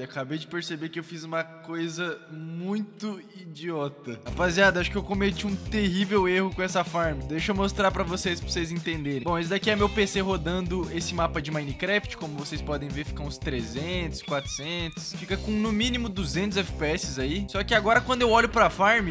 velho. Acabei de perceber que eu fiz uma coisa muito idiota. Rapaziada, acho que eu cometi um terrível erro com essa farm. Deixa eu mostrar pra vocês, pra vocês entenderem. Bom, esse daqui é meu P C rodando esse mapa de Minecraft. Como vocês podem ver, fica uns trezentos, quatrocentos. Fica com no mínimo duzentos F P S aí. Só que agora quando eu olho pra farm...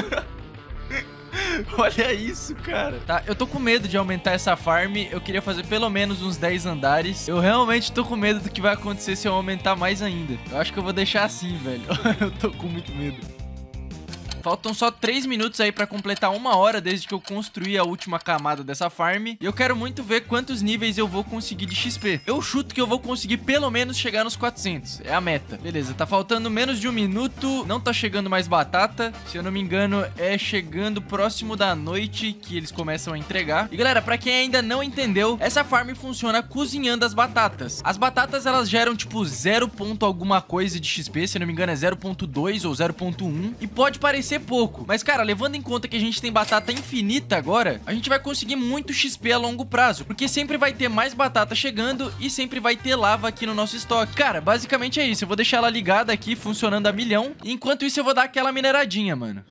Olha isso, cara. Tá, eu tô com medo de aumentar essa farm. Eu queria fazer pelo menos uns dez andares. Eu realmente tô com medo do que vai acontecer se eu aumentar mais ainda. Eu acho que eu vou deixar assim, velho. Eu tô com muito medo. Faltam só três minutos aí pra completar uma hora desde que eu construí a última camada dessa farm. E eu quero muito ver quantos níveis eu vou conseguir de X P. Eu chuto que eu vou conseguir pelo menos chegar nos quatrocentos. É a meta. Beleza, tá faltando menos de um minuto. Não tá chegando mais batata. Se eu não me engano, é chegando próximo da noite que eles começam a entregar. E galera, pra quem ainda não entendeu, essa farm funciona cozinhando as batatas. As batatas, elas geram tipo zero ponto alguma coisa de X P. Se eu não me engano, é zero ponto dois ou zero ponto um. E pode parecer pouco, mas cara, levando em conta que a gente tem batata infinita agora, a gente vai conseguir muito X P a longo prazo, porque sempre vai ter mais batata chegando e sempre vai ter lava aqui no nosso estoque. Cara, basicamente é isso, eu vou deixar ela ligada aqui, funcionando a milhão, e enquanto isso eu vou dar aquela mineradinha, mano.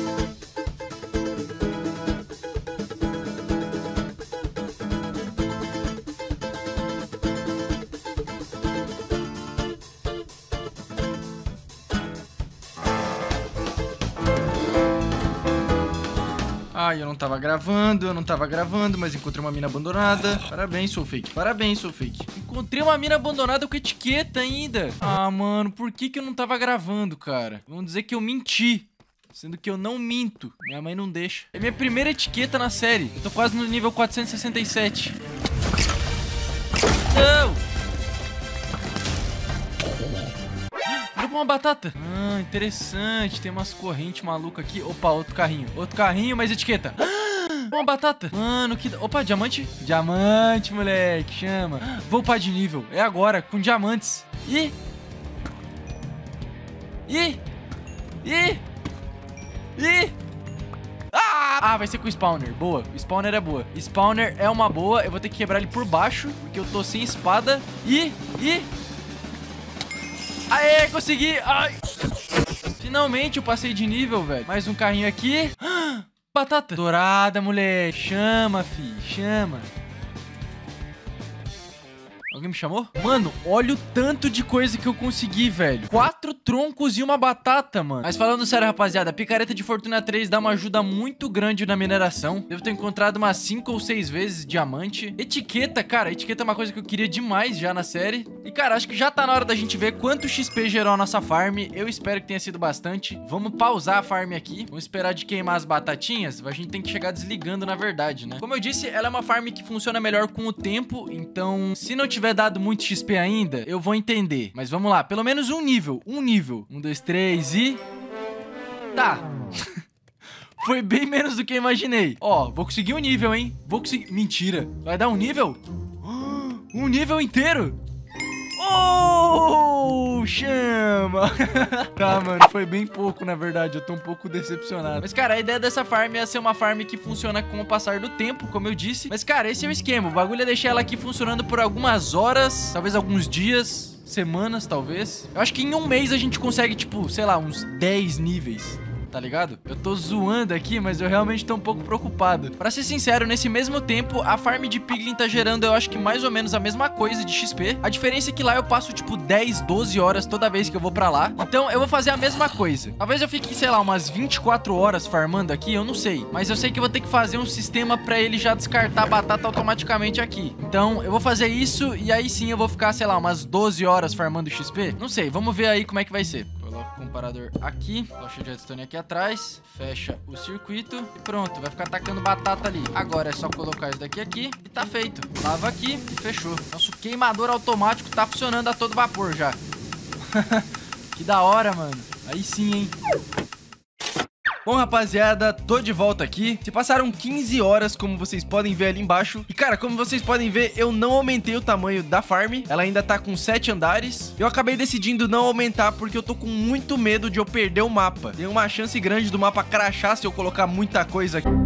Ai, eu não tava gravando, eu não tava gravando, mas encontrei uma mina abandonada. Parabéns, sou fake. Parabéns, sou fake. Encontrei uma mina abandonada com etiqueta ainda. Ah, mano, por que que eu não tava gravando, cara? Vão dizer que eu menti. Sendo que eu não minto. Minha mãe não deixa. É minha primeira etiqueta na série. Eu tô quase no nível quatrocentos e sessenta e sete. Não! Uma batata. Ah, interessante. Tem umas correntes malucas aqui. Opa, outro carrinho. Outro carrinho, mais etiqueta. Ah, uma batata. Mano, que... Opa, diamante. Diamante, moleque. Chama. Vou upar de nível. É agora, com diamantes. Ih. Ih. Ih. Ih. Ah! Ah, vai ser com o spawner. Boa. O spawner é boa. Spawner é uma boa. Eu vou ter que quebrar ele por baixo, porque eu tô sem espada. Ih. Ih. Aê, consegui! Ai. Finalmente eu passei de nível, velho. Mais um carrinho aqui. Ah, batata. Dourada, moleque. Chama, fi. Chama. Alguém me chamou? Mano, olha o tanto de coisa que eu consegui, velho. Quatro troncos e uma batata, mano. Mas falando sério, rapaziada, a picareta de Fortuna três dá uma ajuda muito grande na mineração. Devo ter encontrado umas cinco ou seis vezes diamante. Etiqueta, cara, etiqueta é uma coisa que eu queria demais já na série. E, cara, acho que já tá na hora da gente ver quanto X P gerou a nossa farm. Eu espero que tenha sido bastante. Vamos pausar a farm aqui. Vamos esperar de queimar as batatinhas. A gente tem que chegar desligando, na verdade, né? Como eu disse, ela é uma farm que funciona melhor com o tempo. Então, se não tiver dado muito X P ainda, eu vou entender. Mas vamos lá, pelo menos um nível. Um nível. Um, dois, três e... Tá. Foi bem menos do que eu imaginei. Ó, vou conseguir um nível, hein? Vou conseguir... Mentira. Vai dar um nível? Um nível inteiro? Oh, chama! Tá, mano, foi bem pouco, na verdade. Eu tô um pouco decepcionado. Mas, cara, a ideia dessa farm é ser uma farm que funciona com o passar do tempo, como eu disse. Mas, cara, esse é o esquema. O bagulho é deixar ela aqui funcionando por algumas horas, talvez alguns dias, semanas, talvez. Eu acho que em um mês a gente consegue, tipo, sei lá, uns dez níveis. Tá ligado? Eu tô zoando aqui, mas eu realmente tô um pouco preocupado. Pra ser sincero, nesse mesmo tempo, a farm de Piglin tá gerando, eu acho que mais ou menos a mesma coisa de X P. A diferença é que lá eu passo, tipo, dez, doze horas toda vez que eu vou pra lá. Então, eu vou fazer a mesma coisa. Talvez eu fique, sei lá, umas vinte e quatro horas farmando aqui, eu não sei. Mas eu sei que eu vou ter que fazer um sistema pra ele já descartar a batata automaticamente aqui. Então, eu vou fazer isso e aí sim eu vou ficar, sei lá, umas doze horas farmando X P. Não sei, vamos ver aí como é que vai ser. Coloca o comparador aqui, tocha de redstone aqui atrás, fecha o circuito e pronto, vai ficar atacando batata ali. Agora é só colocar isso daqui aqui e tá feito. Lava aqui e fechou. Nosso queimador automático tá funcionando a todo vapor já. Que da hora, mano. Aí sim, hein? Bom, rapaziada, tô de volta aqui. Se passaram quinze horas, como vocês podem ver ali embaixo. E, cara, como vocês podem ver, eu não aumentei o tamanho da farm. Ela ainda tá com sete andares. Eu acabei decidindo não aumentar porque eu tô com muito medo de eu perder o mapa. Tem uma chance grande do mapa crashar se eu colocar muita coisa aqui.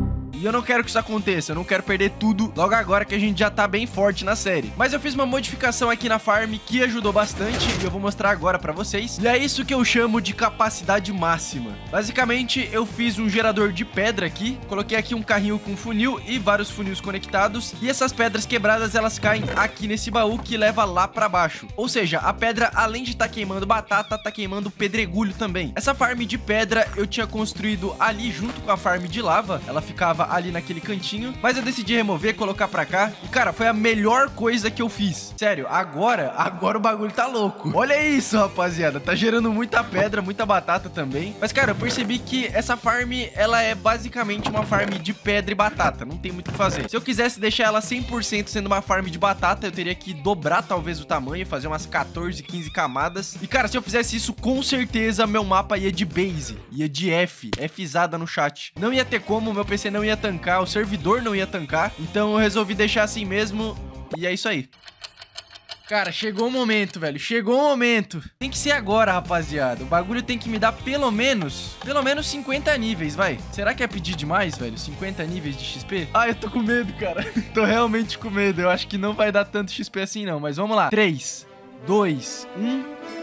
E eu não quero que isso aconteça, eu não quero perder tudo logo agora que a gente já tá bem forte na série. Mas eu fiz uma modificação aqui na farm que ajudou bastante e eu vou mostrar agora pra vocês. E é isso que eu chamo de capacidade máxima. Basicamente, eu fiz um gerador de pedra aqui, coloquei aqui um carrinho com funil e vários funis conectados. E essas pedras quebradas, elas caem aqui nesse baú que leva lá pra baixo. Ou seja, a pedra, além de estar tá queimando batata, tá queimando pedregulho também. Essa farm de pedra eu tinha construído ali junto com a farm de lava. Ela ficava ali naquele cantinho, mas eu decidi remover, colocar pra cá. E cara, foi a melhor coisa que eu fiz. Sério, agora, agora o bagulho tá louco. Olha isso, rapaziada, tá gerando muita pedra, muita batata também. Mas cara, eu percebi que essa farm, ela é basicamente uma farm de pedra e batata. Não tem muito o que fazer. Se eu quisesse deixar ela cem por cento sendo uma farm de batata, eu teria que dobrar talvez o tamanho, fazer umas quatorze, quinze camadas. E cara, se eu fizesse isso, com certeza meu mapa ia de base, ia de F, Fzada no chat. Não ia ter como, meu P C não ia tancar, o servidor não ia tancar. Então eu resolvi deixar assim mesmo e é isso aí. Cara, chegou o momento, velho. Chegou o momento. Tem que ser agora, rapaziada. O bagulho tem que me dar pelo menos... Pelo menos cinquenta níveis, vai. Será que é pedir demais, velho? cinquenta níveis de X P? Ah, eu tô com medo, cara. Tô realmente com medo. Eu acho que não vai dar tanto X P assim, não. Mas vamos lá. três, dois, um...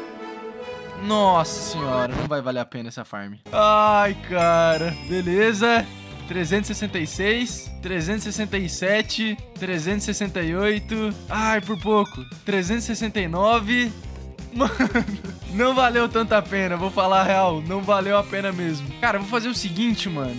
Nossa senhora, não vai valer a pena essa farm. Ai, cara. Beleza. trezentos e sessenta e seis, trezentos e sessenta e sete, trezentos e sessenta e oito. Ai, por pouco. trezentos e sessenta e nove. Mano, não valeu tanto a pena, vou falar a real. Não valeu a pena mesmo. Cara, eu vou fazer o seguinte, mano.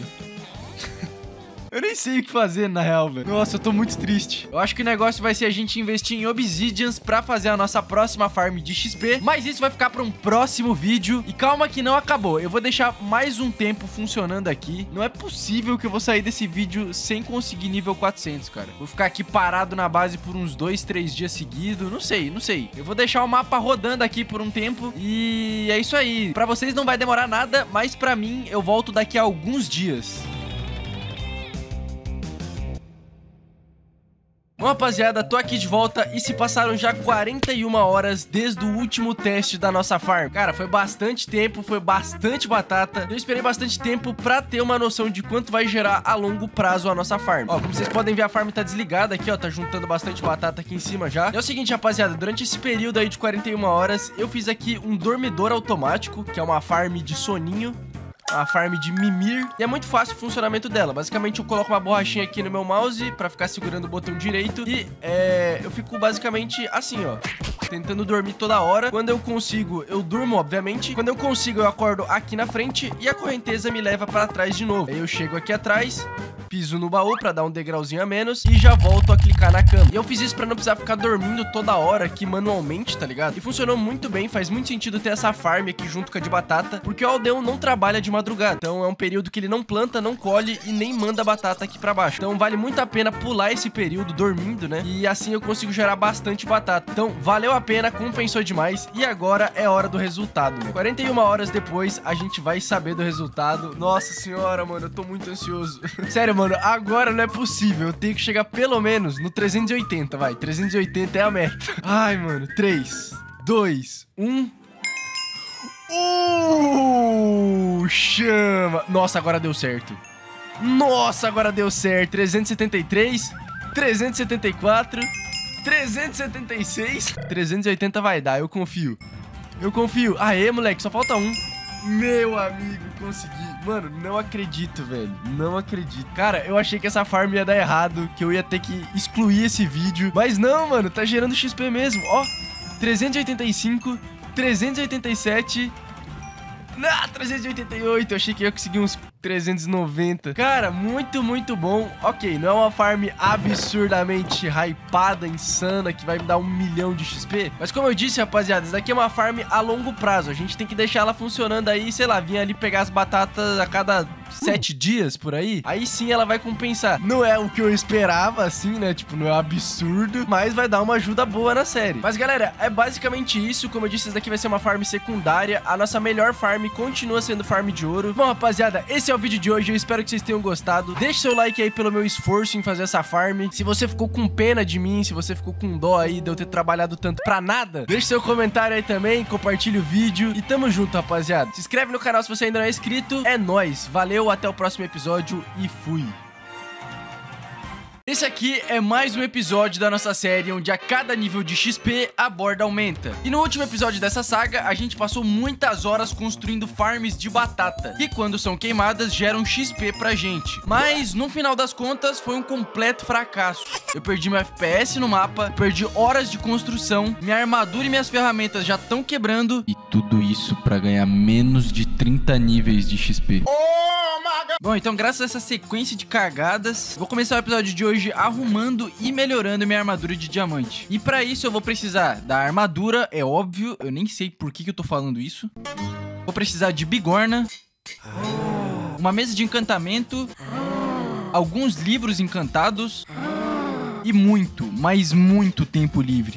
Eu nem sei o que fazer, na real, velho. Nossa, eu tô muito triste. Eu acho que o negócio vai ser a gente investir em Obsidians pra fazer a nossa próxima farm de X P. Mas isso vai ficar pra um próximo vídeo. E calma que não acabou. Eu vou deixar mais um tempo funcionando aqui. Não é possível que eu vou sair desse vídeo sem conseguir nível quatrocentos, cara. Vou ficar aqui parado na base por uns dois, três dias seguidos. Não sei, não sei. Eu vou deixar o mapa rodando aqui por um tempo. E é isso aí. Pra vocês não vai demorar nada, mas pra mim eu volto daqui a alguns dias. Bom, rapaziada, tô aqui de volta e se passaram já quarenta e uma horas desde o último teste da nossa farm. Cara, foi bastante tempo, foi bastante batata. Eu esperei bastante tempo pra ter uma noção de quanto vai gerar a longo prazo a nossa farm. Ó, como vocês podem ver, a farm tá desligada aqui, ó, tá juntando bastante batata aqui em cima já. E é o seguinte, rapaziada, durante esse período aí de quarenta e uma horas, eu fiz aqui um dormidor automático, que é uma farm de soninho. A farm de Mimir. E é muito fácil o funcionamento dela. Basicamente eu coloco uma borrachinha aqui no meu mouse pra ficar segurando o botão direito. E é, eu fico basicamente assim, ó, tentando dormir toda hora. Quando eu consigo, eu durmo, obviamente. Quando eu consigo, eu acordo aqui na frente e a correnteza me leva pra trás de novo. Aí eu chego aqui atrás, piso no baú pra dar um degrauzinho a menos e já volto a clicar na cama. E eu fiz isso pra não precisar ficar dormindo toda hora aqui manualmente, tá ligado? E funcionou muito bem, faz muito sentido ter essa farm aqui junto com a de batata, porque o Aldeão não trabalha de madrugada. Então é um período que ele não planta, não colhe e nem manda batata aqui pra baixo. Então vale muito a pena pular esse período dormindo, né? E assim eu consigo gerar bastante batata. Então valeu a pena, compensou demais. E agora é hora do resultado, né? quarenta e uma horas depois a gente vai saber do resultado. Nossa senhora, mano, eu tô muito ansioso. Sério, mano, agora não é possível. Eu tenho que chegar pelo menos no trezentos e oitenta, vai. trezentos e oitenta é a meta. Ai, mano, três, dois, um... Uh, chama. Nossa, agora deu certo. Nossa, agora deu certo. trezentos e setenta e três, trezentos e setenta e quatro, trezentos e setenta e seis, trezentos e oitenta vai dar, eu confio. Eu confio. Aê, moleque, só falta um. Meu amigo, consegui. Mano, não acredito, velho. Não acredito. Cara, eu achei que essa farm ia dar errado, que eu ia ter que excluir esse vídeo. Mas não, mano, tá gerando X P mesmo. Ó, trezentos e oitenta e cinco, trezentos e oitenta e sete... Ah, trezentos e oitenta e oito, eu achei que ia conseguir uns trezentos e noventa. Cara, muito, muito bom. Ok, não é uma farm absurdamente hypada, insana, que vai me dar um milhão de X P. Mas como eu disse, rapaziada, isso daqui é uma farm a longo prazo. A gente tem que deixar ela funcionando aí, sei lá, vir ali pegar as batatas a cada sete dias, por aí. Aí sim ela vai compensar. Não é o que eu esperava, assim, né? Tipo, não é absurdo, mas vai dar uma ajuda boa na série. Mas, galera, é basicamente isso. Como eu disse, isso daqui vai ser uma farm secundária. A nossa melhor farm continua sendo farm de ouro. Bom, rapaziada, esse é o vídeo de hoje. Eu espero que vocês tenham gostado. Deixe seu like aí pelo meu esforço em fazer essa farm. Se você ficou com pena de mim, se você ficou com dó aí de eu ter trabalhado tanto pra nada, deixe seu comentário aí também, compartilhe o vídeo e tamo junto, rapaziada. Se inscreve no canal se você ainda não é inscrito. É nóis. Valeu, até o próximo episódio e fui. Esse aqui é mais um episódio da nossa série onde a cada nível de X P a borda aumenta. E no último episódio dessa saga, a gente passou muitas horas construindo farms de batata, que quando são queimadas geram X P pra gente. Mas no final das contas foi um completo fracasso. Eu perdi meu F P S no mapa, perdi horas de construção, minha armadura e minhas ferramentas já estão quebrando. E tudo isso pra ganhar menos de trinta níveis de X P. Bom, então graças a essa sequência de cagadas, vou começar o episódio de hoje arrumando e melhorando minha armadura de diamante. E pra isso eu vou precisar da armadura, é óbvio, eu nem sei por que que eu tô falando isso. Vou precisar de bigorna, uma mesa de encantamento, alguns livros encantados e muito, mas muito tempo livre.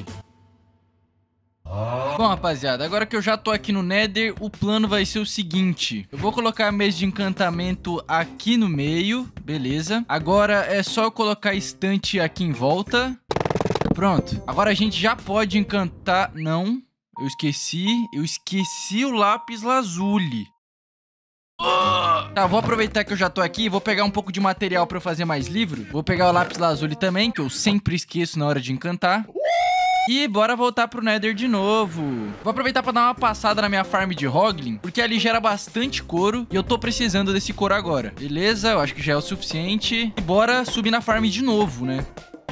Bom, rapaziada, agora que eu já tô aqui no Nether, o plano vai ser o seguinte. Eu vou colocar a mesa de encantamento aqui no meio, beleza. Agora é só eu colocar a estante aqui em volta. Pronto, agora a gente já pode encantar... Não, eu esqueci, eu esqueci o lápis lazuli. Tá, vou aproveitar que eu já tô aqui e vou pegar um pouco de material pra eu fazer mais livro. Vou pegar o lápis lazuli também, que eu sempre esqueço na hora de encantar. E bora voltar pro Nether de novo. Vou aproveitar pra dar uma passada na minha farm de Hoglin, porque ali gera bastante couro e eu tô precisando desse couro agora. Beleza, eu acho que já é o suficiente. E bora subir na farm de novo, né?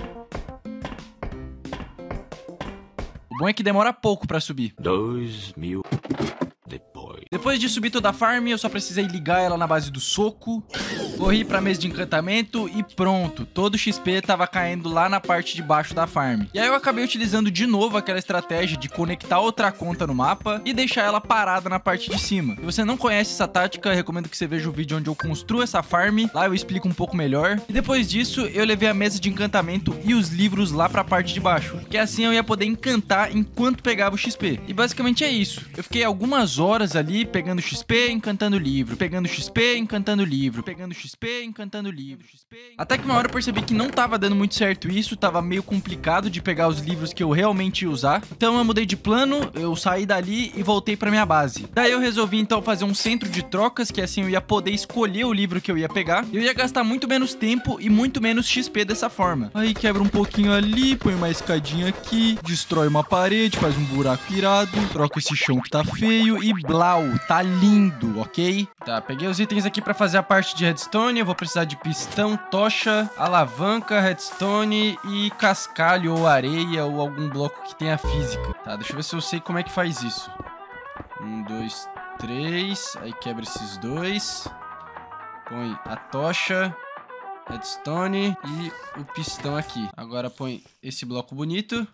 O bom é que demora pouco pra subir. Dois mil depois. Depois de subir toda a farm, eu só precisei ligar ela na base do soco. Corri pra mesa de encantamento e pronto. Todo o X P tava caindo lá na parte de baixo da farm. E aí eu acabei utilizando de novo aquela estratégia de conectar outra conta no mapa e deixar ela parada na parte de cima. Se você não conhece essa tática, eu recomendo que você veja o vídeo onde eu construo essa farm. Lá eu explico um pouco melhor. E depois disso, eu levei a mesa de encantamento e os livros lá pra parte de baixo. Que assim eu ia poder encantar enquanto pegava o X P. E basicamente é isso. Eu fiquei algumas horas ali pegando X P, encantando livro, pegando X P, encantando livro, pegando X P, encantando livro. Até que uma hora eu percebi que não tava dando muito certo isso, tava meio complicado de pegar os livros que eu realmente ia usar. Então eu mudei de plano, eu saí dali e voltei pra minha base. Daí eu resolvi então fazer um centro de trocas, que assim eu ia poder escolher o livro que eu ia pegar. Eu ia gastar muito menos tempo e muito menos X P dessa forma. Aí quebra um pouquinho ali, põe uma escadinha aqui, destrói uma parede, faz um buraco irado, troca esse chão que tá feio e blau, tá lindo, ok? Tá, peguei os itens aqui pra fazer a parte de redstone. Eu vou precisar de pistão, tocha, alavanca, redstone e cascalho ou areia ou algum bloco que tenha física. Tá, deixa eu ver se eu sei como é que faz isso. Um, dois, três. Aí quebra esses dois. Põe a tocha, redstone e o pistão aqui. Agora põe esse bloco bonito.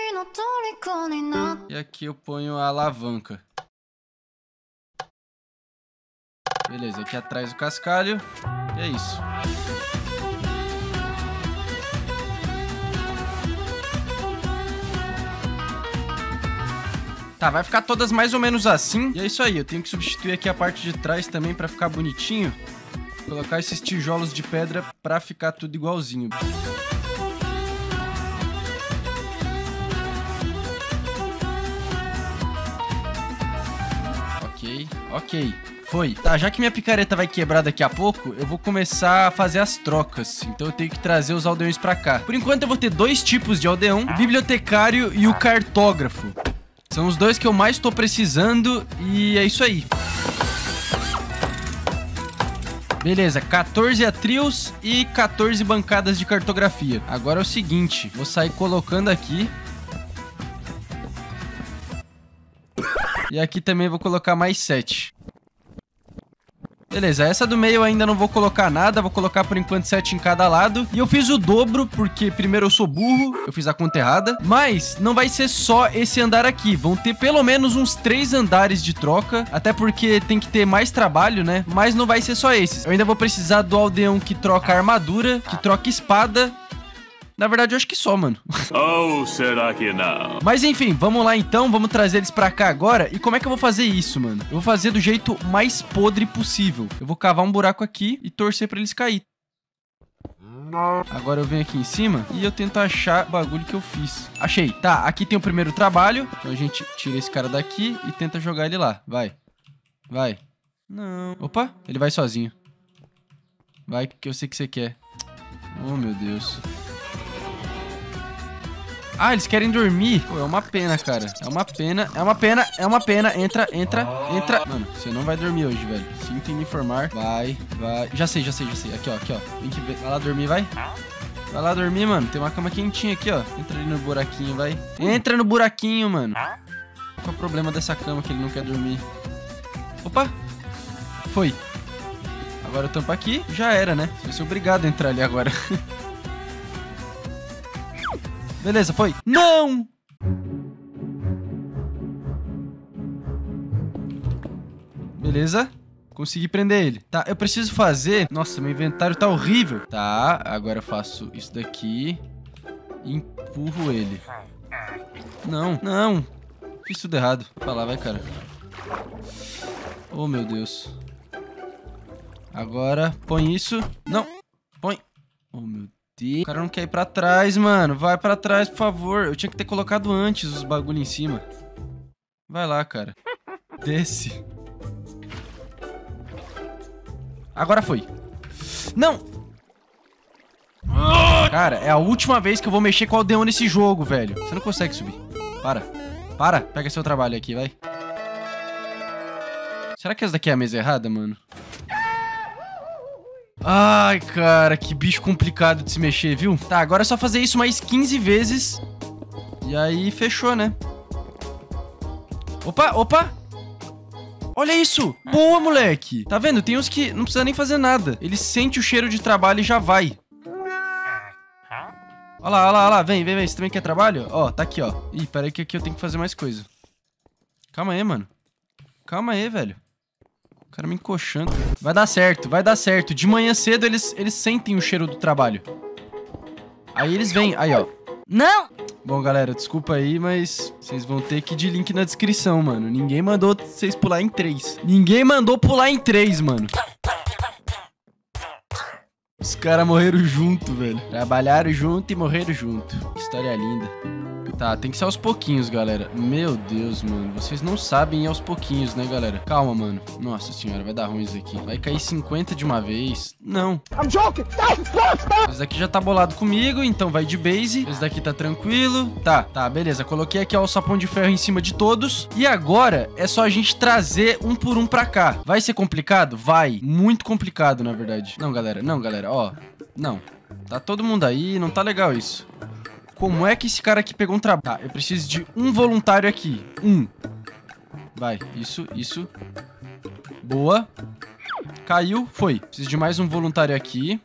E aqui eu ponho a alavanca. Beleza, aqui atrás o cascalho. E é isso. Tá, vai ficar todas mais ou menos assim. E é isso aí, eu tenho que substituir aqui a parte de trás também pra ficar bonitinho. Colocar esses tijolos de pedra pra ficar tudo igualzinho. Ok, ok. Foi. Tá, já que minha picareta vai quebrar daqui a pouco, eu vou começar a fazer as trocas. Então eu tenho que trazer os aldeões pra cá. Por enquanto eu vou ter dois tipos de aldeão, o bibliotecário e o cartógrafo. São os dois que eu mais tô precisando e é isso aí. Beleza, quatorze atrios e quatorze bancadas de cartografia. Agora é o seguinte, vou sair colocando aqui. E aqui também vou colocar mais sete. Beleza, essa do meio eu ainda não vou colocar nada, vou colocar por enquanto sete em cada lado. E eu fiz o dobro, porque primeiro eu sou burro, eu fiz a conta errada. Mas não vai ser só esse andar aqui, vão ter pelo menos uns três andares de troca. Até porque tem que ter mais trabalho, né? Mas não vai ser só esses. Eu ainda vou precisar do aldeão que troca armadura, que troca espada. Na verdade, eu acho que só, mano. Ou será que não? Mas enfim, vamos lá então, vamos trazer eles pra cá agora. E como é que eu vou fazer isso, mano? Eu vou fazer do jeito mais podre possível. Eu vou cavar um buraco aqui e torcer pra eles cair. Agora eu venho aqui em cima e eu tento achar o bagulho que eu fiz. Achei. Tá, aqui tem o primeiro trabalho. Então a gente tira esse cara daqui e tenta jogar ele lá. Vai. Vai. Não. Opa, ele vai sozinho. Vai, que eu sei que você quer. Oh, meu Deus. Ah, eles querem dormir. Pô, é uma pena, cara. É uma pena, é uma pena, é uma pena. Entra, entra, entra. Mano, você não vai dormir hoje, velho. Sinto em me informar. Vai, vai. Já sei, já sei, já sei. Aqui, ó, aqui, ó. Vem que... Vai lá dormir, vai. Vai lá dormir, mano. Tem uma cama quentinha aqui, ó. Entra ali no buraquinho, vai. Entra no buraquinho, mano. Qual é o problema dessa cama que ele não quer dormir? Opa. Foi. Agora eu tampo aqui. Já era, né? Você vai ser obrigado a entrar ali agora. Beleza, foi. Não! Beleza. Consegui prender ele. Tá, eu preciso fazer... Nossa, meu inventário tá horrível. Tá, agora eu faço isso daqui. E empurro ele. Não, não. Fiz tudo errado. Vai pra lá, vai, cara. Oh, meu Deus. Agora, põe isso. Não. Põe. Oh, meu Deus. O cara não quer ir pra trás, mano. Vai pra trás, por favor. Eu tinha que ter colocado antes os bagulho em cima. Vai lá, cara. Desce. Agora foi. Não! Cara, é a última vez que eu vou mexer com o aldeão nesse jogo, velho. Você não consegue subir. Para. Para. Pega seu trabalho aqui, vai. Será que essa daqui é a mesa errada, mano? Ai, cara, que bicho complicado de se mexer, viu? Tá, agora é só fazer isso mais quinze vezes. E aí, fechou, né? Opa, opa! Olha isso! Boa, moleque! Tá vendo? Tem uns que não precisa nem fazer nada. Ele sente o cheiro de trabalho e já vai. Olha lá, olha lá, olha lá. Vem, vem, vem. Você também quer trabalho? Ó, tá aqui, ó. Ih, peraí que aqui eu tenho que fazer mais coisa. Calma aí, mano. Calma aí, velho. O cara me encoxando. Vai dar certo, vai dar certo. De manhã cedo eles, eles sentem o cheiro do trabalho. Aí eles vêm. Aí, ó. Não! Bom, galera, desculpa aí, mas vocês vão ter que ir de link na descrição, mano. Ninguém mandou vocês pular em três. Ninguém mandou pular em três, mano. Os caras morreram junto, velho. Trabalharam junto e morreram junto. Que história linda. Tá, tem que ser aos pouquinhos, galera. Meu Deus, mano. Vocês não sabem ir aos pouquinhos, né, galera? Calma, mano. Nossa senhora, vai dar ruim isso aqui. Vai cair cinquenta de uma vez. Não. I'm joking. Esse daqui já tá bolado comigo, então vai de base. Esse daqui tá tranquilo. Tá, tá, beleza. Coloquei aqui ó, o sapão de ferro em cima de todos. E agora é só a gente trazer um por um pra cá. Vai ser complicado? Vai. Muito complicado, na verdade. Não, galera. Não, galera. Ó. Não. Tá todo mundo aí. Não tá legal isso. Como é que esse cara aqui pegou um trabalho? Tá, eu preciso de um voluntário aqui. Um. Vai, isso, isso. Boa. Caiu, foi. Preciso de mais um voluntário aqui.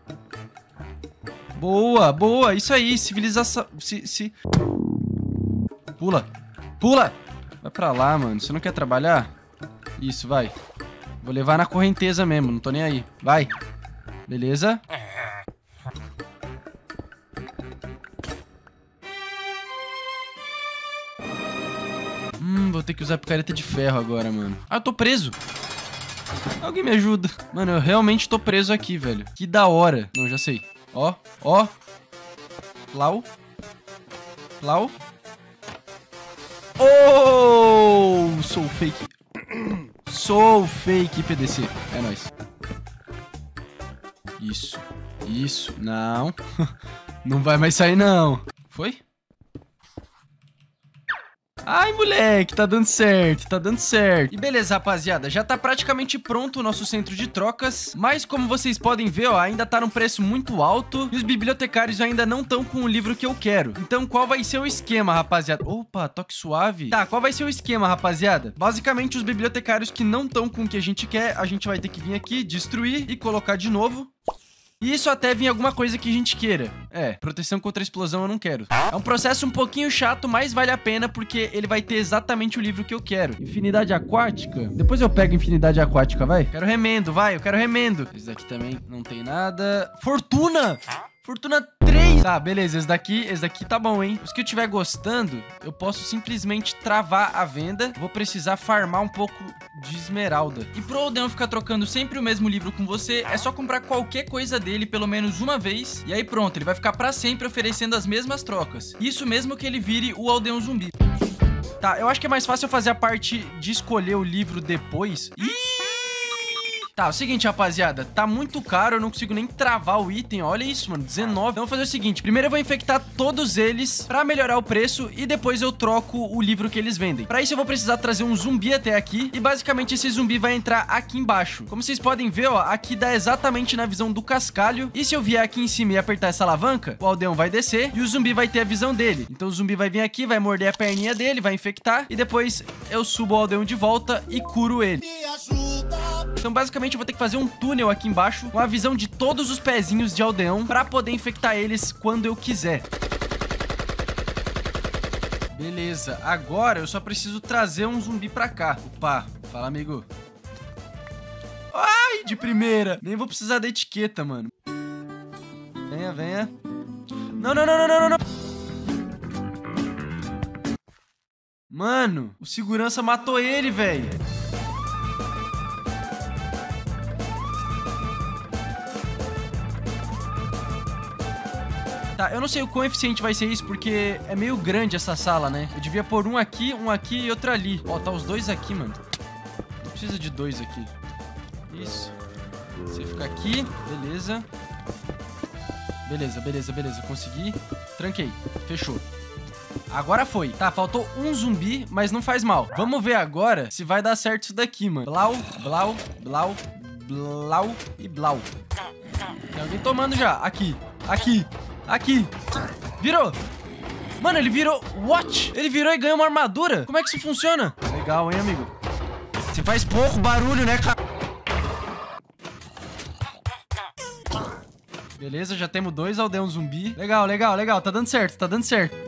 Boa, boa. Isso aí, civilização... Se, se... Pula. Pula. Vai pra lá, mano. Você não quer trabalhar? Isso, vai. Vou levar na correnteza mesmo, não tô nem aí. Vai. Beleza. Hum, vou ter que usar picareta de ferro agora, mano. Ah, eu tô preso. Alguém me ajuda. Mano, eu realmente tô preso aqui, velho. Que da hora. Não, já sei. Ó, ó. Plau. Plau. Oh! Sou fake. Sou fake P D C. É nóis. Isso. Isso. Não. Não vai mais sair, não. Foi? Ai, moleque, tá dando certo, tá dando certo. E beleza, rapaziada, já tá praticamente pronto o nosso centro de trocas. Mas como vocês podem ver, ó, ainda tá num preço muito alto. E os bibliotecários ainda não estão com o livro que eu quero. Então qual vai ser o esquema, rapaziada? Opa, toque suave. Tá, qual vai ser o esquema, rapaziada? Basicamente, os bibliotecários que não estão com o que a gente quer, a gente vai ter que vir aqui, destruir e colocar de novo. E isso até vir alguma coisa que a gente queira. É, proteção contra a explosão eu não quero. É um processo um pouquinho chato, mas vale a pena porque ele vai ter exatamente o livro que eu quero. Infinidade aquática? Depois eu pego infinidade aquática, vai. Quero remendo, vai, eu quero remendo. Esse daqui também não tem nada. Fortuna! Fortuna três. Tá, beleza, esse daqui, esse daqui tá bom, hein? Os que eu estiver gostando, eu posso simplesmente travar a venda. Vou precisar farmar um pouco de esmeralda. E pro aldeão ficar trocando sempre o mesmo livro com você, é só comprar qualquer coisa dele pelo menos uma vez. E aí pronto, ele vai ficar pra sempre oferecendo as mesmas trocas. Isso mesmo que ele vire o aldeão zumbi. Tá, eu acho que é mais fácil eu fazer a parte de escolher o livro depois. Ih! Tá, é o seguinte, rapaziada. Tá muito caro, eu não consigo nem travar o item. Olha isso, mano, dezenove. Então eu vou fazer o seguinte. Primeiro eu vou infectar todos eles pra melhorar o preço e depois eu troco o livro que eles vendem. Pra isso eu vou precisar trazer um zumbi até aqui e basicamente esse zumbi vai entrar aqui embaixo. Como vocês podem ver, ó, aqui dá exatamente na visão do cascalho. E se eu vier aqui em cima e apertar essa alavanca, o aldeão vai descer e o zumbi vai ter a visão dele. Então o zumbi vai vir aqui, vai morder a perninha dele, vai infectar e depois eu subo o aldeão de volta e curo ele. Então basicamente eu vou ter que fazer um túnel aqui embaixo com a visão de todos os pezinhos de aldeão pra poder infectar eles quando eu quiser. Beleza, agora eu só preciso trazer um zumbi pra cá. Opa, fala amigo. Ai, de primeira. Nem vou precisar da etiqueta, mano. Venha, venha. Não, não, não, não, não, não. Mano, o segurança matou ele, velho. Tá, eu não sei o quão eficiente vai ser isso, porque é meio grande essa sala, né? Eu devia pôr um aqui, um aqui e outro ali. Ó, tá os dois aqui, mano. Não precisa de dois aqui. Isso. Você fica aqui, beleza. Beleza, beleza, beleza. Consegui. Tranquei. Fechou. Agora foi. Tá, faltou um zumbi, mas não faz mal. Vamos ver agora se vai dar certo isso daqui, mano. Blau, blau, blau, blau e blau. Tem alguém tomando já. Aqui, aqui. Aqui. Virou. Mano, ele virou... What? Ele virou e ganhou uma armadura? Como é que isso funciona? Legal, hein, amigo? Você faz pouco barulho, né, cara? Beleza, já temos dois aldeão zumbi. Legal, legal, legal. Tá dando certo, tá dando certo.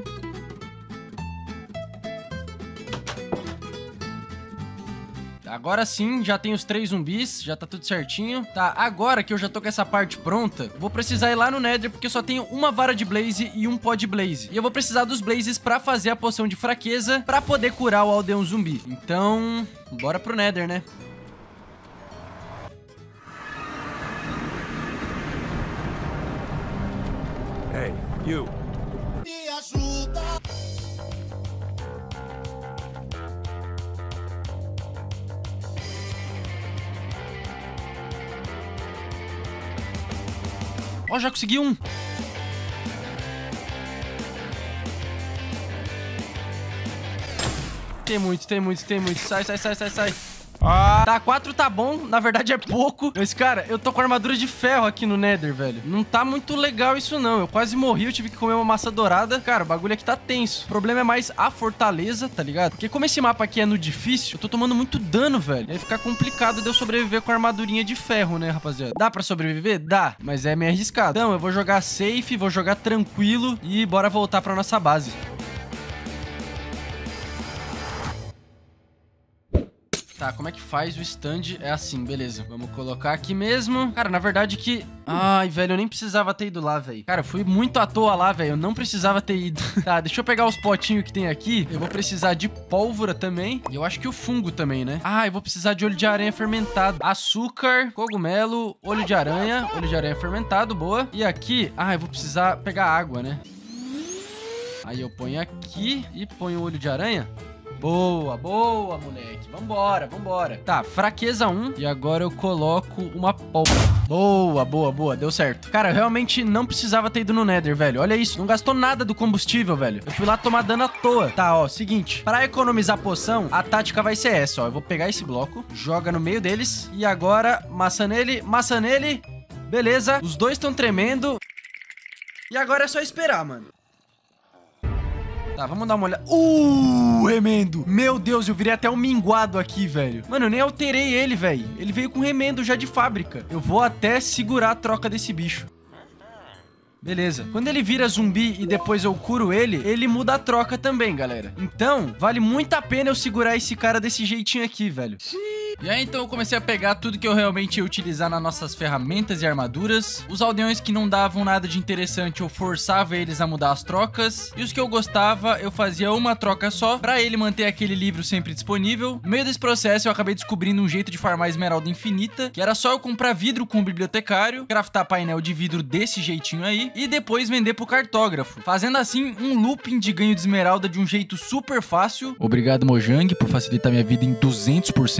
Agora sim, já tem os três zumbis, já tá tudo certinho. Tá, agora que eu já tô com essa parte pronta, vou precisar ir lá no Nether, porque eu só tenho uma vara de Blaze e um pó de Blaze. E eu vou precisar dos Blazes pra fazer a poção de fraqueza, pra poder curar o aldeão zumbi. Então, bora pro Nether, né? Hey, you. Me ajuda. Ó, já consegui um. Tem muito, tem muito, tem muito. Sai, sai, sai, sai, sai. Ah. Tá, quatro tá bom. Na verdade é pouco. Mas, cara, eu tô com armadura de ferro aqui no Nether, velho. Não tá muito legal isso, não. Eu quase morri, eu tive que comer uma massa dourada. Cara, o bagulho aqui tá tenso. O problema é mais a fortaleza, tá ligado? Porque como esse mapa aqui é no difícil, eu tô tomando muito dano, velho. Aí fica complicado de eu sobreviver com a armadurinha de ferro, né, rapaziada? Dá pra sobreviver? Dá. Mas é meio arriscado. Então, eu vou jogar safe, vou jogar tranquilo e bora voltar pra nossa base. Tá, como é que faz o stand? É assim, beleza. Vamos colocar aqui mesmo. Cara, na verdade que... Ai, velho, eu nem precisava ter ido lá, velho. Cara, eu fui muito à toa lá, velho. Eu não precisava ter ido. Tá, deixa eu pegar os potinhos que tem aqui. Eu vou precisar de pólvora também. E eu acho que o fungo também, né? Ah, eu vou precisar de olho de aranha fermentado. Açúcar, cogumelo, olho de aranha. Olho de aranha fermentado, boa. E aqui... Ah, eu vou precisar pegar água, né? Aí eu ponho aqui e ponho o olho de aranha. Boa, boa, moleque. Vambora, vambora. Tá, fraqueza um. E agora eu coloco uma pólvora. Boa, boa, boa. Deu certo. Cara, eu realmente não precisava ter ido no Nether, velho. Olha isso. Não gastou nada do combustível, velho. Eu fui lá tomar dano à toa. Tá, ó. Seguinte. Pra economizar poção, a tática vai ser essa, ó. Eu vou pegar esse bloco, joga no meio deles. E agora, maçã nele, maçã nele. Beleza. Os dois estão tremendo. E agora é só esperar, mano. Tá, vamos dar uma olhada. Uh, remendo. Meu Deus, eu virei até um minguado aqui, velho. Mano, eu nem alterei ele, velho. Ele veio com remendo já de fábrica. Eu vou até segurar a troca desse bicho. Beleza. Quando ele vira zumbi e depois eu curo ele, ele muda a troca também, galera. Então, vale muito a pena eu segurar esse cara desse jeitinho aqui, velho. E aí, então, eu comecei a pegar tudo que eu realmente ia utilizar nas nossas ferramentas e armaduras. Os aldeões que não davam nada de interessante, eu forçava eles a mudar as trocas. E os que eu gostava, eu fazia uma troca só, pra ele manter aquele livro sempre disponível. No meio desse processo, eu acabei descobrindo um jeito de farmar esmeralda infinita, que era só eu comprar vidro com o bibliotecário, craftar painel de vidro desse jeitinho aí, e depois vender pro cartógrafo, fazendo assim um looping de ganho de esmeralda de um jeito super fácil. Obrigado, Mojang, por facilitar minha vida em duzentos por cento. E eu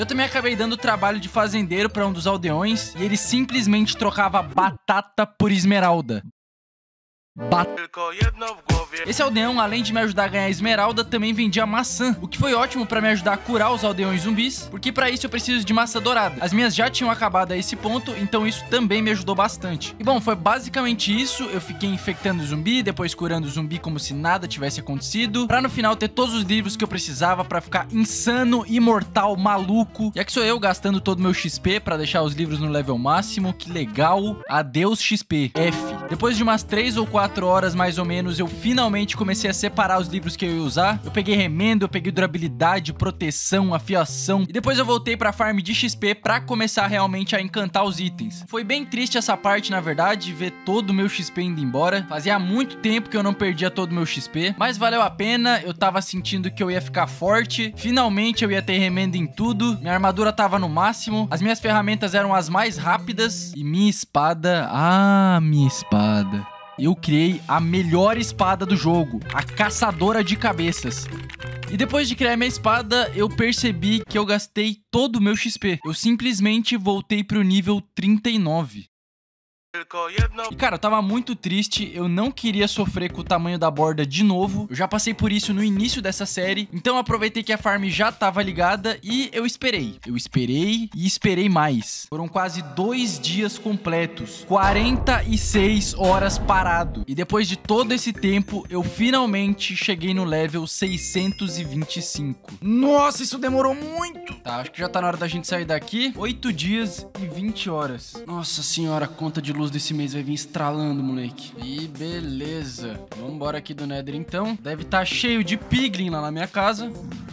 também acabei dando o trabalho de fazendeiro pra um dos aldeões e ele simplesmente trocava batata por esmeralda. Bat... Esse aldeão, além de me ajudar a ganhar esmeralda, também vendia maçã, o que foi ótimo pra me ajudar a curar os aldeões zumbis, porque pra isso eu preciso de maçã dourada. As minhas já tinham acabado a esse ponto, então isso também me ajudou bastante. E bom, foi basicamente isso. Eu fiquei infectando o zumbi, depois curando o zumbi como se nada tivesse acontecido, pra no final ter todos os livros que eu precisava pra ficar insano, imortal, maluco. E aqui sou eu gastando todo o meu X P pra deixar os livros no level máximo. Que legal. Adeus X P. F. Depois de umas três ou quatro horas mais ou menos, eu finalmente comecei a separar os livros que eu ia usar. Eu peguei remendo, eu peguei durabilidade, proteção, afiação. E depois eu voltei pra farm de X P pra começar realmente a encantar os itens. Foi bem triste essa parte, na verdade, ver todo o meu X P indo embora. Fazia muito tempo que eu não perdia todo o meu X P, mas valeu a pena. Eu tava sentindo que eu ia ficar forte. Finalmente eu ia ter remendo em tudo. Minha armadura tava no máximo. As minhas ferramentas eram as mais rápidas. E minha espada... Ah, minha espada... Eu criei a melhor espada do jogo, a caçadora de cabeças. E depois de criar minha espada, eu percebi que eu gastei todo o meu X P. Eu simplesmente voltei pro nível trinta e nove. E cara, eu tava muito triste, eu não queria sofrer com o tamanho da borda de novo. Eu já passei por isso no início dessa série, então eu aproveitei que a farm já tava ligada e eu esperei. Eu esperei e esperei mais. Foram quase dois dias completos, quarenta e seis horas parado. E depois de todo esse tempo, eu finalmente cheguei no level seiscentos e vinte e cinco. Nossa, isso demorou muito! Tá, acho que já tá na hora da gente sair daqui. oito dias e vinte horas. Nossa senhora, a conta de luz desse mês vai vir estralando, moleque. E beleza. Vamos embora aqui do Nether, então. Deve estar cheio de piglin lá na minha casa.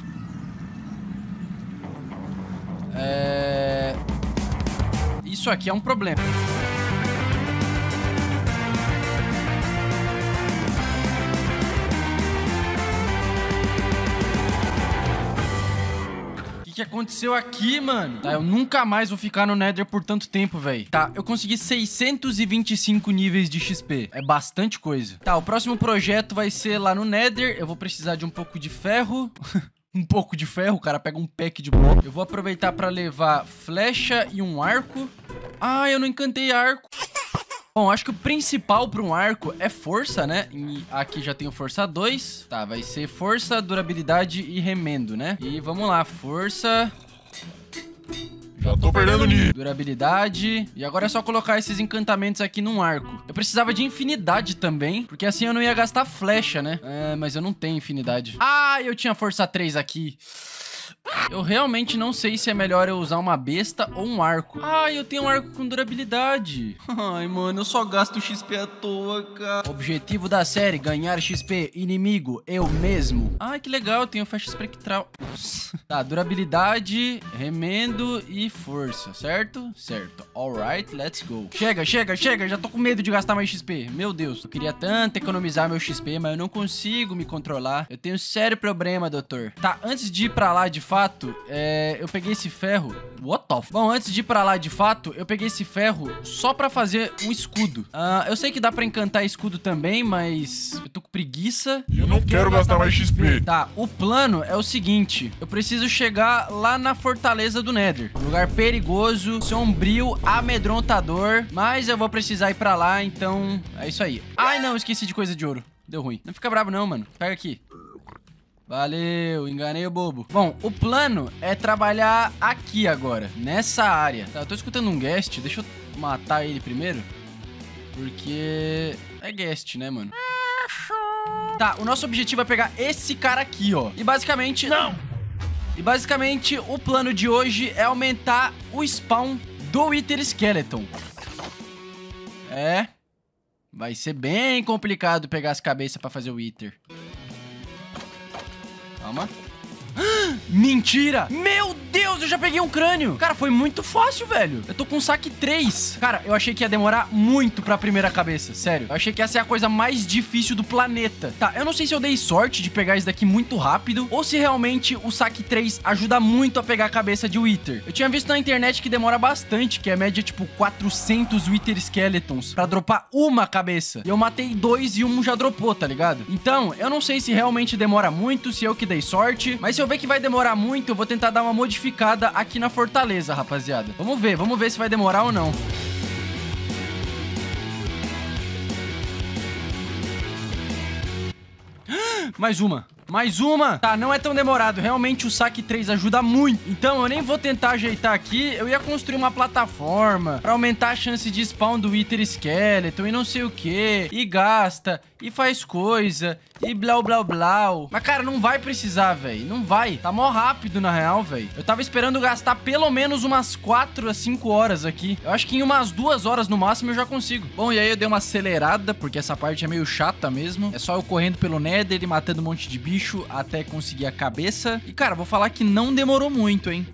É... Isso aqui é um problema. O que aconteceu aqui, mano? Tá, eu nunca mais vou ficar no Nether por tanto tempo, velho. Tá, eu consegui seiscentos e vinte e cinco níveis de X P. É bastante coisa. Tá, o próximo projeto vai ser lá no Nether. Eu vou precisar de um pouco de ferro. Um pouco de ferro, o cara pega um pack de bloco. Eu vou aproveitar pra levar flecha e um arco. Ah, eu não encantei arco. Bom, acho que o principal para um arco é força, né? E aqui já tenho força dois. Tá, vai ser força, durabilidade e remendo, né? E vamos lá, força... Já tô perdendo nível. Durabilidade. E agora é só colocar esses encantamentos aqui num arco. Eu precisava de infinidade também, porque assim eu não ia gastar flecha, né? É, mas eu não tenho infinidade. Ah, eu tinha força três aqui. Eu realmente não sei se é melhor eu usar uma besta ou um arco. Ah, eu tenho um arco com durabilidade. Ai, mano, eu só gasto X P à toa, cara. Objetivo da série, ganhar X P. Inimigo, eu mesmo. Ai, que legal, eu tenho flecha espectral. Tá, durabilidade, remendo e força, certo? Certo. Alright, let's go. Chega, chega, chega, já tô com medo de gastar mais X P. Meu Deus, eu queria tanto economizar meu X P, mas eu não consigo me controlar. Eu tenho um sério problema, doutor. Tá, antes de ir pra lá de fato, é, eu peguei esse ferro. What the f... Bom, antes de ir pra lá de fato, eu peguei esse ferro só pra fazer um escudo. Uh, eu sei que dá pra encantar escudo também, mas eu tô com preguiça. Eu não quero gastar mais X P. Tá, o plano é o seguinte. Eu preciso chegar lá na fortaleza do Nether. Lugar perigoso, sombrio, amedrontador. Mas eu vou precisar ir pra lá, então é isso aí. Ai, não, esqueci de coisa de ouro. Deu ruim. Não fica bravo não, mano. Pega aqui. Valeu, enganei o bobo. Bom, o plano é trabalhar aqui agora, nessa área. Tá, eu tô escutando um guest, deixa eu matar ele primeiro. Porque é guest, né, mano? Tá, o nosso objetivo é pegar esse cara aqui, ó. E basicamente... Não! E basicamente, o plano de hoje é aumentar o spawn do Wither Skeleton. É... Vai ser bem complicado pegar as cabeças pra fazer o Wither. Calma. Mentira! Meu Deus, eu já peguei um crânio. Cara, foi muito fácil, velho. Eu tô com um saque três. Cara, eu achei que ia demorar muito pra primeira cabeça. Sério. Eu achei que ia ser a coisa mais difícil do planeta. Tá, eu não sei se eu dei sorte de pegar isso daqui muito rápido ou se realmente o saque três ajuda muito a pegar a cabeça de Wither. Eu tinha visto na internet que demora bastante, que é média tipo quatrocentos Wither Skeletons pra dropar uma cabeça. E eu matei dois e um já dropou, tá ligado? Então, eu não sei se realmente demora muito, se eu que dei sorte, mas se eu eu ver que vai demorar muito, eu vou tentar dar uma modificada aqui na fortaleza, rapaziada. Vamos ver, vamos ver se vai demorar ou não. Mais uma. Mais uma. Tá, não é tão demorado. Realmente o saque três ajuda muito. Então eu nem vou tentar ajeitar aqui. Eu ia construir uma plataforma pra aumentar a chance de spawn do Wither Skeleton e não sei o que. E gasta. E faz coisa. E blá blá blá. Mas cara, não vai precisar, velho. Não vai. Tá mó rápido na real, velho. Eu tava esperando gastar pelo menos umas quatro a cinco horas aqui. Eu acho que em umas duas horas no máximo eu já consigo. Bom, e aí eu dei uma acelerada, porque essa parte é meio chata mesmo. É só eu correndo pelo Nether e matando um monte de bicho até conseguir a cabeça. E cara, vou falar que não demorou muito, hein.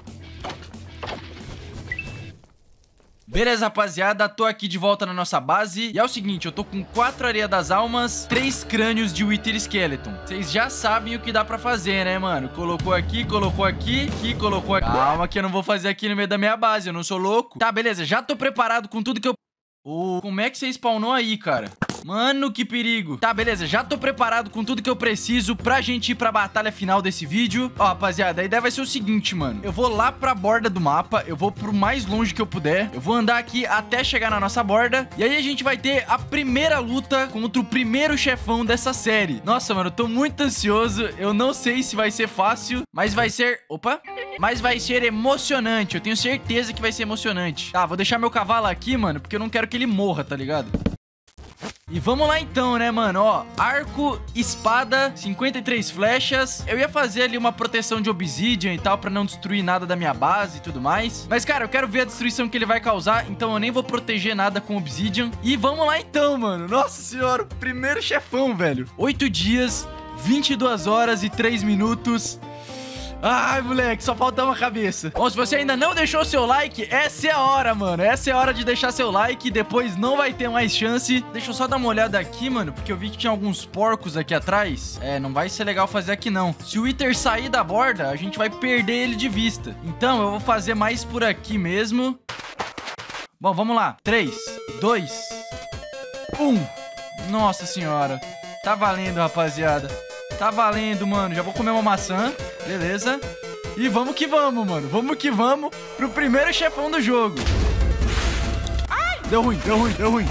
Beleza, rapaziada, tô aqui de volta na nossa base. E é o seguinte, eu tô com quatro areia das almas, três crânios de Wither Skeleton. Vocês já sabem o que dá pra fazer, né, mano? Colocou aqui, colocou aqui, aqui, colocou aqui. Calma que eu não vou fazer aqui no meio da minha base, eu não sou louco. Tá, beleza, já tô preparado com tudo que eu... Oh, como é que você spawnou aí, cara? Mano, que perigo. Tá, beleza, já tô preparado com tudo que eu preciso pra gente ir pra batalha final desse vídeo. Ó, rapaziada, a ideia vai ser o seguinte, mano. Eu vou lá pra borda do mapa, eu vou pro mais longe que eu puder. Eu vou andar aqui até chegar na nossa borda. E aí a gente vai ter a primeira luta contra o primeiro chefão dessa série. Nossa, mano, eu tô muito ansioso. Eu não sei se vai ser fácil, mas vai ser... Opa! Mas vai ser emocionante. Eu tenho certeza que vai ser emocionante. Tá, vou deixar meu cavalo aqui, mano, porque eu não quero que ele morra, tá ligado? E vamos lá então, né, mano? Ó, arco, espada, cinquenta e três flechas. Eu ia fazer ali uma proteção de obsidian e tal, pra não destruir nada da minha base e tudo mais. Mas, cara, eu quero ver a destruição que ele vai causar, então eu nem vou proteger nada com obsidian. E vamos lá então, mano. Nossa senhora, o primeiro chefão, velho. Oito dias, vinte e duas horas e três minutos... Ai, moleque, só falta uma cabeça. Bom, se você ainda não deixou seu like, essa é a hora, mano. Essa é a hora de deixar seu like, depois não vai ter mais chance. Deixa eu só dar uma olhada aqui, mano, porque eu vi que tinha alguns porcos aqui atrás. É, não vai ser legal fazer aqui, não. Se o Wither sair da borda, a gente vai perder ele de vista. Então, eu vou fazer mais por aqui mesmo. Bom, vamos lá. três, dois, um. Nossa senhora. Tá valendo, rapaziada. Tá valendo, mano. Já vou comer uma maçã. Beleza. E vamos que vamos, mano. Vamos que vamos pro primeiro chefão do jogo. Ai! Deu ruim, deu ruim, deu ruim.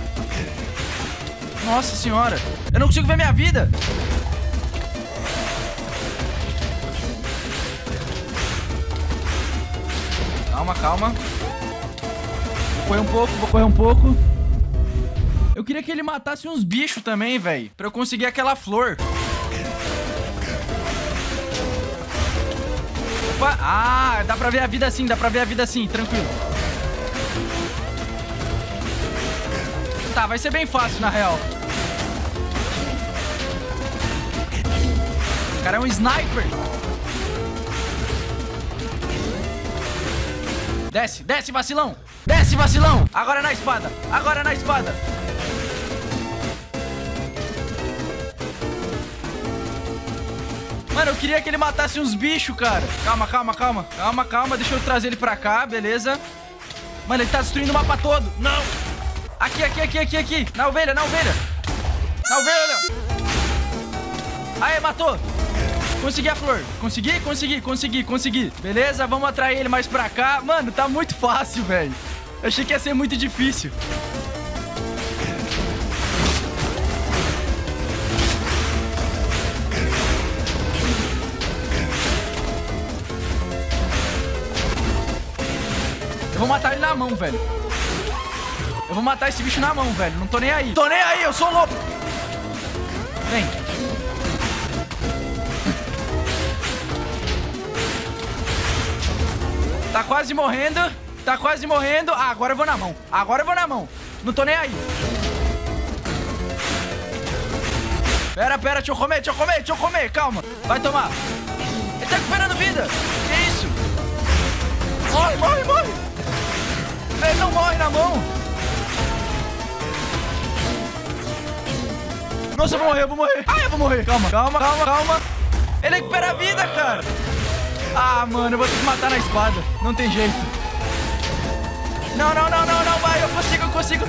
Nossa senhora. Eu não consigo ver minha vida. Calma, calma. Vou correr um pouco, vou correr um pouco. Eu queria que ele matasse uns bichos também, velho. Pra eu conseguir aquela flor. Opa! Ah, dá pra ver a vida assim, dá pra ver a vida assim, tranquilo. Tá, vai ser bem fácil, na real. O cara é um sniper. Desce, desce, vacilão. Desce, vacilão. Agora na espada, agora na espada. Mano, eu queria que ele matasse uns bichos, cara. Calma, calma, calma. Calma, calma. Deixa eu trazer ele pra cá, beleza. Mano, ele tá destruindo o mapa todo. Não. Aqui, aqui, aqui, aqui, aqui. Na ovelha, na ovelha. Na ovelha. Aê, matou. Consegui a flor. Consegui, consegui, consegui, consegui. Beleza, vamos atrair ele mais pra cá. Mano, tá muito fácil, velho. Eu achei que ia ser muito difícil. Eu vou matar ele na mão, velho. Eu vou matar esse bicho na mão, velho. Não tô nem aí. Tô nem aí, eu sou louco. Vem. Tá quase morrendo. Tá quase morrendo. Ah, agora eu vou na mão. Agora eu vou na mão. Não tô nem aí. Pera, pera. Deixa eu comer, deixa eu comer, deixa eu comer. Calma. Vai tomar. Ele tá recuperando vida. Que isso? Morre, morre, morre. Ele não morre na mão. Nossa, eu vou morrer, eu vou morrer. Ai, eu vou morrer. Calma, calma, calma, calma. Ele recupera a vida, cara. Ah, mano, eu vou ter que matar na espada. Não tem jeito. Não, não, não, não, não. Vai, eu consigo, eu consigo.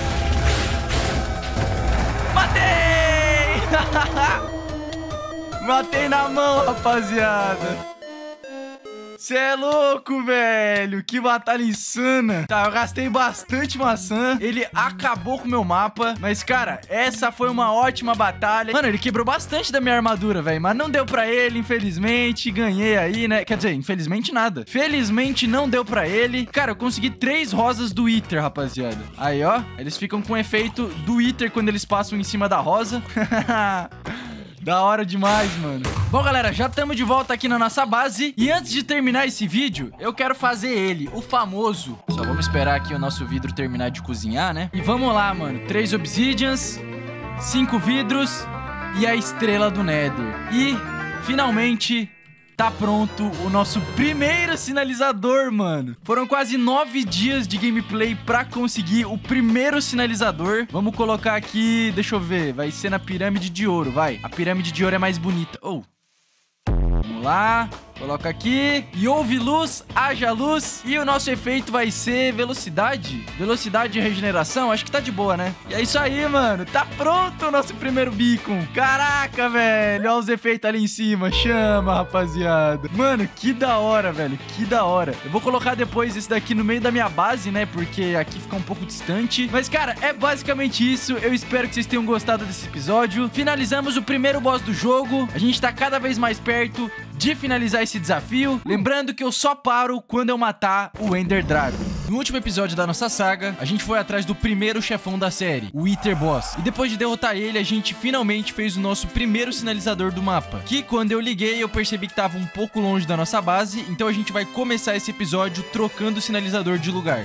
Matei! matei na mão, rapaziada. Cê é louco, velho. Que batalha insana. Tá, eu gastei bastante maçã. Ele acabou com o meu mapa. Mas, cara, essa foi uma ótima batalha. Mano, ele quebrou bastante da minha armadura, velho. Mas não deu pra ele, infelizmente. Ganhei aí, né? Quer dizer, infelizmente nada. Felizmente não deu pra ele. Cara, eu consegui três rosas do Wither, rapaziada. Aí, ó. Eles ficam com o efeito do Wither quando eles passam em cima da rosa. Da hora demais, mano. Bom, galera, já estamos de volta aqui na nossa base. E antes de terminar esse vídeo, eu quero fazer ele, o famoso. Só vamos esperar aqui o nosso vidro terminar de cozinhar, né? E vamos lá, mano. Três obsidians, cinco vidros e a estrela do Nether. E, finalmente, tá pronto o nosso primeiro sinalizador, mano. Foram quase nove dias de gameplay pra conseguir o primeiro sinalizador. Vamos colocar aqui, deixa eu ver, vai ser na pirâmide de ouro, vai. A pirâmide de ouro é mais bonita. Oh. Vamos lá, coloca aqui. E houve luz, haja luz. E o nosso efeito vai ser velocidade. Velocidade de regeneração, acho que tá de boa, né? E é isso aí, mano. Tá pronto o nosso primeiro beacon. Caraca, velho. Olha os efeitos ali em cima. Chama, rapaziada. Mano, que da hora, velho. Que da hora. Eu vou colocar depois esse daqui no meio da minha base, né? Porque aqui fica um pouco distante. Mas, cara, é basicamente isso. Eu espero que vocês tenham gostado desse episódio. Finalizamos o primeiro boss do jogo. A gente tá cada vez mais perto de finalizar esse desafio. Lembrando que eu só paro quando eu matar o Ender Dragon. No último episódio da nossa saga, a gente foi atrás do primeiro chefão da série, o Wither Boss. E depois de derrotar ele, a gente finalmente fez o nosso primeiro sinalizador do mapa, que quando eu liguei, eu percebi que tava um pouco longe da nossa base. Então a gente vai começar esse episódio trocando o sinalizador de lugar.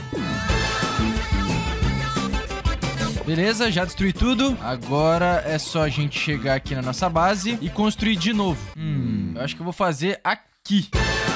Beleza, já destruí tudo. Agora é só a gente chegar aqui na nossa base e construir de novo. Hum, eu acho que eu vou fazer aqui.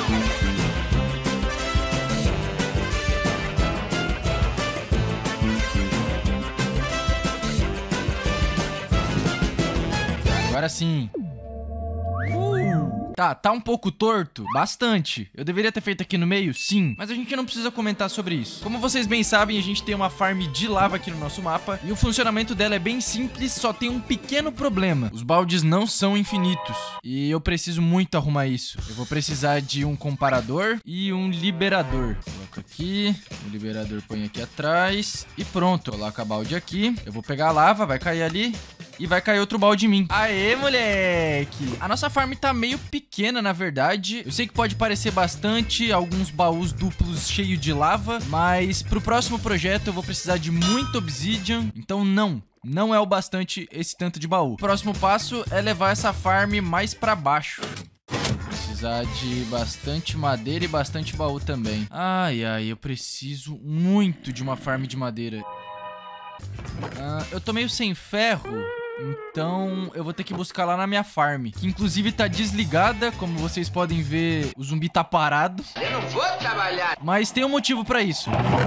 Agora sim. Uh. Tá, tá um pouco torto? Bastante. Eu deveria ter feito aqui no meio? Sim. Mas a gente não precisa comentar sobre isso. Como vocês bem sabem, a gente tem uma farm de lava aqui no nosso mapa. E o funcionamento dela é bem simples, só tem um pequeno problema. Os baldes não são infinitos. E eu preciso muito arrumar isso. Eu vou precisar de um comparador e um liberador. Coloca aqui. O liberador põe aqui atrás. E pronto. Coloca a balde aqui. Eu vou pegar a lava, vai cair ali. E vai cair outro balde em mim. Aê, moleque! A nossa farm tá meio pequena, na verdade. Eu sei que pode parecer bastante, alguns baús duplos cheios de lava, mas pro próximo projeto eu vou precisar de muito obsidian, então não. Não é o bastante esse tanto de baú. O próximo passo é levar essa farm mais pra baixo. Vou precisar de bastante madeira e bastante baú também. Ai, ai, eu preciso muito de uma farm de madeira. Ah, eu tô meio sem ferro. Então eu vou ter que buscar lá na minha farm, que inclusive tá desligada. Como vocês podem ver, o zumbi tá parado. Eu não vou trabalhar. Mas tem um motivo pra isso.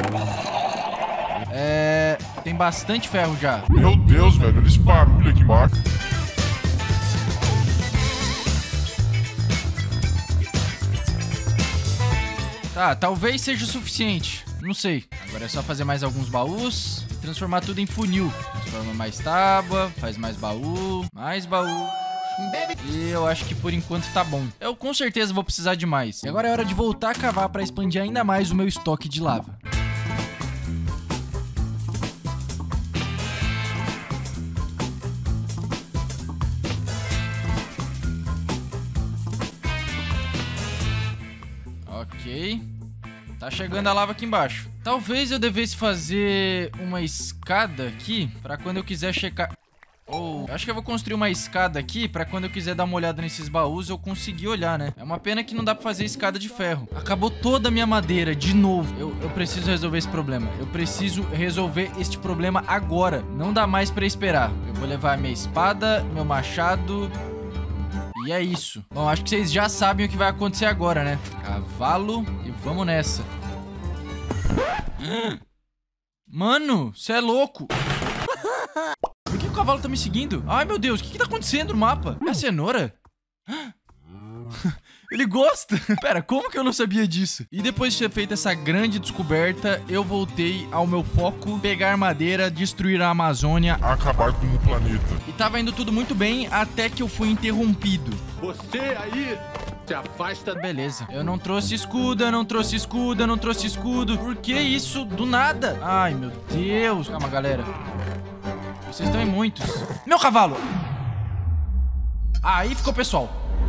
É... Tem bastante ferro já. Meu Deus, velho, olha esse barulho aqui embaixo. Tá, talvez seja o suficiente. Não sei. Agora é só fazer mais alguns baús e transformar tudo em funil. Transforma mais tábua, faz mais baú, mais baú. E eu acho que por enquanto tá bom. Eu com certeza vou precisar de mais. E agora é hora de voltar a cavar para expandir ainda mais o meu estoque de lava. Ok. Tá chegando a lava aqui embaixo. Talvez eu devesse fazer uma escada aqui pra quando eu quiser checar... Ou... Oh, acho que eu vou construir uma escada aqui pra quando eu quiser dar uma olhada nesses baús eu conseguir olhar, né? É uma pena que não dá pra fazer escada de ferro. Acabou toda a minha madeira, de novo. Eu, eu preciso resolver esse problema. Eu preciso resolver este problema agora. Não dá mais pra esperar. Eu vou levar minha espada, meu machado... E é isso. Bom, acho que vocês já sabem o que vai acontecer agora, né? Cavalo e vamos nessa. Mano, você é louco. Por que o cavalo tá me seguindo? Ai, meu Deus, o que que tá acontecendo no mapa? É a cenoura? Ele gosta. Pera, como que eu não sabia disso? E depois de ter feito essa grande descoberta, eu voltei ao meu foco, pegar madeira, destruir a Amazônia, Acabar com o planeta. e tava indo tudo muito bem até que eu fui interrompido. Você aí se afasta. Beleza. Eu não trouxe escudo, eu não trouxe escudo, eu não trouxe escudo. Por que isso? Do nada. Ai, meu Deus. Calma, galera. Vocês estão em muitos. Meu cavalo! Aí ficou, pessoal.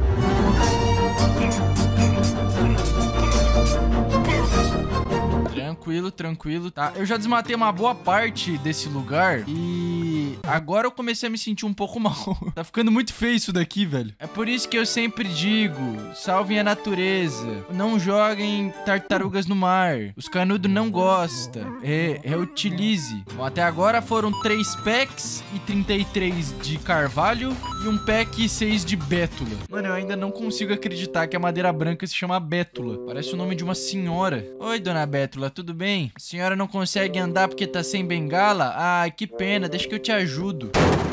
Tranquilo, tranquilo, tá? Eu já desmatei uma boa parte desse lugar e agora eu comecei a me sentir um pouco mal. Tá ficando muito feio isso daqui, velho. É por isso que eu sempre digo, salvem a natureza, não joguem tartarugas no mar, os canudos não gostam, Re reutilize. Bom, até agora foram três packs e trinta e três de carvalho e um pack e seis de bétula. Mano, eu ainda não consigo acreditar que a madeira branca se chama bétula. Parece o nome de uma senhora. Oi, dona Bétula, tudo bem? A senhora não consegue andar porque tá sem bengala? Ai, que pena, deixa que eu te ajudo.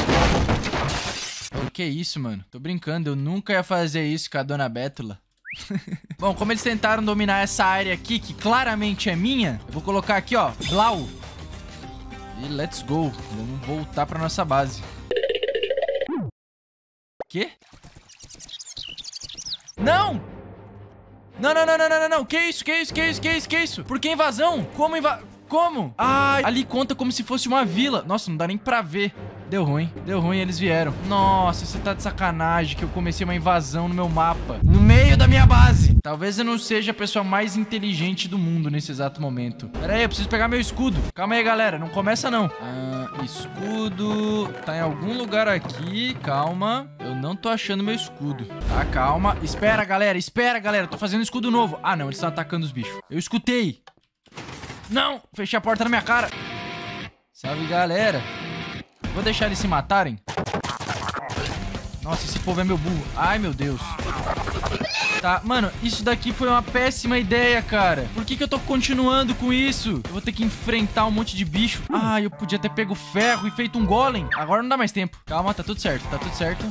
O que é isso, mano? Tô brincando, eu nunca ia fazer isso com a dona Bétula. Bom, como eles tentaram dominar essa área aqui, que claramente é minha, eu vou colocar aqui, ó, Blau. E let's go. Vamos voltar pra nossa base. Quê? Não! Não, não, não, não, não, não, não. Que isso, que isso, que isso, que isso, que isso? Por que invasão? Como invasão? Como? Ah, ali conta como se fosse uma vila. Nossa, não dá nem pra ver. Deu ruim, deu ruim, eles vieram. Nossa, você tá de sacanagem que eu comecei uma invasão no meu mapa. No meio da minha base. Talvez eu não seja a pessoa mais inteligente do mundo nesse exato momento. Pera aí, eu preciso pegar meu escudo. Calma aí, galera, não começa não. Ah, escudo... Tá em algum lugar aqui, calma. Eu não tô achando meu escudo. Tá, calma. Espera, galera, espera, galera. Tô fazendo escudo novo. Ah, não, eles estão atacando os bichos. Eu escutei. Não, fechei a porta na minha cara. Salve, galera. Vou deixar eles se matarem. Nossa, esse povo é meu burro. Ai, meu Deus. Tá, mano, isso daqui foi uma péssima ideia, cara. Por que que eu tô continuando com isso? Eu vou ter que enfrentar um monte de bicho. Ah, eu podia ter pego ferro e feito um golem. Agora não dá mais tempo. Calma, tá tudo certo, tá tudo certo.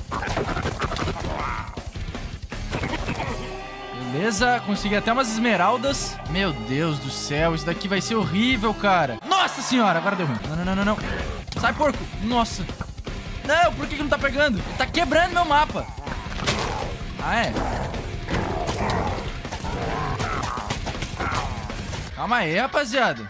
Beleza, consegui até umas esmeraldas. Meu Deus do céu, isso daqui vai ser horrível, cara. Nossa senhora, agora deu ruim. Não, não, não, não, não. Sai, porco. Nossa. Não, por que que não tá pegando? Ele tá quebrando meu mapa. Ah, é? Calma aí, rapaziada.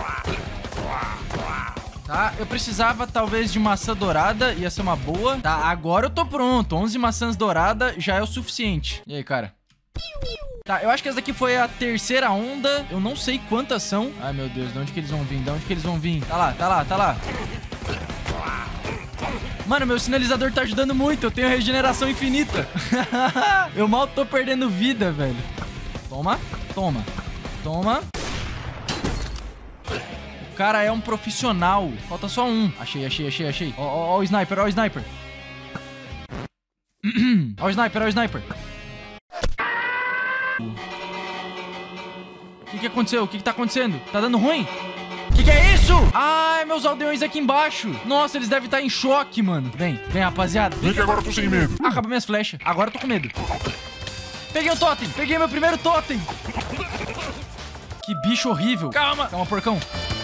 Tá, eu precisava talvez de maçã dourada, ia ser uma boa. Tá, agora eu tô pronto. onze maçãs douradas já é o suficiente. E aí, cara? Tá, eu acho que essa daqui foi a terceira onda. Eu não sei quantas são. Ai, meu Deus, de onde que eles vão vir? De onde que eles vão vir? Tá lá, tá lá, tá lá. Mano, meu sinalizador tá ajudando muito. Eu tenho regeneração infinita. Eu mal tô perdendo vida, velho. Toma, toma, toma. O cara é um profissional. Falta só um. Achei, achei, achei, achei. Ó, ó, ó o sniper, ó o sniper. Ó o sniper, ó o sniper. O que que aconteceu? O que que tá acontecendo? Tá dando ruim? O que que é isso? Ai, meus aldeões aqui embaixo. Nossa, eles devem estar em choque, mano. Vem, vem, rapaziada. Vem que agora eu tô sem medo. Acaba minhas flechas. Agora eu tô com medo. Peguei o totem. Peguei meu primeiro totem. Que bicho horrível. Calma. Calma, porcão.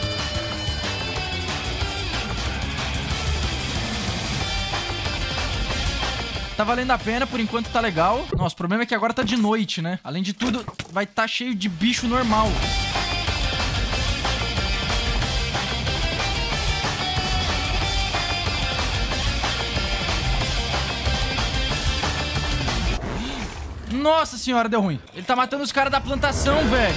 Tá valendo a pena, por enquanto tá legal. Nossa, o problema é que agora tá de noite, né? Além de tudo, vai tá cheio de bicho normal. Nossa senhora, deu ruim. Ele tá matando os caras da plantação, velho.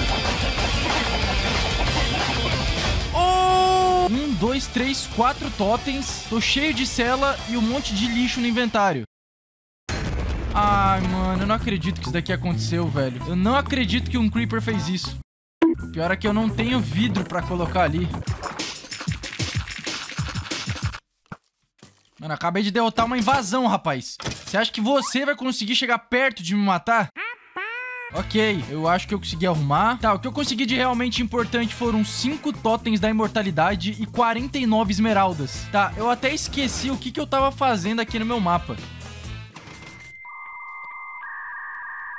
Oh! Um, dois, três, quatro totens. Tô cheio de cela e um monte de lixo no inventário. Ai, mano, eu não acredito que isso daqui aconteceu, velho. Eu não acredito que um Creeper fez isso. O pior é que eu não tenho vidro pra colocar ali. Mano, acabei de derrotar uma invasão, rapaz. Você acha que você vai conseguir chegar perto de me matar? Ok, eu acho que eu consegui arrumar. Tá, o que eu consegui de realmente importante foram cinco totens da imortalidade e quarenta e nove esmeraldas. Tá, eu até esqueci o que que eu tava fazendo aqui no meu mapa.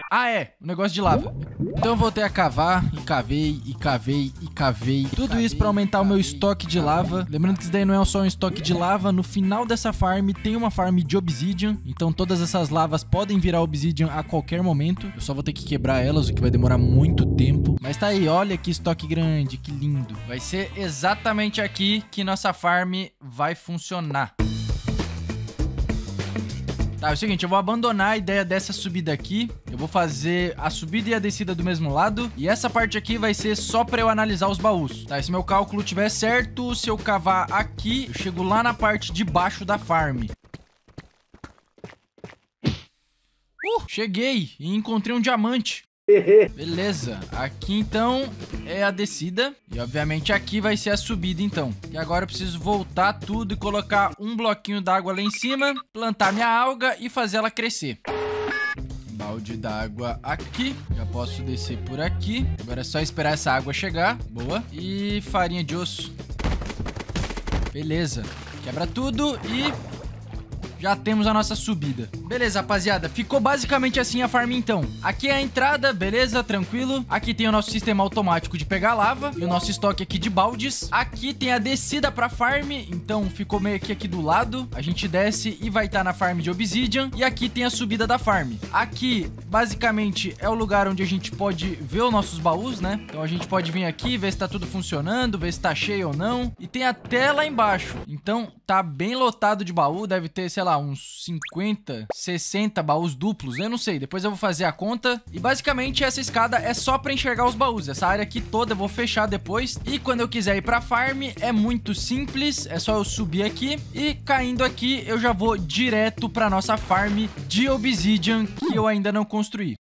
Ah, é. O negócio de lava. Então eu voltei a cavar, e cavei, e cavei, e cavei. Tudo isso pra aumentar o meu estoque de lava. Lembrando que isso daí não é só um estoque de lava. No final dessa farm tem uma farm de obsidian. Então todas essas lavas podem virar obsidian a qualquer momento. Eu só vou ter que quebrar elas, o que vai demorar muito tempo. Mas tá aí, olha que estoque grande, que lindo. Vai ser exatamente aqui que nossa farm vai funcionar. Tá, é o seguinte, eu vou abandonar a ideia dessa subida aqui. Eu vou fazer a subida e a descida do mesmo lado. E essa parte aqui vai ser só pra eu analisar os baús. Tá, se meu cálculo tiver certo, se eu cavar aqui, eu chego lá na parte de baixo da farm. Uh, cheguei e encontrei um diamante. Beleza, aqui então é a descida. E obviamente aqui vai ser a subida então. E agora eu preciso voltar tudo e colocar um bloquinho d'água lá em cima, plantar minha alga e fazer ela crescer. Balde d'água aqui. Já posso descer por aqui. Agora é só esperar essa água chegar. Boa. E farinha de osso. Beleza, quebra tudo e... já temos a nossa subida. Beleza, rapaziada. Ficou basicamente assim a farm, então. Aqui é a entrada, beleza? Tranquilo. Aqui tem o nosso sistema automático de pegar lava. E o nosso estoque aqui de baldes. Aqui tem a descida pra farm. Então, ficou meio que aqui do lado. A gente desce e vai estar na farm de obsidian. E aqui tem a subida da farm. Aqui, basicamente, é o lugar onde a gente pode ver os nossos baús, né? Então, a gente pode vir aqui, ver se tá tudo funcionando, ver se tá cheio ou não. E tem até lá embaixo. Então, tá bem lotado de baú. Deve ter, sei lá, uns cinquenta, sessenta baús duplos, eu não sei, depois eu vou fazer a conta. E basicamente essa escada é só pra enxergar os baús. Essa área aqui toda eu vou fechar depois. E quando eu quiser ir pra farm, é muito simples, é só eu subir aqui. E caindo aqui, eu já vou direto pra nossa farm de obsidian, que eu ainda não construí.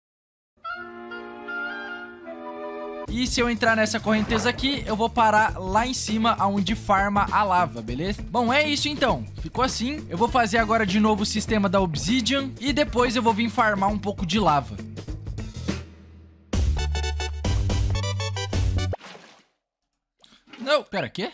E se eu entrar nessa correnteza aqui, eu vou parar lá em cima, onde farma a lava, beleza? Bom, é isso então. Ficou assim. Eu vou fazer agora de novo o sistema da obsidian. E depois eu vou vir farmar um pouco de lava. Não, pera, quê?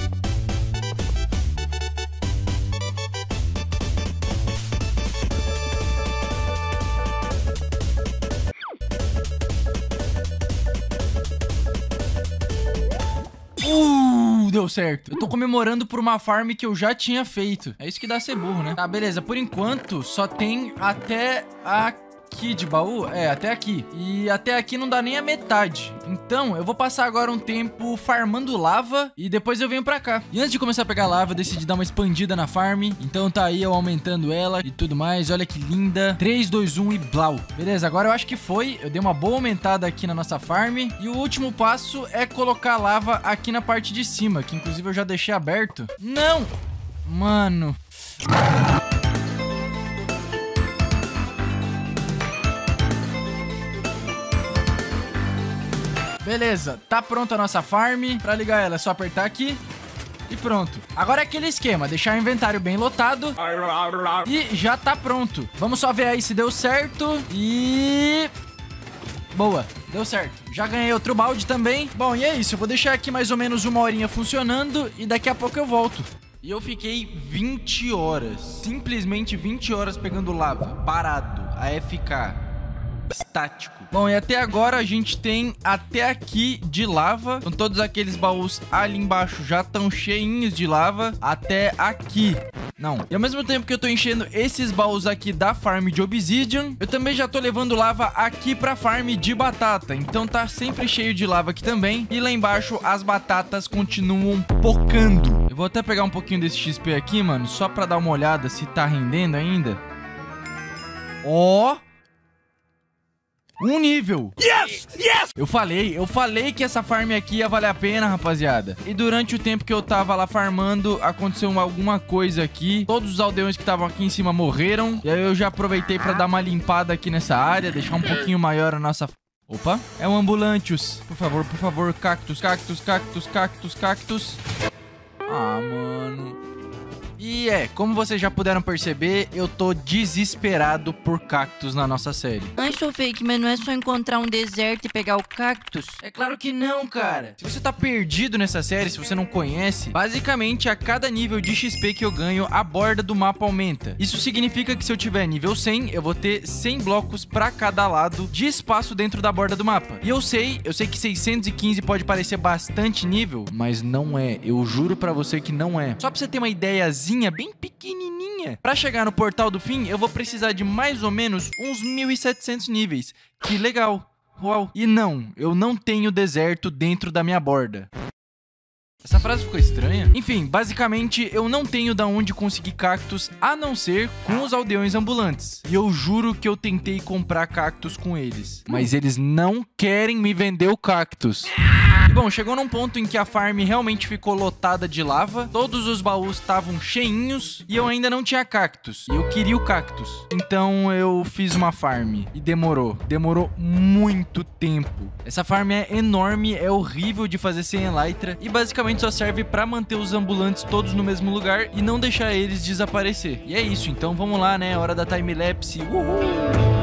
Uh, deu certo. Eu tô comemorando por uma farm que eu já tinha feito. É isso que dá ser burro, né? Tá, beleza. Por enquanto, só tem até aqui de baú. É, até aqui. E até aqui não dá nem a metade. Então, eu vou passar agora um tempo farmando lava e depois eu venho pra cá. E antes de começar a pegar lava, eu decidi dar uma expandida na farm. Então tá aí eu aumentando ela e tudo mais. Olha que linda. três, dois, um e blau. Beleza, agora eu acho que foi. Eu dei uma boa aumentada aqui na nossa farm. E o último passo é colocar lava aqui na parte de cima, que inclusive eu já deixei aberto. Não! Mano... Beleza, tá pronta a nossa farm. Pra ligar ela é só apertar aqui e pronto. Agora é aquele esquema, deixar o inventário bem lotado e já tá pronto. Vamos só ver aí se deu certo e... boa, deu certo. Já ganhei outro balde também. Bom, e é isso, eu vou deixar aqui mais ou menos uma horinha funcionando e daqui a pouco eu volto. E eu fiquei vinte horas, simplesmente vinte horas pegando lava, parado, A F K. Estático. Bom, e até agora a gente tem até aqui de lava. Então todos aqueles baús ali embaixo já estão cheinhos de lava. Até aqui. Não. E ao mesmo tempo que eu tô enchendo esses baús aqui da farm de obsidian, eu também já tô levando lava aqui pra farm de batata. Então tá sempre cheio de lava aqui também. E lá embaixo as batatas continuam pocando. Eu vou até pegar um pouquinho desse X P aqui, mano, só pra dar uma olhada se tá rendendo ainda. Ó... um nível. Yes! Yes! Eu falei, eu falei que essa farm aqui ia valer a pena, rapaziada. E durante o tempo que eu tava lá farmando, aconteceu alguma coisa aqui. Todos os aldeões que estavam aqui em cima morreram. E aí eu já aproveitei pra dar uma limpada aqui nessa área, deixar um pouquinho maior a nossa... Opa, é um ambulantius. Por favor, por favor, cactus, cactus, cactus, cactus, cactus. Ah, mano... E é, como vocês já puderam perceber, eu tô desesperado por cactos na nossa série. Ai, sou fake, mas não é só encontrar um deserto e pegar o cactus? É claro que não, cara. Se você tá perdido nessa série, se você não conhece, basicamente a cada nível de X P que eu ganho, a borda do mapa aumenta. Isso significa que se eu tiver nível cem, eu vou ter cem blocos pra cada lado de espaço dentro da borda do mapa. E eu sei, eu sei que seiscentos e quinze pode parecer bastante nível, mas não é. Eu juro pra você que não é. Só pra você ter uma ideiazinha bem pequenininha, pra chegar no portal do fim, eu vou precisar de mais ou menos uns mil e setecentos níveis. Que legal. Uau. E não, eu não tenho deserto dentro da minha borda. Essa frase ficou estranha. Enfim, basicamente, eu não tenho da onde conseguir cactos, a não ser com os aldeões ambulantes. E eu juro que eu tentei comprar cactos com eles, mas eles não querem me vender o cactus. E bom, chegou num ponto em que a farm realmente ficou lotada de lava, todos os baús estavam cheinhos e eu ainda não tinha cactus. E eu queria o cactus. Então eu fiz uma farm e demorou. Demorou muito tempo. Essa farm é enorme, é horrível de fazer sem elytra e basicamente só serve pra manter os ambulantes todos no mesmo lugar e não deixar eles desaparecer. E é isso, então vamos lá, né? Hora da timelapse. Uhul!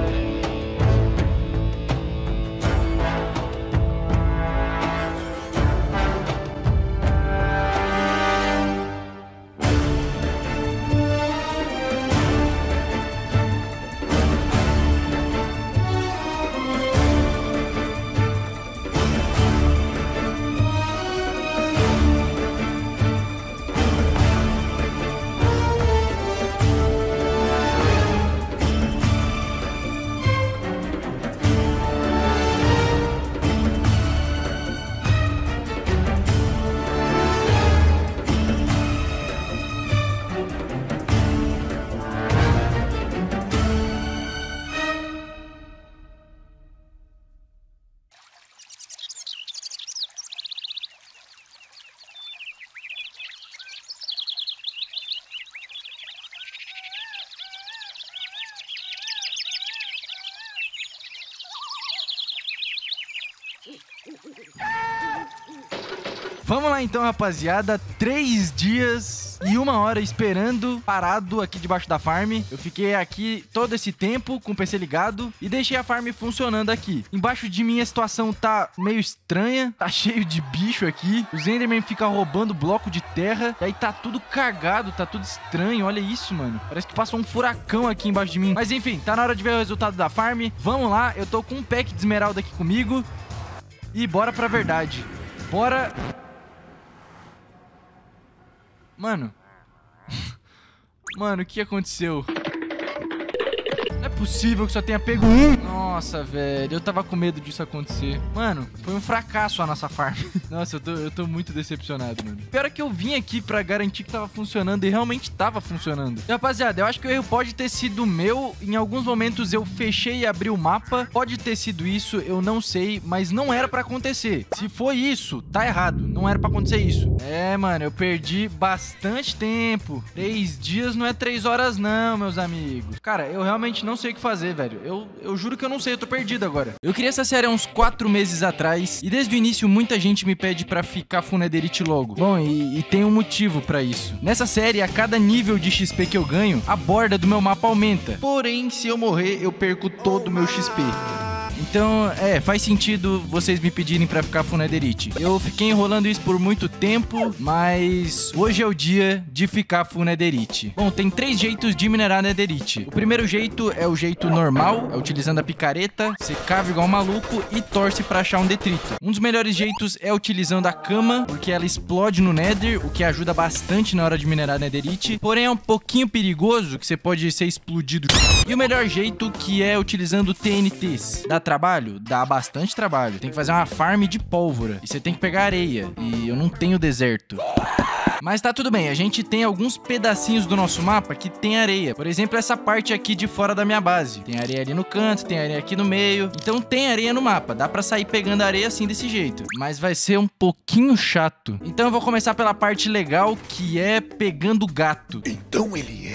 Vamos lá então, rapaziada. Três dias e uma hora esperando, parado aqui debaixo da farm. Eu fiquei aqui todo esse tempo com o P C ligado e deixei a farm funcionando aqui. Embaixo de mim a situação tá meio estranha. Tá cheio de bicho aqui. Os Enderman ficam roubando bloco de terra. E aí tá tudo cagado, tá tudo estranho. Olha isso, mano. Parece que passou um furacão aqui embaixo de mim. Mas enfim, tá na hora de ver o resultado da farm. Vamos lá, eu tô com um pack de esmeralda aqui comigo. E bora pra verdade. Bora... Mano. Mano, o que aconteceu? Não é possível que só tenha pego um. Nossa, velho. Eu tava com medo disso acontecer. Mano, foi um fracasso a nossa farm. Nossa, eu tô, eu tô muito decepcionado, mano. Pior é que eu vim aqui pra garantir que tava funcionando e realmente tava funcionando. E, rapaziada, eu acho que o erro pode ter sido meu. Em alguns momentos eu fechei e abri o mapa. Pode ter sido isso, eu não sei. Mas não era pra acontecer. Se foi isso, tá errado. Não era pra acontecer isso. É, mano, eu perdi bastante tempo. Três dias não é três horas não, meus amigos. Cara, eu realmente não sei o que fazer, velho. Eu, eu juro que eu não sei, eu tô perdido agora. Eu criei essa série há uns quatro meses atrás e desde o início muita gente me pede pra ficar full netherite logo. Bom, e, e tem um motivo pra isso. Nessa série, a cada nível de X P que eu ganho, a borda do meu mapa aumenta. Porém, se eu morrer, eu perco todo o meu X P. Então, é, faz sentido vocês me pedirem pra ficar full netherite. Eu fiquei enrolando isso por muito tempo, mas hoje é o dia de ficar full netherite. Bom, tem três jeitos de minerar netherite. O primeiro jeito é o jeito normal, é utilizando a picareta, você cava igual um maluco e torce pra achar um detrito. Um dos melhores jeitos é utilizando a cama, porque ela explode no nether, o que ajuda bastante na hora de minerar netherite. Porém, é um pouquinho perigoso, que você pode ser explodido. E o melhor jeito, que é utilizando T N Ts. Dá trabalho? Dá bastante trabalho. Tem que fazer uma farm de pólvora. E você tem que pegar areia. E eu não tenho deserto. Mas tá tudo bem, a gente tem alguns pedacinhos do nosso mapa que tem areia. Por exemplo, essa parte aqui de fora da minha base. Tem areia ali no canto, tem areia aqui no meio. Então tem areia no mapa, dá pra sair pegando areia assim desse jeito. Mas vai ser um pouquinho chato. Então eu vou começar pela parte legal, que é pegando gato. Então ele é...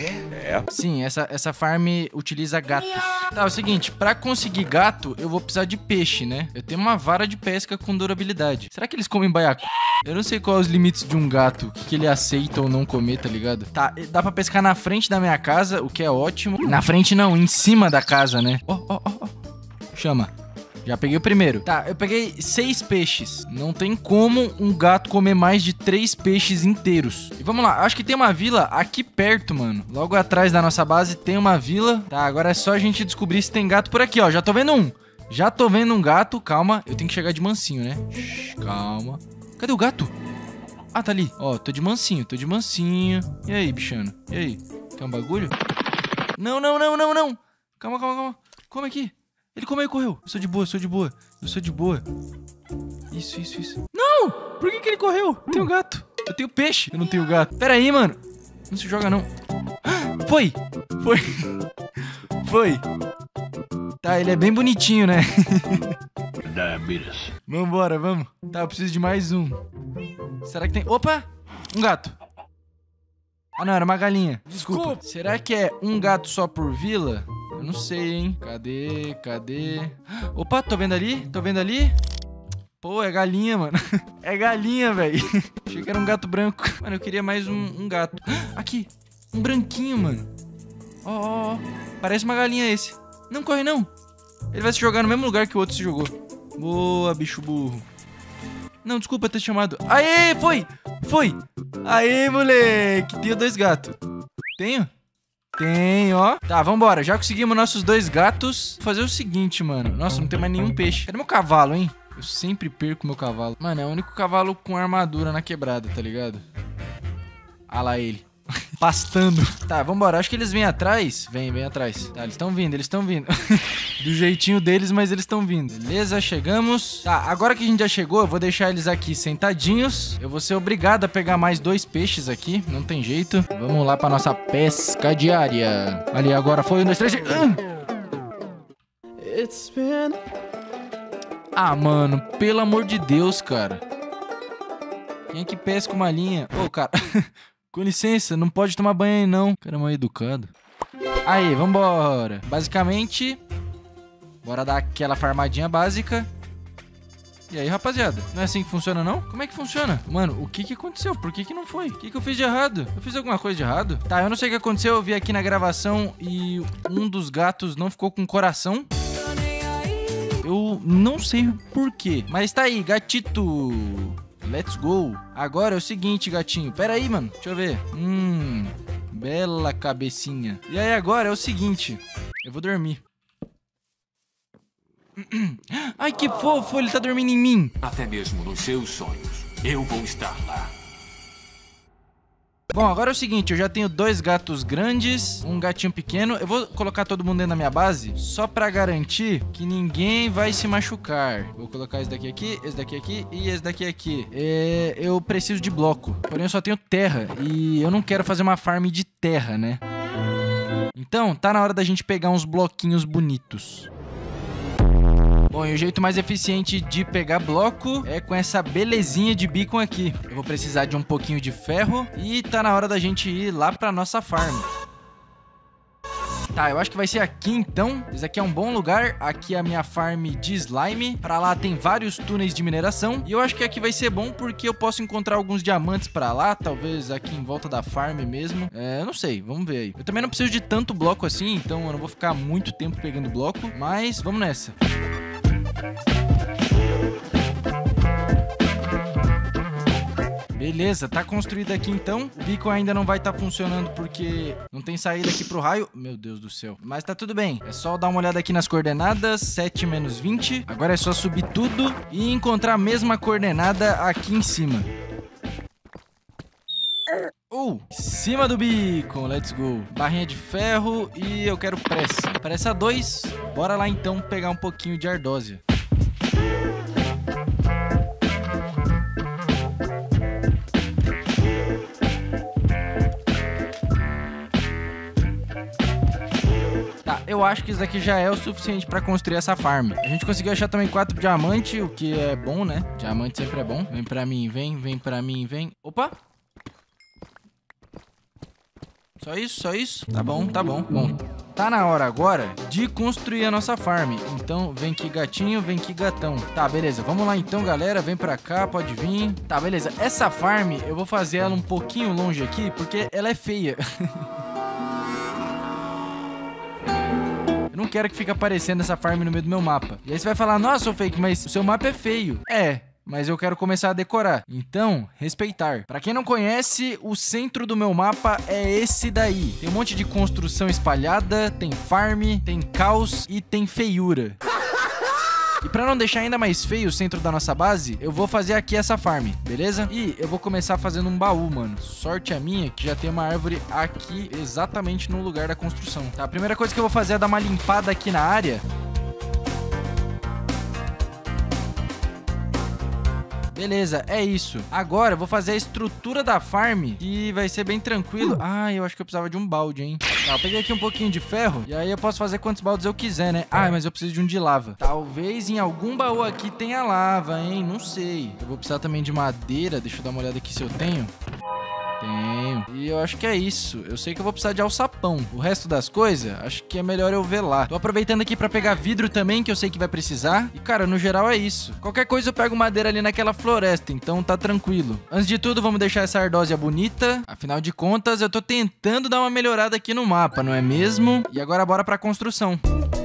É. Sim, essa, essa farm utiliza gatos. Tá, é o seguinte, pra conseguir gato, eu vou precisar de peixe, né? Eu tenho uma vara de pesca com durabilidade. Será que eles comem baiacu? Eu não sei quais os limites de um gato, o que, que ele aceita ou não comer, tá ligado? Tá, dá pra pescar na frente da minha casa, o que é ótimo. Na frente não, em cima da casa, né? Ó, ó, ó, ó. Chama. Já peguei o primeiro. Tá, eu peguei seis peixes. Não tem como um gato comer mais de três peixes inteiros. E vamos lá, acho que tem uma vila aqui perto, mano. Logo atrás da nossa base tem uma vila. Tá, agora é só a gente descobrir se tem gato por aqui, ó. Já tô vendo um. Já tô vendo um gato. Calma, eu tenho que chegar de mansinho, né? Shhh, calma. Cadê o gato? Ah, tá ali. Ó, tô de mansinho, tô de mansinho. E aí, bichano? E aí? Quer um bagulho? Não, não, não, não, não. Calma, calma, calma. Come aqui. Ele comeu e correu. Eu sou de boa, eu sou de boa. Eu sou de boa. Isso, isso, isso. Não! Por que que ele correu? Eu tenho gato. Eu tenho peixe. Eu não tenho gato. Pera aí, mano. Não se joga, não. Foi! Foi! Foi! Tá, ele é bem bonitinho, né? Vambora, vamos. Tá, eu preciso de mais um. Será que tem... Opa! Um gato. Ah, não, era uma galinha. Desculpa. Desculpa. Será que é um gato só por vila? Eu não sei, hein? Cadê? Cadê? Opa, tô vendo ali? Tô vendo ali? Pô, é galinha, mano. É galinha, velho. Achei que era um gato branco. Mano, eu queria mais um, um gato. Aqui. Um branquinho, mano. Ó, ó, ó. Parece uma galinha esse. Não corre, não. Ele vai se jogar no mesmo lugar que o outro se jogou. Boa, bicho burro. Não, desculpa ter chamado. Aê, foi! Foi! Aê, moleque. Tenho dois gatos. Tenho? Tenho, ó. Tá, vambora. Já conseguimos nossos dois gatos. Vou fazer o seguinte, mano. Nossa, não tem mais nenhum peixe. Cadê meu cavalo, hein? Eu sempre perco meu cavalo. Mano, é o único cavalo com armadura na quebrada, tá ligado? Ah lá ele. Pastando. Tá, vambora. Acho que eles vêm atrás. Vem, vem atrás. Tá, eles estão vindo, eles estão vindo. Do jeitinho deles, mas eles estão vindo. Beleza, chegamos. Tá, agora que a gente já chegou, eu vou deixar eles aqui sentadinhos. Eu vou ser obrigado a pegar mais dois peixes aqui. Não tem jeito. Vamos lá pra nossa pesca diária. Ali, agora foi um, dois, três e... Ah, mano, pelo amor de Deus, cara. Quem é que pesca uma linha? Ô, cara... Com licença, não pode tomar banho aí, não. Cara, mal educado. Aí, vambora. Basicamente, bora dar aquela farmadinha básica. E aí, rapaziada? Não é assim que funciona, não? Como é que funciona? Mano, o que que aconteceu? Por que que não foi? O que que eu fiz de errado? Eu fiz alguma coisa de errado? Tá, eu não sei o que aconteceu. Eu vi aqui na gravação e um dos gatos não ficou com coração. Eu não sei por quê. Mas tá aí, gatito. Let's go. Agora é o seguinte, gatinho. Pera aí, mano. Deixa eu ver. Hum, bela cabecinha. E aí, agora é o seguinte. Eu vou dormir. Ai, que fofo. Ele tá dormindo em mim. Até mesmo nos seus sonhos. Eu vou estar lá. Bom, agora é o seguinte, eu já tenho dois gatos grandes, um gatinho pequeno. Eu vou colocar todo mundo dentro da minha base, só pra garantir que ninguém vai se machucar. Vou colocar esse daqui aqui, esse daqui aqui e esse daqui aqui. É, eu preciso de bloco, porém eu só tenho terra e eu não quero fazer uma farm de terra, né? Então, tá na hora da gente pegar uns bloquinhos bonitos. Bom, e o jeito mais eficiente de pegar bloco é com essa belezinha de beacon aqui. Eu vou precisar de um pouquinho de ferro e tá na hora da gente ir lá pra nossa farm. Tá, eu acho que vai ser aqui então. Esse aqui é um bom lugar. Aqui é a minha farm de slime. Pra lá tem vários túneis de mineração. E eu acho que aqui vai ser bom porque eu posso encontrar alguns diamantes pra lá. Talvez aqui em volta da farm mesmo. É, eu não sei, vamos ver aí. Eu também não preciso de tanto bloco assim, então eu não vou ficar muito tempo pegando bloco. Mas vamos nessa. Beleza, tá construído aqui então. O beacon ainda não vai estar tá funcionando porque não tem saída aqui pro raio. Meu Deus do céu. Mas tá tudo bem. É só dar uma olhada aqui nas coordenadas. sete menos vinte. Agora é só subir tudo e encontrar a mesma coordenada aqui em cima. Uh, cima do beacon, let's go. Barrinha de ferro e eu quero pressa. Pressa dois. Bora lá então pegar um pouquinho de ardósia. Tá, eu acho que isso daqui já é o suficiente pra construir essa farm. A gente conseguiu achar também quatro diamantes, o que é bom, né? Diamante sempre é bom. Vem pra mim, vem, vem pra mim, vem. Opa! Só isso, só isso? Tá bom, tá bom. Bom, tá na hora agora de construir a nossa farm. Então, vem aqui gatinho, vem aqui gatão. Tá, beleza. Vamos lá então, galera. Vem pra cá, pode vir. Tá, beleza. Essa farm, eu vou fazer ela um pouquinho longe aqui, porque ela é feia. Eu não quero que fique aparecendo essa farm no meio do meu mapa. E aí você vai falar, nossa, ô Fake, mas o seu mapa é feio. É, mas eu quero começar a decorar. Então, respeitar. Pra quem não conhece, o centro do meu mapa é esse daí. Tem um monte de construção espalhada, tem farm, tem caos e tem feiura. E pra não deixar ainda mais feio o centro da nossa base, eu vou fazer aqui essa farm, beleza? E eu vou começar fazendo um baú, mano. Sorte a minha que já tem uma árvore aqui exatamente no lugar da construção. Tá, a primeira coisa que eu vou fazer é dar uma limpada aqui na área. Beleza, é isso. Agora eu vou fazer a estrutura da farm, que vai ser bem tranquilo. Ah, eu acho que eu precisava de um balde, hein? Tá, eu peguei aqui um pouquinho de ferro, e aí eu posso fazer quantos baldes eu quiser, né? Ah, mas eu preciso de um de lava. Talvez em algum baú aqui tenha lava, hein? Não sei. Eu vou precisar também de madeira. Deixa eu dar uma olhada aqui se eu tenho. Tenho. E eu acho que é isso. Eu sei que eu vou precisar de alçapão. O resto das coisas, acho que é melhor eu ver lá. Tô aproveitando aqui pra pegar vidro também, que eu sei que vai precisar. E, cara, no geral é isso. Qualquer coisa eu pego madeira ali naquela floresta, então tá tranquilo. Antes de tudo, vamos deixar essa ardósia bonita. Afinal de contas, eu tô tentando dar uma melhorada aqui no mapa, não é mesmo? E agora bora pra construção.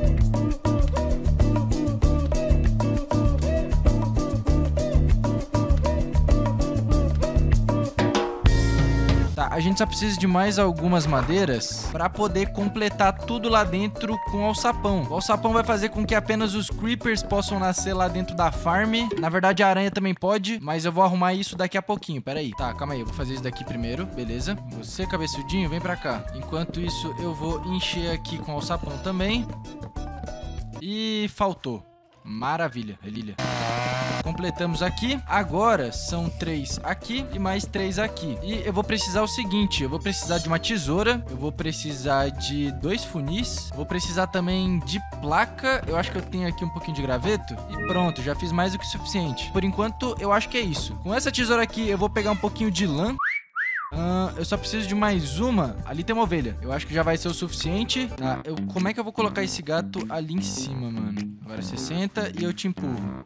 A gente só precisa de mais algumas madeiras para poder completar tudo lá dentro com o alçapão. O alçapão vai fazer com que apenas os creepers possam nascer lá dentro da farm. Na verdade, a aranha também pode, mas eu vou arrumar isso daqui a pouquinho. Pera aí. Tá, calma aí. Eu vou fazer isso daqui primeiro. Beleza. Você, cabeçudinho, vem pra cá. Enquanto isso, eu vou encher aqui com o alçapão também. E faltou. Maravilha, Lilia. Completamos aqui. Agora são três aqui e mais três aqui. E eu vou precisar o seguinte, eu vou precisar de uma tesoura, eu vou precisar de dois funis, vou precisar também de placa. Eu acho que eu tenho aqui um pouquinho de graveto. E pronto, já fiz mais do que o suficiente. Por enquanto, eu acho que é isso. Com essa tesoura aqui, eu vou pegar um pouquinho de lã. Uh, eu só preciso de mais uma. Ali tem uma ovelha. Eu acho que já vai ser o suficiente. Tá, eu, como é que eu vou colocar esse gato ali em cima, mano? Agora você senta e eu te empurro.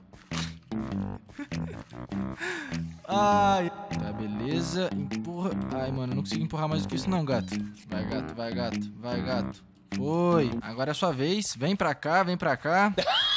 Ai. Tá, beleza. Empurra. Ai, mano, eu não consigo empurrar mais do que isso não, gato. Vai, gato, vai, gato. Vai, gato. Foi. Agora é a sua vez. Vem pra cá, vem pra cá.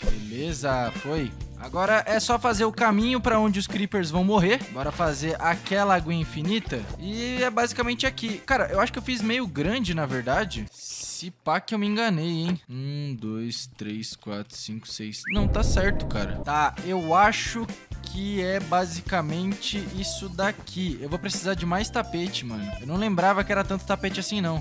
Beleza, foi. Agora é só fazer o caminho pra onde os creepers vão morrer. Bora fazer aquela aguinha infinita. E é basicamente aqui. Cara, eu acho que eu fiz meio grande, na verdade. Se pá que eu me enganei, hein? Um, dois, três, quatro, cinco, seis. Não, tá certo, cara. Tá, eu acho que é basicamente isso daqui. Eu vou precisar de mais tapete, mano. Eu não lembrava que era tanto tapete assim, não.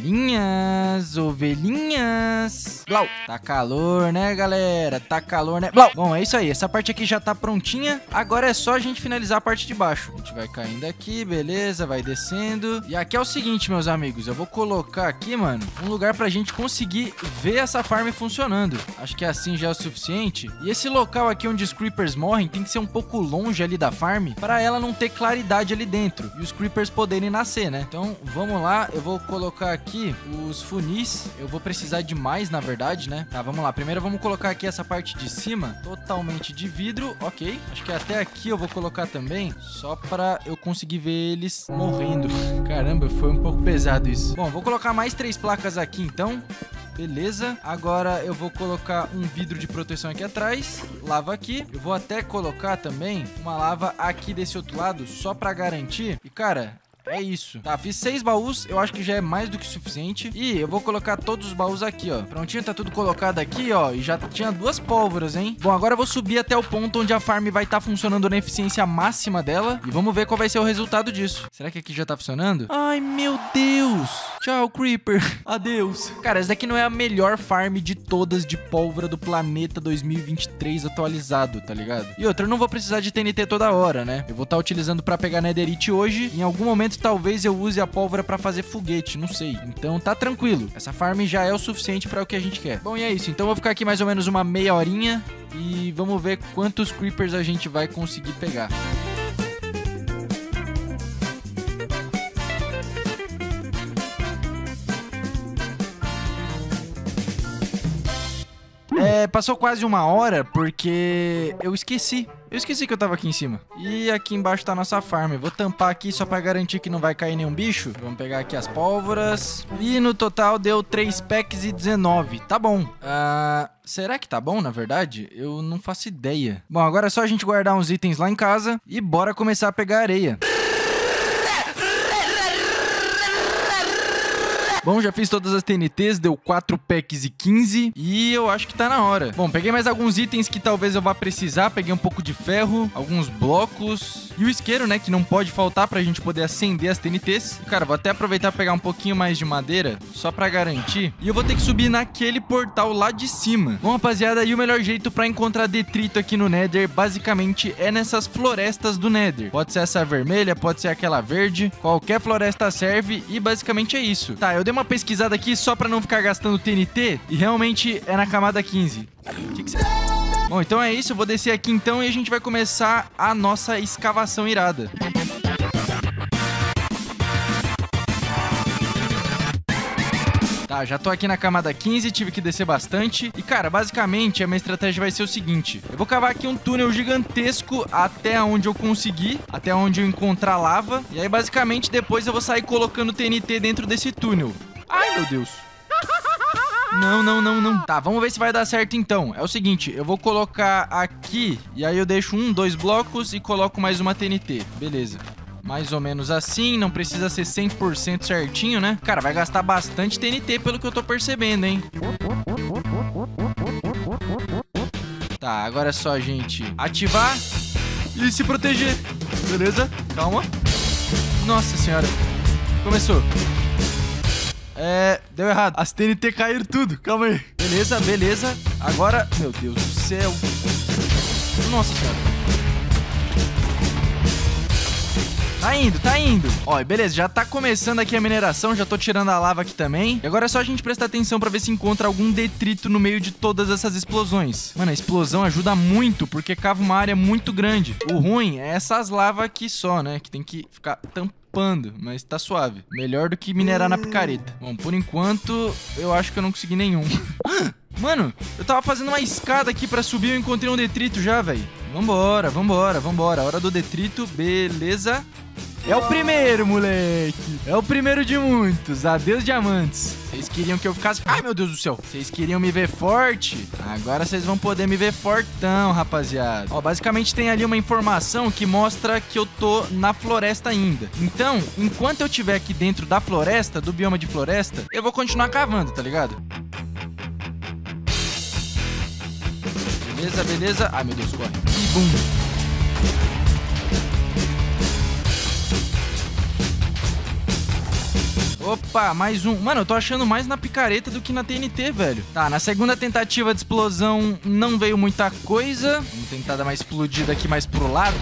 Ovelhinhas, ovelhinhas. Blau. Tá calor, né, galera? Tá calor, né? Blau. Bom, é isso aí. Essa parte aqui já tá prontinha. Agora é só a gente finalizar a parte de baixo. A gente vai caindo aqui, beleza. Vai descendo. E aqui é o seguinte, meus amigos. Eu vou colocar aqui, mano, um lugar pra gente conseguir ver essa farm funcionando. Acho que assim já é o suficiente. E esse local aqui onde os creepers morrem tem que ser um pouco longe ali da farm para ela não ter claridade ali dentro e os creepers poderem nascer, né? Então, vamos lá. Eu vou colocar aqui os funis. Eu vou precisar de mais, na verdade, né? Tá, vamos lá. Primeiro, vamos colocar aqui essa parte de cima totalmente de vidro. Ok. Acho que até aqui eu vou colocar também só para eu conseguir ver eles morrendo. Caramba, foi um pouco pesado isso. Bom, vou colocar mais três placas aqui, então. Beleza, agora eu vou colocar um vidro de proteção aqui atrás, lava aqui, eu vou até colocar também uma lava aqui desse outro lado, só pra garantir, e cara... é isso. Tá, fiz seis baús, eu acho que já é mais do que suficiente. E eu vou colocar todos os baús aqui, ó. Prontinho, tá tudo colocado aqui, ó. E já tinha duas pólvoras, hein? Bom, agora eu vou subir até o ponto onde a farm vai estar tá funcionando na eficiência máxima dela. E vamos ver qual vai ser o resultado disso. Será que aqui já tá funcionando? Ai, meu Deus! Tchau, Creeper. Adeus. Cara, essa daqui não é a melhor farm de todas de pólvora do planeta dois mil e vinte e três atualizado, tá ligado? E outra, eu não vou precisar de T N T toda hora, né? Eu vou estar tá utilizando pra pegar netherite hoje. Em algum momento talvez eu use a pólvora pra fazer foguete, não sei. Então tá tranquilo. Essa farm já é o suficiente pra o que a gente quer. Bom, e é isso. Então eu vou ficar aqui mais ou menos uma meia horinha e vamos ver quantos creepers a gente vai conseguir pegar. passou quase uma hora porque eu esqueci. Eu esqueci que eu tava aqui em cima. E aqui embaixo tá a nossa farm. Eu vou tampar aqui só pra garantir que não vai cair nenhum bicho. Vamos pegar aqui as pólvoras. E no total deu três packs e dezenove. Tá bom. Ah... Será que tá bom, na verdade? Eu não faço ideia. Bom, agora é só a gente guardar uns itens lá em casa e bora começar a pegar areia. Bom, já fiz todas as T N Ts, deu quatro packs e quinze. E eu acho que tá na hora. Bom, peguei mais alguns itens que talvez eu vá precisar. Peguei um pouco de ferro, alguns blocos e o isqueiro, né, que não pode faltar pra gente poder acender as T N Ts. Cara, vou até aproveitar e pegar um pouquinho mais de madeira, só pra garantir. E eu vou ter que subir naquele portal lá de cima. Bom, rapaziada, e o melhor jeito pra encontrar detrito aqui no Nether, basicamente, é nessas florestas do Nether. Pode ser essa vermelha, pode ser aquela verde. Qualquer floresta serve e basicamente é isso. Tá, eu dei uma pesquisada aqui só pra não ficar gastando T N T e realmente é na camada quinze. Que que cê... Bom, então é isso, eu vou descer aqui então e a gente vai começar a nossa escavação irada. Tá, já tô aqui na camada quinze, tive que descer bastante. E, cara, basicamente, a minha estratégia vai ser o seguinte. Eu vou cavar aqui um túnel gigantesco até onde eu conseguir, até onde eu encontrar lava. E aí, basicamente, depois eu vou sair colocando T N T dentro desse túnel. Ai, meu Deus. Não, não, não, não. Tá, vamos ver se vai dar certo então. É o seguinte, eu vou colocar aqui, e aí eu deixo um, dois blocos e coloco mais uma T N T. Beleza. Mais ou menos assim, não precisa ser cem por cento certinho, né? Cara, vai gastar bastante T N T pelo que eu tô percebendo, hein? Tá, agora é só a gente ativar e se proteger. Beleza? Calma. Nossa senhora. Começou. É... Deu errado. As T N T caíram tudo. Calma aí. Beleza, beleza. Agora... Meu Deus do céu. Nossa senhora. Tá indo, tá indo. Ó, beleza, já tá começando aqui a mineração, já tô tirando a lava aqui também. E agora é só a gente prestar atenção pra ver se encontra algum detrito no meio de todas essas explosões. Mano, a explosão ajuda muito, porque cava uma área muito grande. O ruim é essas lavas aqui só, né, que tem que ficar tampando, mas tá suave. Melhor do que minerar na picareta. Bom, por enquanto, eu acho que eu não consegui nenhum. Mano, eu tava fazendo uma escada aqui pra subir e eu encontrei um detrito já, velho. Vambora, vambora, vambora. Hora do detrito, beleza. É o primeiro, moleque. É o primeiro de muitos. Adeus, diamantes. Vocês queriam que eu ficasse... Ai, meu Deus do céu. Vocês queriam me ver forte? Agora vocês vão poder me ver fortão, rapaziada. Ó, basicamente tem ali uma informação que mostra que eu tô na floresta ainda. Então, enquanto eu estiver aqui dentro da floresta, do bioma de floresta, eu vou continuar cavando, tá ligado? Beleza, beleza. Ai, meu Deus, corre. E bum. Opa, mais um. Mano, eu tô achando mais na picareta do que na T N T, velho. Tá, na segunda tentativa de explosão não veio muita coisa. Vamos tentar dar uma explodida aqui mais pro lado.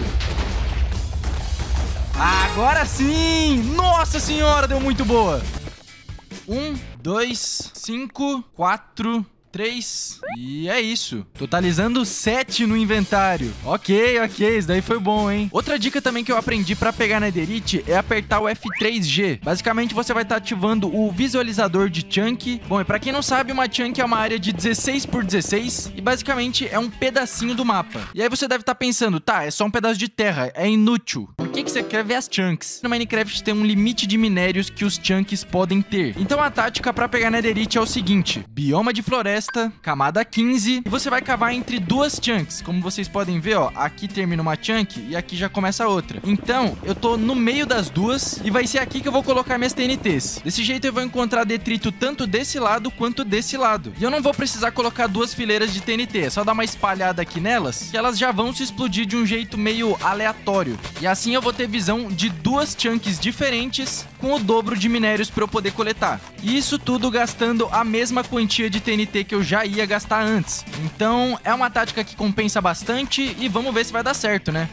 Agora sim! Nossa senhora, deu muito boa. Um, dois, cinco, quatro... três. E é isso. Totalizando sete no inventário. Ok, ok. Isso daí foi bom, hein? Outra dica também que eu aprendi pra pegar Netherite é apertar o F três G. Basicamente, você vai estar ativando o visualizador de chunk. Bom, e pra quem não sabe, uma chunk é uma área de dezesseis por dezesseis. E basicamente é um pedacinho do mapa. E aí você deve estar pensando, tá, é só um pedaço de terra. É inútil. Por que que você quer ver as chunks? No Minecraft tem um limite de minérios que os chunks podem ter. Então a tática pra pegar Netherite é o seguinte. Bioma de floresta, camada quinze, e você vai cavar entre duas chunks. Como vocês podem ver, ó, aqui termina uma chunk e aqui já começa outra. Então, eu tô no meio das duas e vai ser aqui que eu vou colocar minhas T N Ts. Desse jeito eu vou encontrar detrito tanto desse lado quanto desse lado. E eu não vou precisar colocar duas fileiras de T N T, é só dar uma espalhada aqui nelas, que elas já vão se explodir de um jeito meio aleatório. E assim eu vou ter visão de duas chunks diferentes com o dobro de minérios para eu poder coletar. E isso tudo gastando a mesma quantia de T N T que eu já ia gastar antes. Então é uma tática que compensa bastante e vamos ver se vai dar certo, né?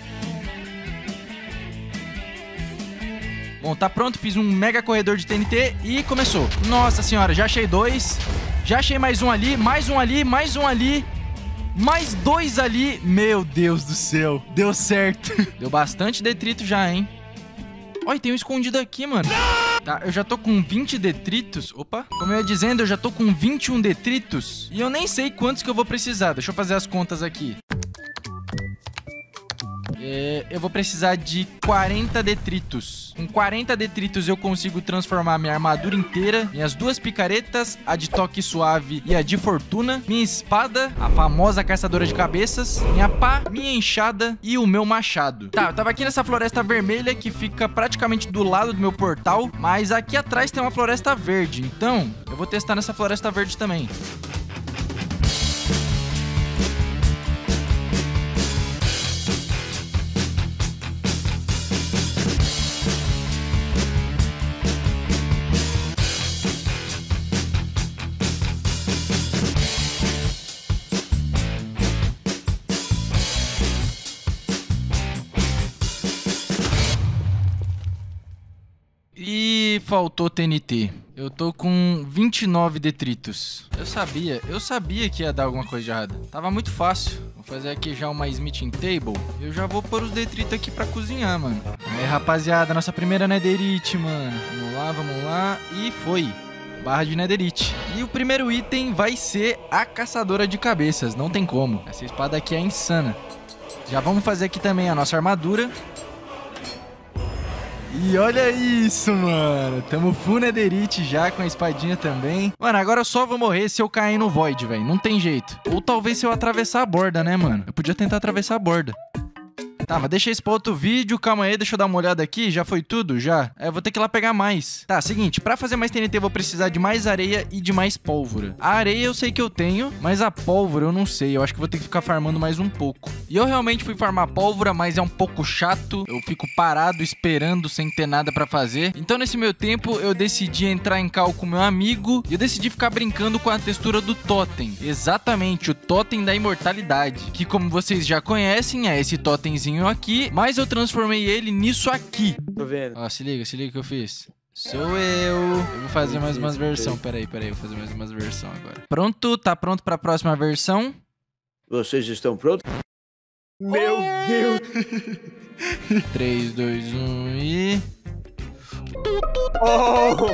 Bom, tá pronto, fiz um mega corredor de T N T e começou. Nossa senhora, já achei dois. Já achei mais um ali, mais um ali, mais um ali. Mais dois ali. Meu Deus do céu, deu certo. Deu bastante detrito já, hein? Olha, tem um escondido aqui, mano. Tá, eu já tô com vinte detritos. Opa, como eu ia dizendo, eu já tô com vinte e um detritos. E eu nem sei quantos que eu vou precisar. Deixa eu fazer as contas aqui. É, eu vou precisar de quarenta detritos. Com quarenta detritos eu consigo transformar minha armadura inteira, minhas duas picaretas, a de toque suave e a de fortuna, minha espada, a famosa caçadora de cabeças, minha pá, minha enxada e o meu machado. Tá, eu tava aqui nessa floresta vermelha que fica praticamente do lado do meu portal, mas aqui atrás tem uma floresta verde, então eu vou testar nessa floresta verde também. E faltou T N T. Eu tô com vinte e nove detritos. Eu sabia, eu sabia que ia dar alguma coisa de errada. Tava muito fácil. Vou fazer aqui já uma smithing table. Eu já vou pôr os detritos aqui pra cozinhar, mano. Aí, rapaziada, nossa primeira netherite, mano. Vamos lá, vamos lá. E foi. Barra de netherite. E o primeiro item vai ser a caçadora de cabeças. Não tem como. Essa espada aqui é insana. Já vamos fazer aqui também a nossa armadura. E olha isso, mano. Tamo full netherite já com a espadinha também. Mano, agora eu só vou morrer se eu cair no void, velho. Não tem jeito. Ou talvez se eu atravessar a borda, né, mano? Eu podia tentar atravessar a borda. Tá, mas deixa isso pra outro vídeo. Calma aí, deixa eu dar uma olhada aqui. Já foi tudo? Já? É, eu vou ter que ir lá pegar mais. Tá, seguinte. Pra fazer mais T N T eu vou precisar de mais areia e de mais pólvora. A areia eu sei que eu tenho, mas a pólvora eu não sei. Eu acho que vou ter que ficar farmando mais um pouco. E eu realmente fui farmar pólvora, mas é um pouco chato. Eu fico parado esperando sem ter nada pra fazer. Então nesse meu tempo eu decidi entrar em cal com meu amigo. E eu decidi ficar brincando com a textura do totem. Exatamente, o totem da imortalidade. Que como vocês já conhecem, é esse totemzinho aqui, mas eu transformei ele nisso aqui. Tô vendo. Ó, se liga, se liga o que eu fiz. Sou eu. Eu vou fazer mais umas versões. Peraí, peraí, vou fazer mais umas versões agora. Pronto, tá pronto pra próxima versão. Vocês estão prontos? Meu Deus! três, dois, um e... Oh!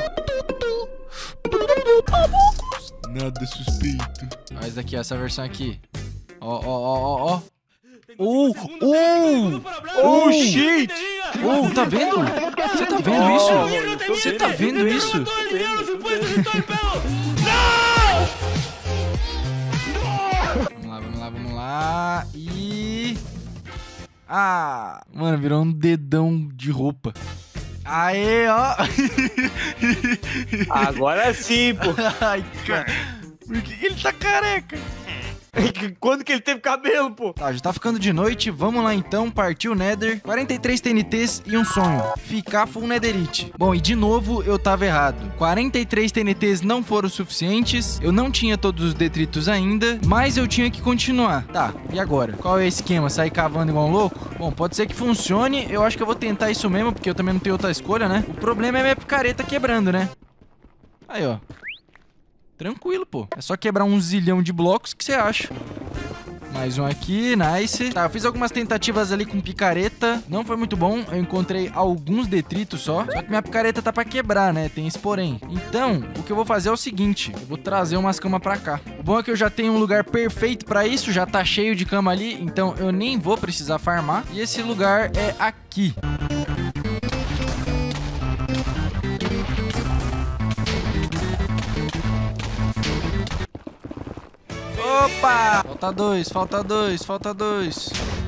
Nada suspeito. Olha essa daqui, essa versão aqui. Ó, ó, ó, ó, ó. Oh, oh, oh, shit! Oh, tá vendo? Você tá vendo isso? Você tá vendo isso? Vamos lá, vamos lá, vamos lá. E... Ah, mano, virou um dedão de roupa. Aê, ó. Agora sim, pô. Ai, cara. Por que ele tá careca? Quando que ele teve cabelo, pô? Tá, já tá ficando de noite. Vamos lá então, partiu Nether. quarenta e três T N Ts e um sonho: ficar full netherite. Bom, e de novo eu tava errado. quarenta e três T N Ts não foram suficientes. Eu não tinha todos os detritos ainda, mas eu tinha que continuar. Tá, e agora? Qual é o esquema? Sair cavando igual um louco? Bom, pode ser que funcione. Eu acho que eu vou tentar isso mesmo, porque eu também não tenho outra escolha, né? O problema é minha picareta quebrando, né? Aí, ó. Tranquilo, pô. É só quebrar um zilhão de blocos que você acha. Mais um aqui, nice. Tá, eu fiz algumas tentativas ali com picareta. Não foi muito bom. Eu encontrei alguns detritos só. Só que minha picareta tá pra quebrar, né? Tem esse porém. Então, o que eu vou fazer é o seguinte. Eu vou trazer umas camas pra cá. O bom é que eu já tenho um lugar perfeito pra isso. Já tá cheio de cama ali. Então, eu nem vou precisar farmar. E esse lugar é aqui. Opa! Falta dois, falta dois, falta dois.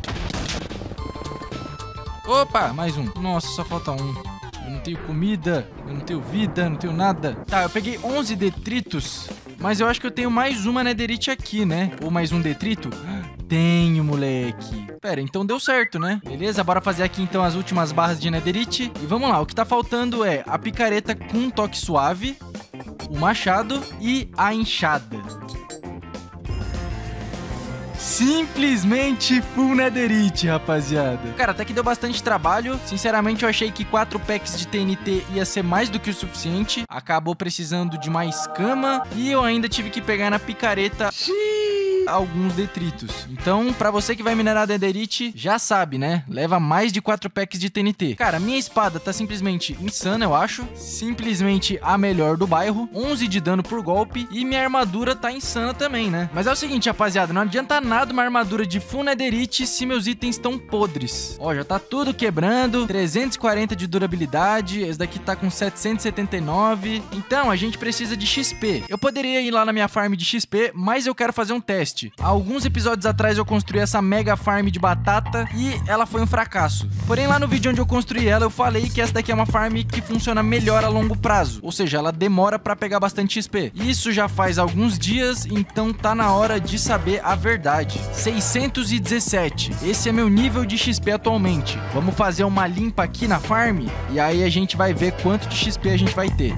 Opa, mais um. Nossa, só falta um. Eu não tenho comida, eu não tenho vida, eu não tenho nada. Tá, eu peguei onze detritos, mas eu acho que eu tenho mais uma netherite aqui, né? Ou mais um detrito? Tenho, moleque. Pera, então deu certo, né? Beleza, bora fazer aqui então as últimas barras de netherite. E vamos lá, o que tá faltando é a picareta com um toque suave, o machado e a enxada. Simplesmente full netherite, rapaziada. Cara, até que deu bastante trabalho. Sinceramente, eu achei que quatro packs de T N T ia ser mais do que o suficiente. Acabou precisando de mais cama. E eu ainda tive que pegar na picareta. Xiii. e alguns detritos. Então, pra você que vai minerar Netherite, já sabe, né? Leva mais de quatro packs de T N T. Cara, minha espada tá simplesmente insana, eu acho. Simplesmente a melhor do bairro. onze de dano por golpe. E minha armadura tá insana também, né? Mas é o seguinte, rapaziada, não adianta nada uma armadura de full Netherite se meus itens estão podres. Ó, já tá tudo quebrando. trezentos e quarenta de durabilidade. Esse daqui tá com setecentos e setenta e nove. Então, a gente precisa de X P. Eu poderia ir lá na minha farm de X P, mas eu quero fazer um teste. Há alguns episódios atrás eu construí essa mega farm de batata e ela foi um fracasso. Porém, lá no vídeo onde eu construí ela, eu falei que essa daqui é uma farm que funciona melhor a longo prazo. Ou seja, ela demora pra pegar bastante X P. Isso já faz alguns dias, então tá na hora de saber a verdade. seiscentos e dezessete. Esse é meu nível de X P atualmente. Vamos fazer uma limpa aqui na farm e aí a gente vai ver quanto de X P a gente vai ter.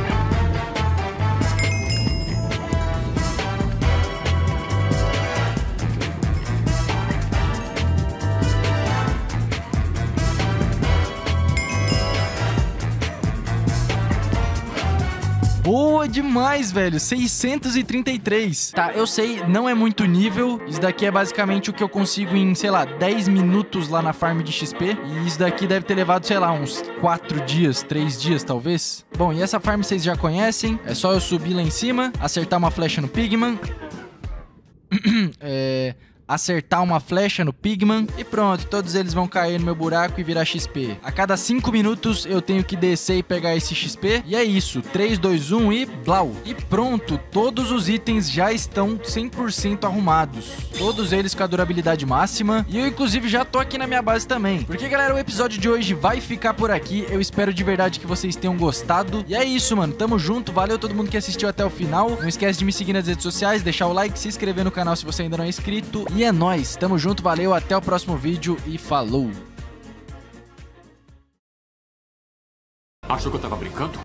Boa demais, velho. seiscentos e trinta e três. Tá, eu sei, não é muito nível. Isso daqui é basicamente o que eu consigo em, sei lá, dez minutos lá na farm de X P. E isso daqui deve ter levado, sei lá, uns quatro dias, três dias, talvez. Bom, e essa farm vocês já conhecem. É só eu subir lá em cima, acertar uma flecha no Pigman. é... acertar uma flecha no Pigman e pronto, todos eles vão cair no meu buraco e virar X P. A cada cinco minutos eu tenho que descer e pegar esse X P e é isso, três, dois, um e blau. E pronto, todos os itens já estão cem por cento arrumados. Todos eles com a durabilidade máxima e eu inclusive já tô aqui na minha base também. Porque galera, o episódio de hoje vai ficar por aqui, eu espero de verdade que vocês tenham gostado. E é isso, mano, tamo junto, valeu todo mundo que assistiu até o final. Não esquece de me seguir nas redes sociais, deixar o like, se inscrever no canal se você ainda não é inscrito. E é nóis, tamo junto, valeu, até o próximo vídeo e falou! Achou que eu tava brincando?